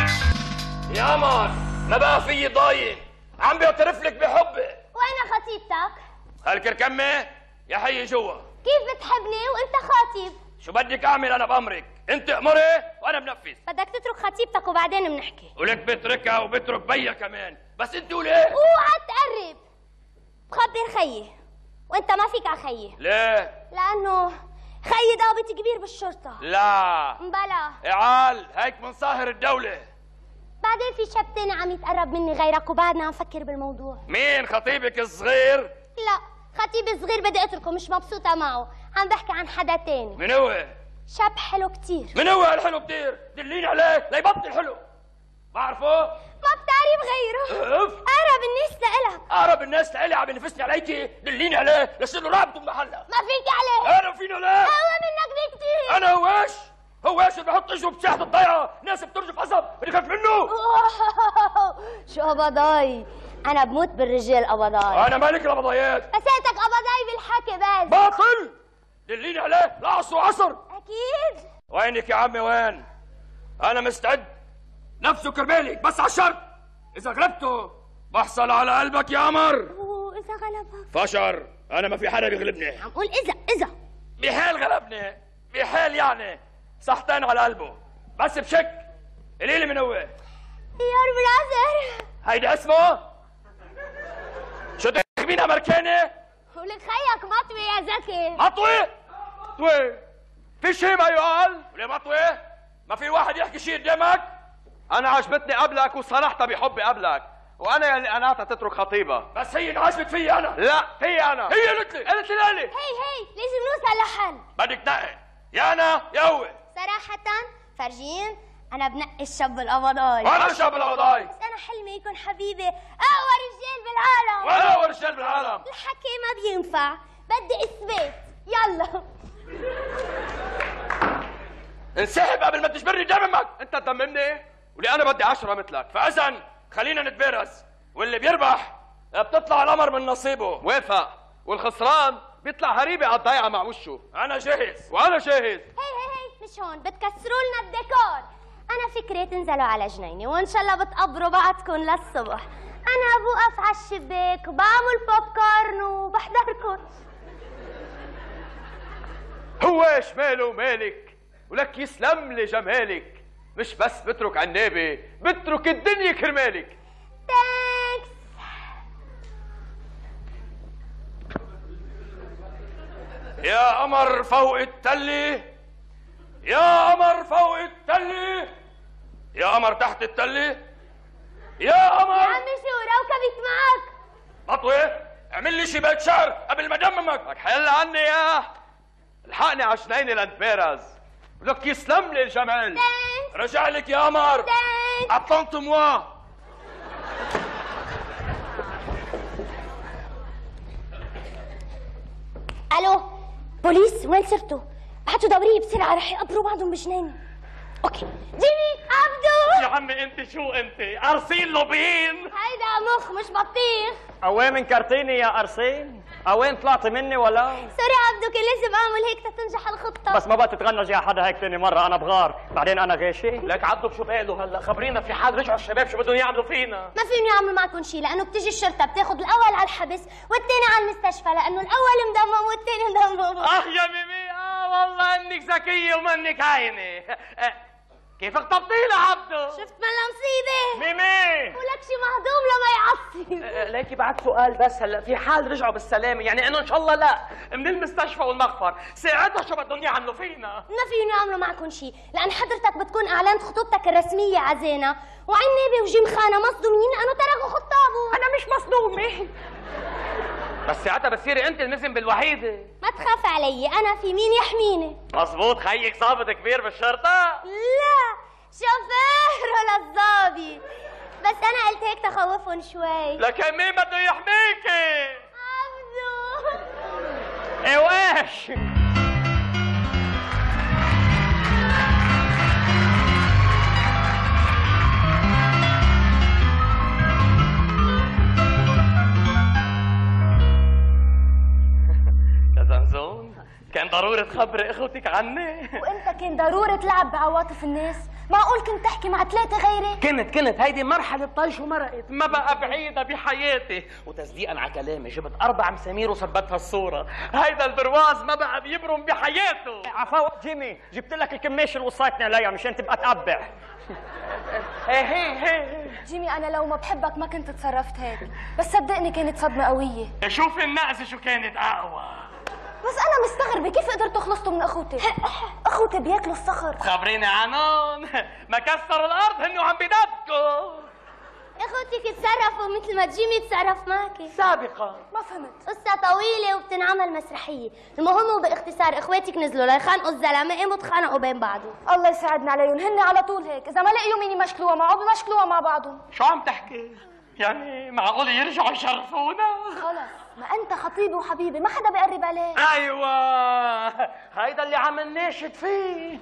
Speaker 11: يا مار ما بقى في ضايق، عم بيعترف لك بحبي.
Speaker 7: وين خطيبتك؟
Speaker 11: هالكركمه يا حي جوا.
Speaker 7: كيف بتحبني وانت خاطب؟
Speaker 11: شو بدك اعمل انا بامرك، انت امري وانا بنفذ.
Speaker 7: بدك تترك خطيبتك وبعدين بنحكي.
Speaker 11: ولك بتركها وبترك بيا كمان، بس انت قولي
Speaker 7: اوعى تقرب. بخبر خيي وانت ما فيك على خيي.
Speaker 11: ليه؟
Speaker 7: لانه خيي ضابط كبير بالشرطة.
Speaker 11: لا
Speaker 7: بلا
Speaker 11: اعال هيك من صاهر الدولة.
Speaker 7: بعدين في شاب تاني عم يتقرب مني غيرك وبعدنا عم نفكر بالموضوع.
Speaker 11: مين خطيبك الصغير؟
Speaker 7: لا خطيبي الصغير بدي اتركه، مش مبسوطة معه، عم بحكي عن حدا تاني.
Speaker 11: من هو؟
Speaker 7: شاب حلو كتير.
Speaker 11: من هو هالحلو كتير؟ دليني عليه ليبطل حلو. بعرفه؟
Speaker 7: ما بتعرف غيره. اقرب الناس لإلك.
Speaker 11: اقرب الناس لإلي عم ينفسني عليكي، دليني عليه لصير له رقبته بمحلها.
Speaker 7: ما فيك عليه.
Speaker 11: انا فيني عليه.
Speaker 7: هو منك بكتير.
Speaker 11: انا هواش اللي بحط اجره بساحة الضيعة، ناس بترجف قصب بدي خاف منه.
Speaker 7: شو قبضاي؟ انا بموت بالرجال قبضاي.
Speaker 11: انا مالك القبضايات.
Speaker 7: اسألتك قبضاي بالحكي بس.
Speaker 11: باطل. دليني عليه لا عصر وعصر.
Speaker 7: اكيد.
Speaker 11: وينك يا عمي وين؟ انا مستعد نفسه كرمالك، بس على الشرط اذا غلبته بحصل على قلبك يا قمر.
Speaker 7: واذا غلبك؟
Speaker 11: فشر، انا ما في حدا بيغلبني.
Speaker 7: عم قول اذا
Speaker 11: بحال غلبني، بحال يعني صحتين على قلبه، بس بشك قليلي من هو.
Speaker 7: يا برازر
Speaker 11: هيدا اسمه؟ شو تخمين امريكاني؟
Speaker 7: ولك خيك مطوي يا زكي.
Speaker 11: مطوي؟
Speaker 13: مطوي؟ في شيء ما يقال؟
Speaker 11: وليه مطوي؟ ما في واحد يحكي شيء قدامك؟
Speaker 13: أنا عجبتني قبلك وصرحت بحبي قبلك، وأنا يلي قنعتها تترك خطيبها.
Speaker 11: بس هي انعجبت فيي أنا.
Speaker 13: لا هي أنا.
Speaker 11: هي قالت لي.
Speaker 13: قالت لي.
Speaker 7: هي لازم نوصل لحل.
Speaker 11: بدك تنقي يا أنا يا هو.
Speaker 7: صراحة فرجين أنا بنقي الشاب القبضاي.
Speaker 11: أنا الشاب القبضاي.
Speaker 7: بس أنا حلمي يكون حبيبي أقوى رجال بالعالم.
Speaker 11: وأنا أقوى رجال بالعالم.
Speaker 7: الحكي ما بينفع، بدي إثبات. يلا
Speaker 11: انسحب قبل ما تجبرني دمك.
Speaker 13: أنت تدممني ولي أنا بدي 10 مثلك.
Speaker 11: فإذا خلينا نتبارز، واللي بيربح بتطلع القمر من نصيبه.
Speaker 13: موافق، والخسران بيطلع هريبة على الضيعة مع وشه.
Speaker 11: أنا جاهز.
Speaker 13: وأنا جاهز.
Speaker 7: هي مش هون، بتكسروا لنا الديكور. أنا فكرة تنزلوا على جنيني وإن شاء الله بتقبروا بعضكم للصبح. أنا بوقف على الشباك وبعمل بوب كورن وبحضركم.
Speaker 13: هو شماله ومالك، ولك يسلم لي جمالك، مش بس بترك عنابي، بترك الدنيا كرمالك.
Speaker 7: تانكس.
Speaker 11: يا قمر فوق التلة، يا قمر فوق التلة، يا قمر تحت التلة، يا قمر.
Speaker 7: يا عمي شو روكبت معك؟
Speaker 11: مطوي اعمل لي شي بيت شعر قبل ما دممك.
Speaker 13: لك حل عني يا الحقني على شنيني لنتبارز. ولك يسلم لي الجمال.
Speaker 11: رجع لك يا قمر. عطلت موا.
Speaker 7: الو بوليس، وين صرتوا؟ ابعتوا دورية بسرعة رح يقبروا بعضهم بجنان. اوكي جيمي عبدو.
Speaker 2: يا عمي انت شو انت؟ ارسين لوبين.
Speaker 7: هيدا مخ مش بطيخ.
Speaker 4: اوين منكرتيني يا ارسين؟ اوين طلعتي مني ولا؟
Speaker 7: سوري عبدو، كان لازم اعمل هيك تتنجح الخطة.
Speaker 4: بس ما بقى تتغنج يا حدا هيك تاني مرة، انا بغار، بعدين انا غاشي.
Speaker 2: لك عبدو بشو باله هلا؟ خبرينا في حال رجعوا الشباب شو بدهم يعملوا فينا؟
Speaker 7: ما فيهم يعملوا معكم شيء، لانه بتيجي الشرطة بتاخذ الاول على الحبس والثاني على المستشفى، لانه الاول مدمم والثاني مدمم.
Speaker 2: يا ميمي والله انك ذكية ومنك هاينة. كيف خطبتي له عبدو؟
Speaker 7: شفت ملا مصيبة؟
Speaker 2: ميمي
Speaker 7: ولك شي مهضوم لما يعصب.
Speaker 2: ليكي بعد سؤال بس، هلا في حال رجعوا بالسلامة، يعني انه ان شاء الله لا من المستشفى والمخفر، ساعتها شو بدهم يعملوا فينا؟
Speaker 7: ما فيهم يعملوا معكم شيء، لان حضرتك بتكون اعلنت خطوبتك الرسمية على وعنابي وجيم خانة مصدومين لانه تركوا خطابه.
Speaker 14: انا مش مصدومة،
Speaker 2: بس ساعتها بتصيري انت المذنب الوحيدة.
Speaker 7: ما تخاف علي، انا في مين يحميني.
Speaker 2: مزبوط، خيك ضابط كبير بالشرطة؟
Speaker 7: لا شوفير ولا الضابط، بس انا قلت هيك تخوفهم شوي.
Speaker 2: لكن مين بده يحميكي؟
Speaker 7: عبدو.
Speaker 4: ايه وايش؟
Speaker 2: كان ضروري تخبري اخوتك عني.
Speaker 9: وانت كان ضروري تلعب بعواطف الناس؟ معقول كنت تحكي مع ثلاثة غيري؟
Speaker 2: كنت هيدي مرحلة طيش ومرقت، ما بقى بعيدة بحياتي. وتصديقا على كلامي جبت 4 مسامير وثبتها الصورة. هيدا البرواز ما بقى بيبرم بحياته.
Speaker 4: عفوا جيمي، جبت لك الكماشة اللي وصيتني عليها مشان تبقى تقبع.
Speaker 9: جيمي أنا لو ما بحبك ما كنت تصرفت هيك، بس صدقني كانت صدمة قوية.
Speaker 2: شوفي النقزة شو كانت أقوى.
Speaker 9: بس أنا مستغربة كيف قدرتوا خلصتوا من أخوتي؟ أخوتي بياكلوا الصخر.
Speaker 2: خبريني عنهم، ما كسروا الأرض هن وعم بدبكوا.
Speaker 7: اخوتك تصرفوا مثل ما جيمي تصرف معك
Speaker 2: سابقا.
Speaker 9: ما فهمت.
Speaker 7: قصة طويلة وبتنعمل مسرحية، المهم وباختصار اخواتك نزلوا ليخانقوا الزلمة، قاموا تخانقوا بين بعضهم.
Speaker 9: الله يساعدنا عليهم، هن على طول هيك، إذا ما لقيوا مين يمشكلوها معه بمشكلوها مع بعضهم.
Speaker 2: شو عم تحكي؟ يعني معقول يرجعوا يشرفونا؟
Speaker 9: خلص، ما أنت خطيبي وحبيبي ما حدا بيقرب عليك.
Speaker 2: أيوة، هيدا اللي عم نناشد فيه.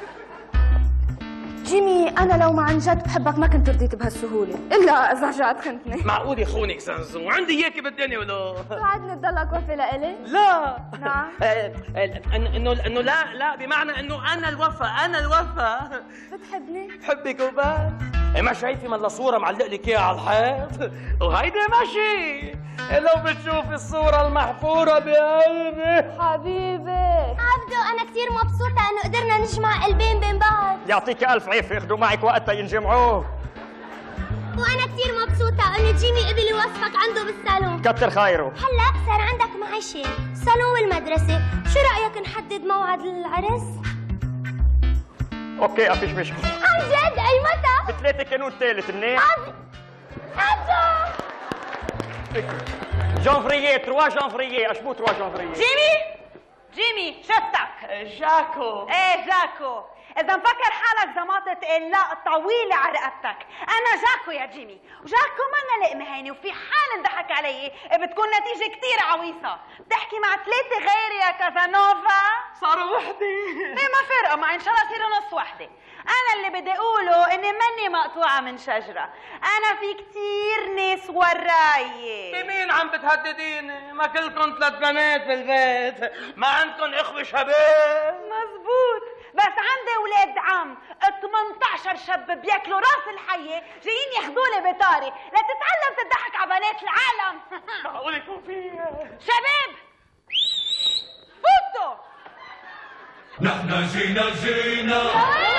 Speaker 9: جيمي أنا لو ما عن جد بحبك ما كنت رضيت بهالسهولة، إلا إذا رجعت خنتني.
Speaker 2: معقول يخونك زنزو؟ عندي إياكي بالدنيا ولو؟
Speaker 9: توعدني تضلك وفي لإلي؟
Speaker 2: لا.
Speaker 9: نعم.
Speaker 2: إنه لا بمعنى إنه أنا الوفا.
Speaker 9: بتحبني؟
Speaker 2: بحبك وبس. ما شايفي من صورة معلق لك إياها على الحيط؟ وهيدي ماشي. لو بتشوفي الصورة المحفورة بقلبي.
Speaker 9: حبيبي.
Speaker 7: عبدو أنا كثير مبسوطة إنه قدرنا نجمع قلبين بين بعض.
Speaker 4: يعطيك ألف عافية، ياخذوا معك وقتها ينجمعوه.
Speaker 7: وأنا كثير مبسوطة إنه جيمي قبل يوظفك عنده بالصالون.
Speaker 4: كتر خيره.
Speaker 7: هلا صار عندك معيشين، صالون والمدرسة، شو رأيك نحدد موعد للعرس؟
Speaker 4: اوكي افيش مشكلة.
Speaker 7: عن جد أي متى؟
Speaker 4: بثلاثة كانون ثالث منيح.
Speaker 7: عبدو.
Speaker 4: جانفرييه 3 جانفرييه، اشبو 3 جانفرييه.
Speaker 12: جيمي شفتك.
Speaker 2: جاكو.
Speaker 12: ايه جاكو، إذا مفكر حالك زماطة لا طويلة على رقبتك، أنا جاكو يا جيمي، وجاكو منا لقمة هينة، وفي حال انضحك علي بتكون نتيجة كتير عويصة، بتحكي مع 3 غيري يا كازانوفا.
Speaker 2: صاروا وحدة.
Speaker 12: ليه ما فرقوا معي، إن شاء الله يصيروا نص وحدة. أنا اللي بدي أقوله إني مني مقطوعة من شجرة، أنا في كتير ناس وراي.
Speaker 2: مين عم بتهدديني؟ ما كلكم 3 بنات بالبيت، ما عندكم إخوة شباب؟
Speaker 12: مزبوط، بس عندي ولاد عم 18 شاب بياكلوا راس الحية جايين ياخذولي بطاري لتتعلم تضحك على بنات العالم.
Speaker 2: معقول يكون في
Speaker 12: شباب فوتوا.
Speaker 10: نحن جينا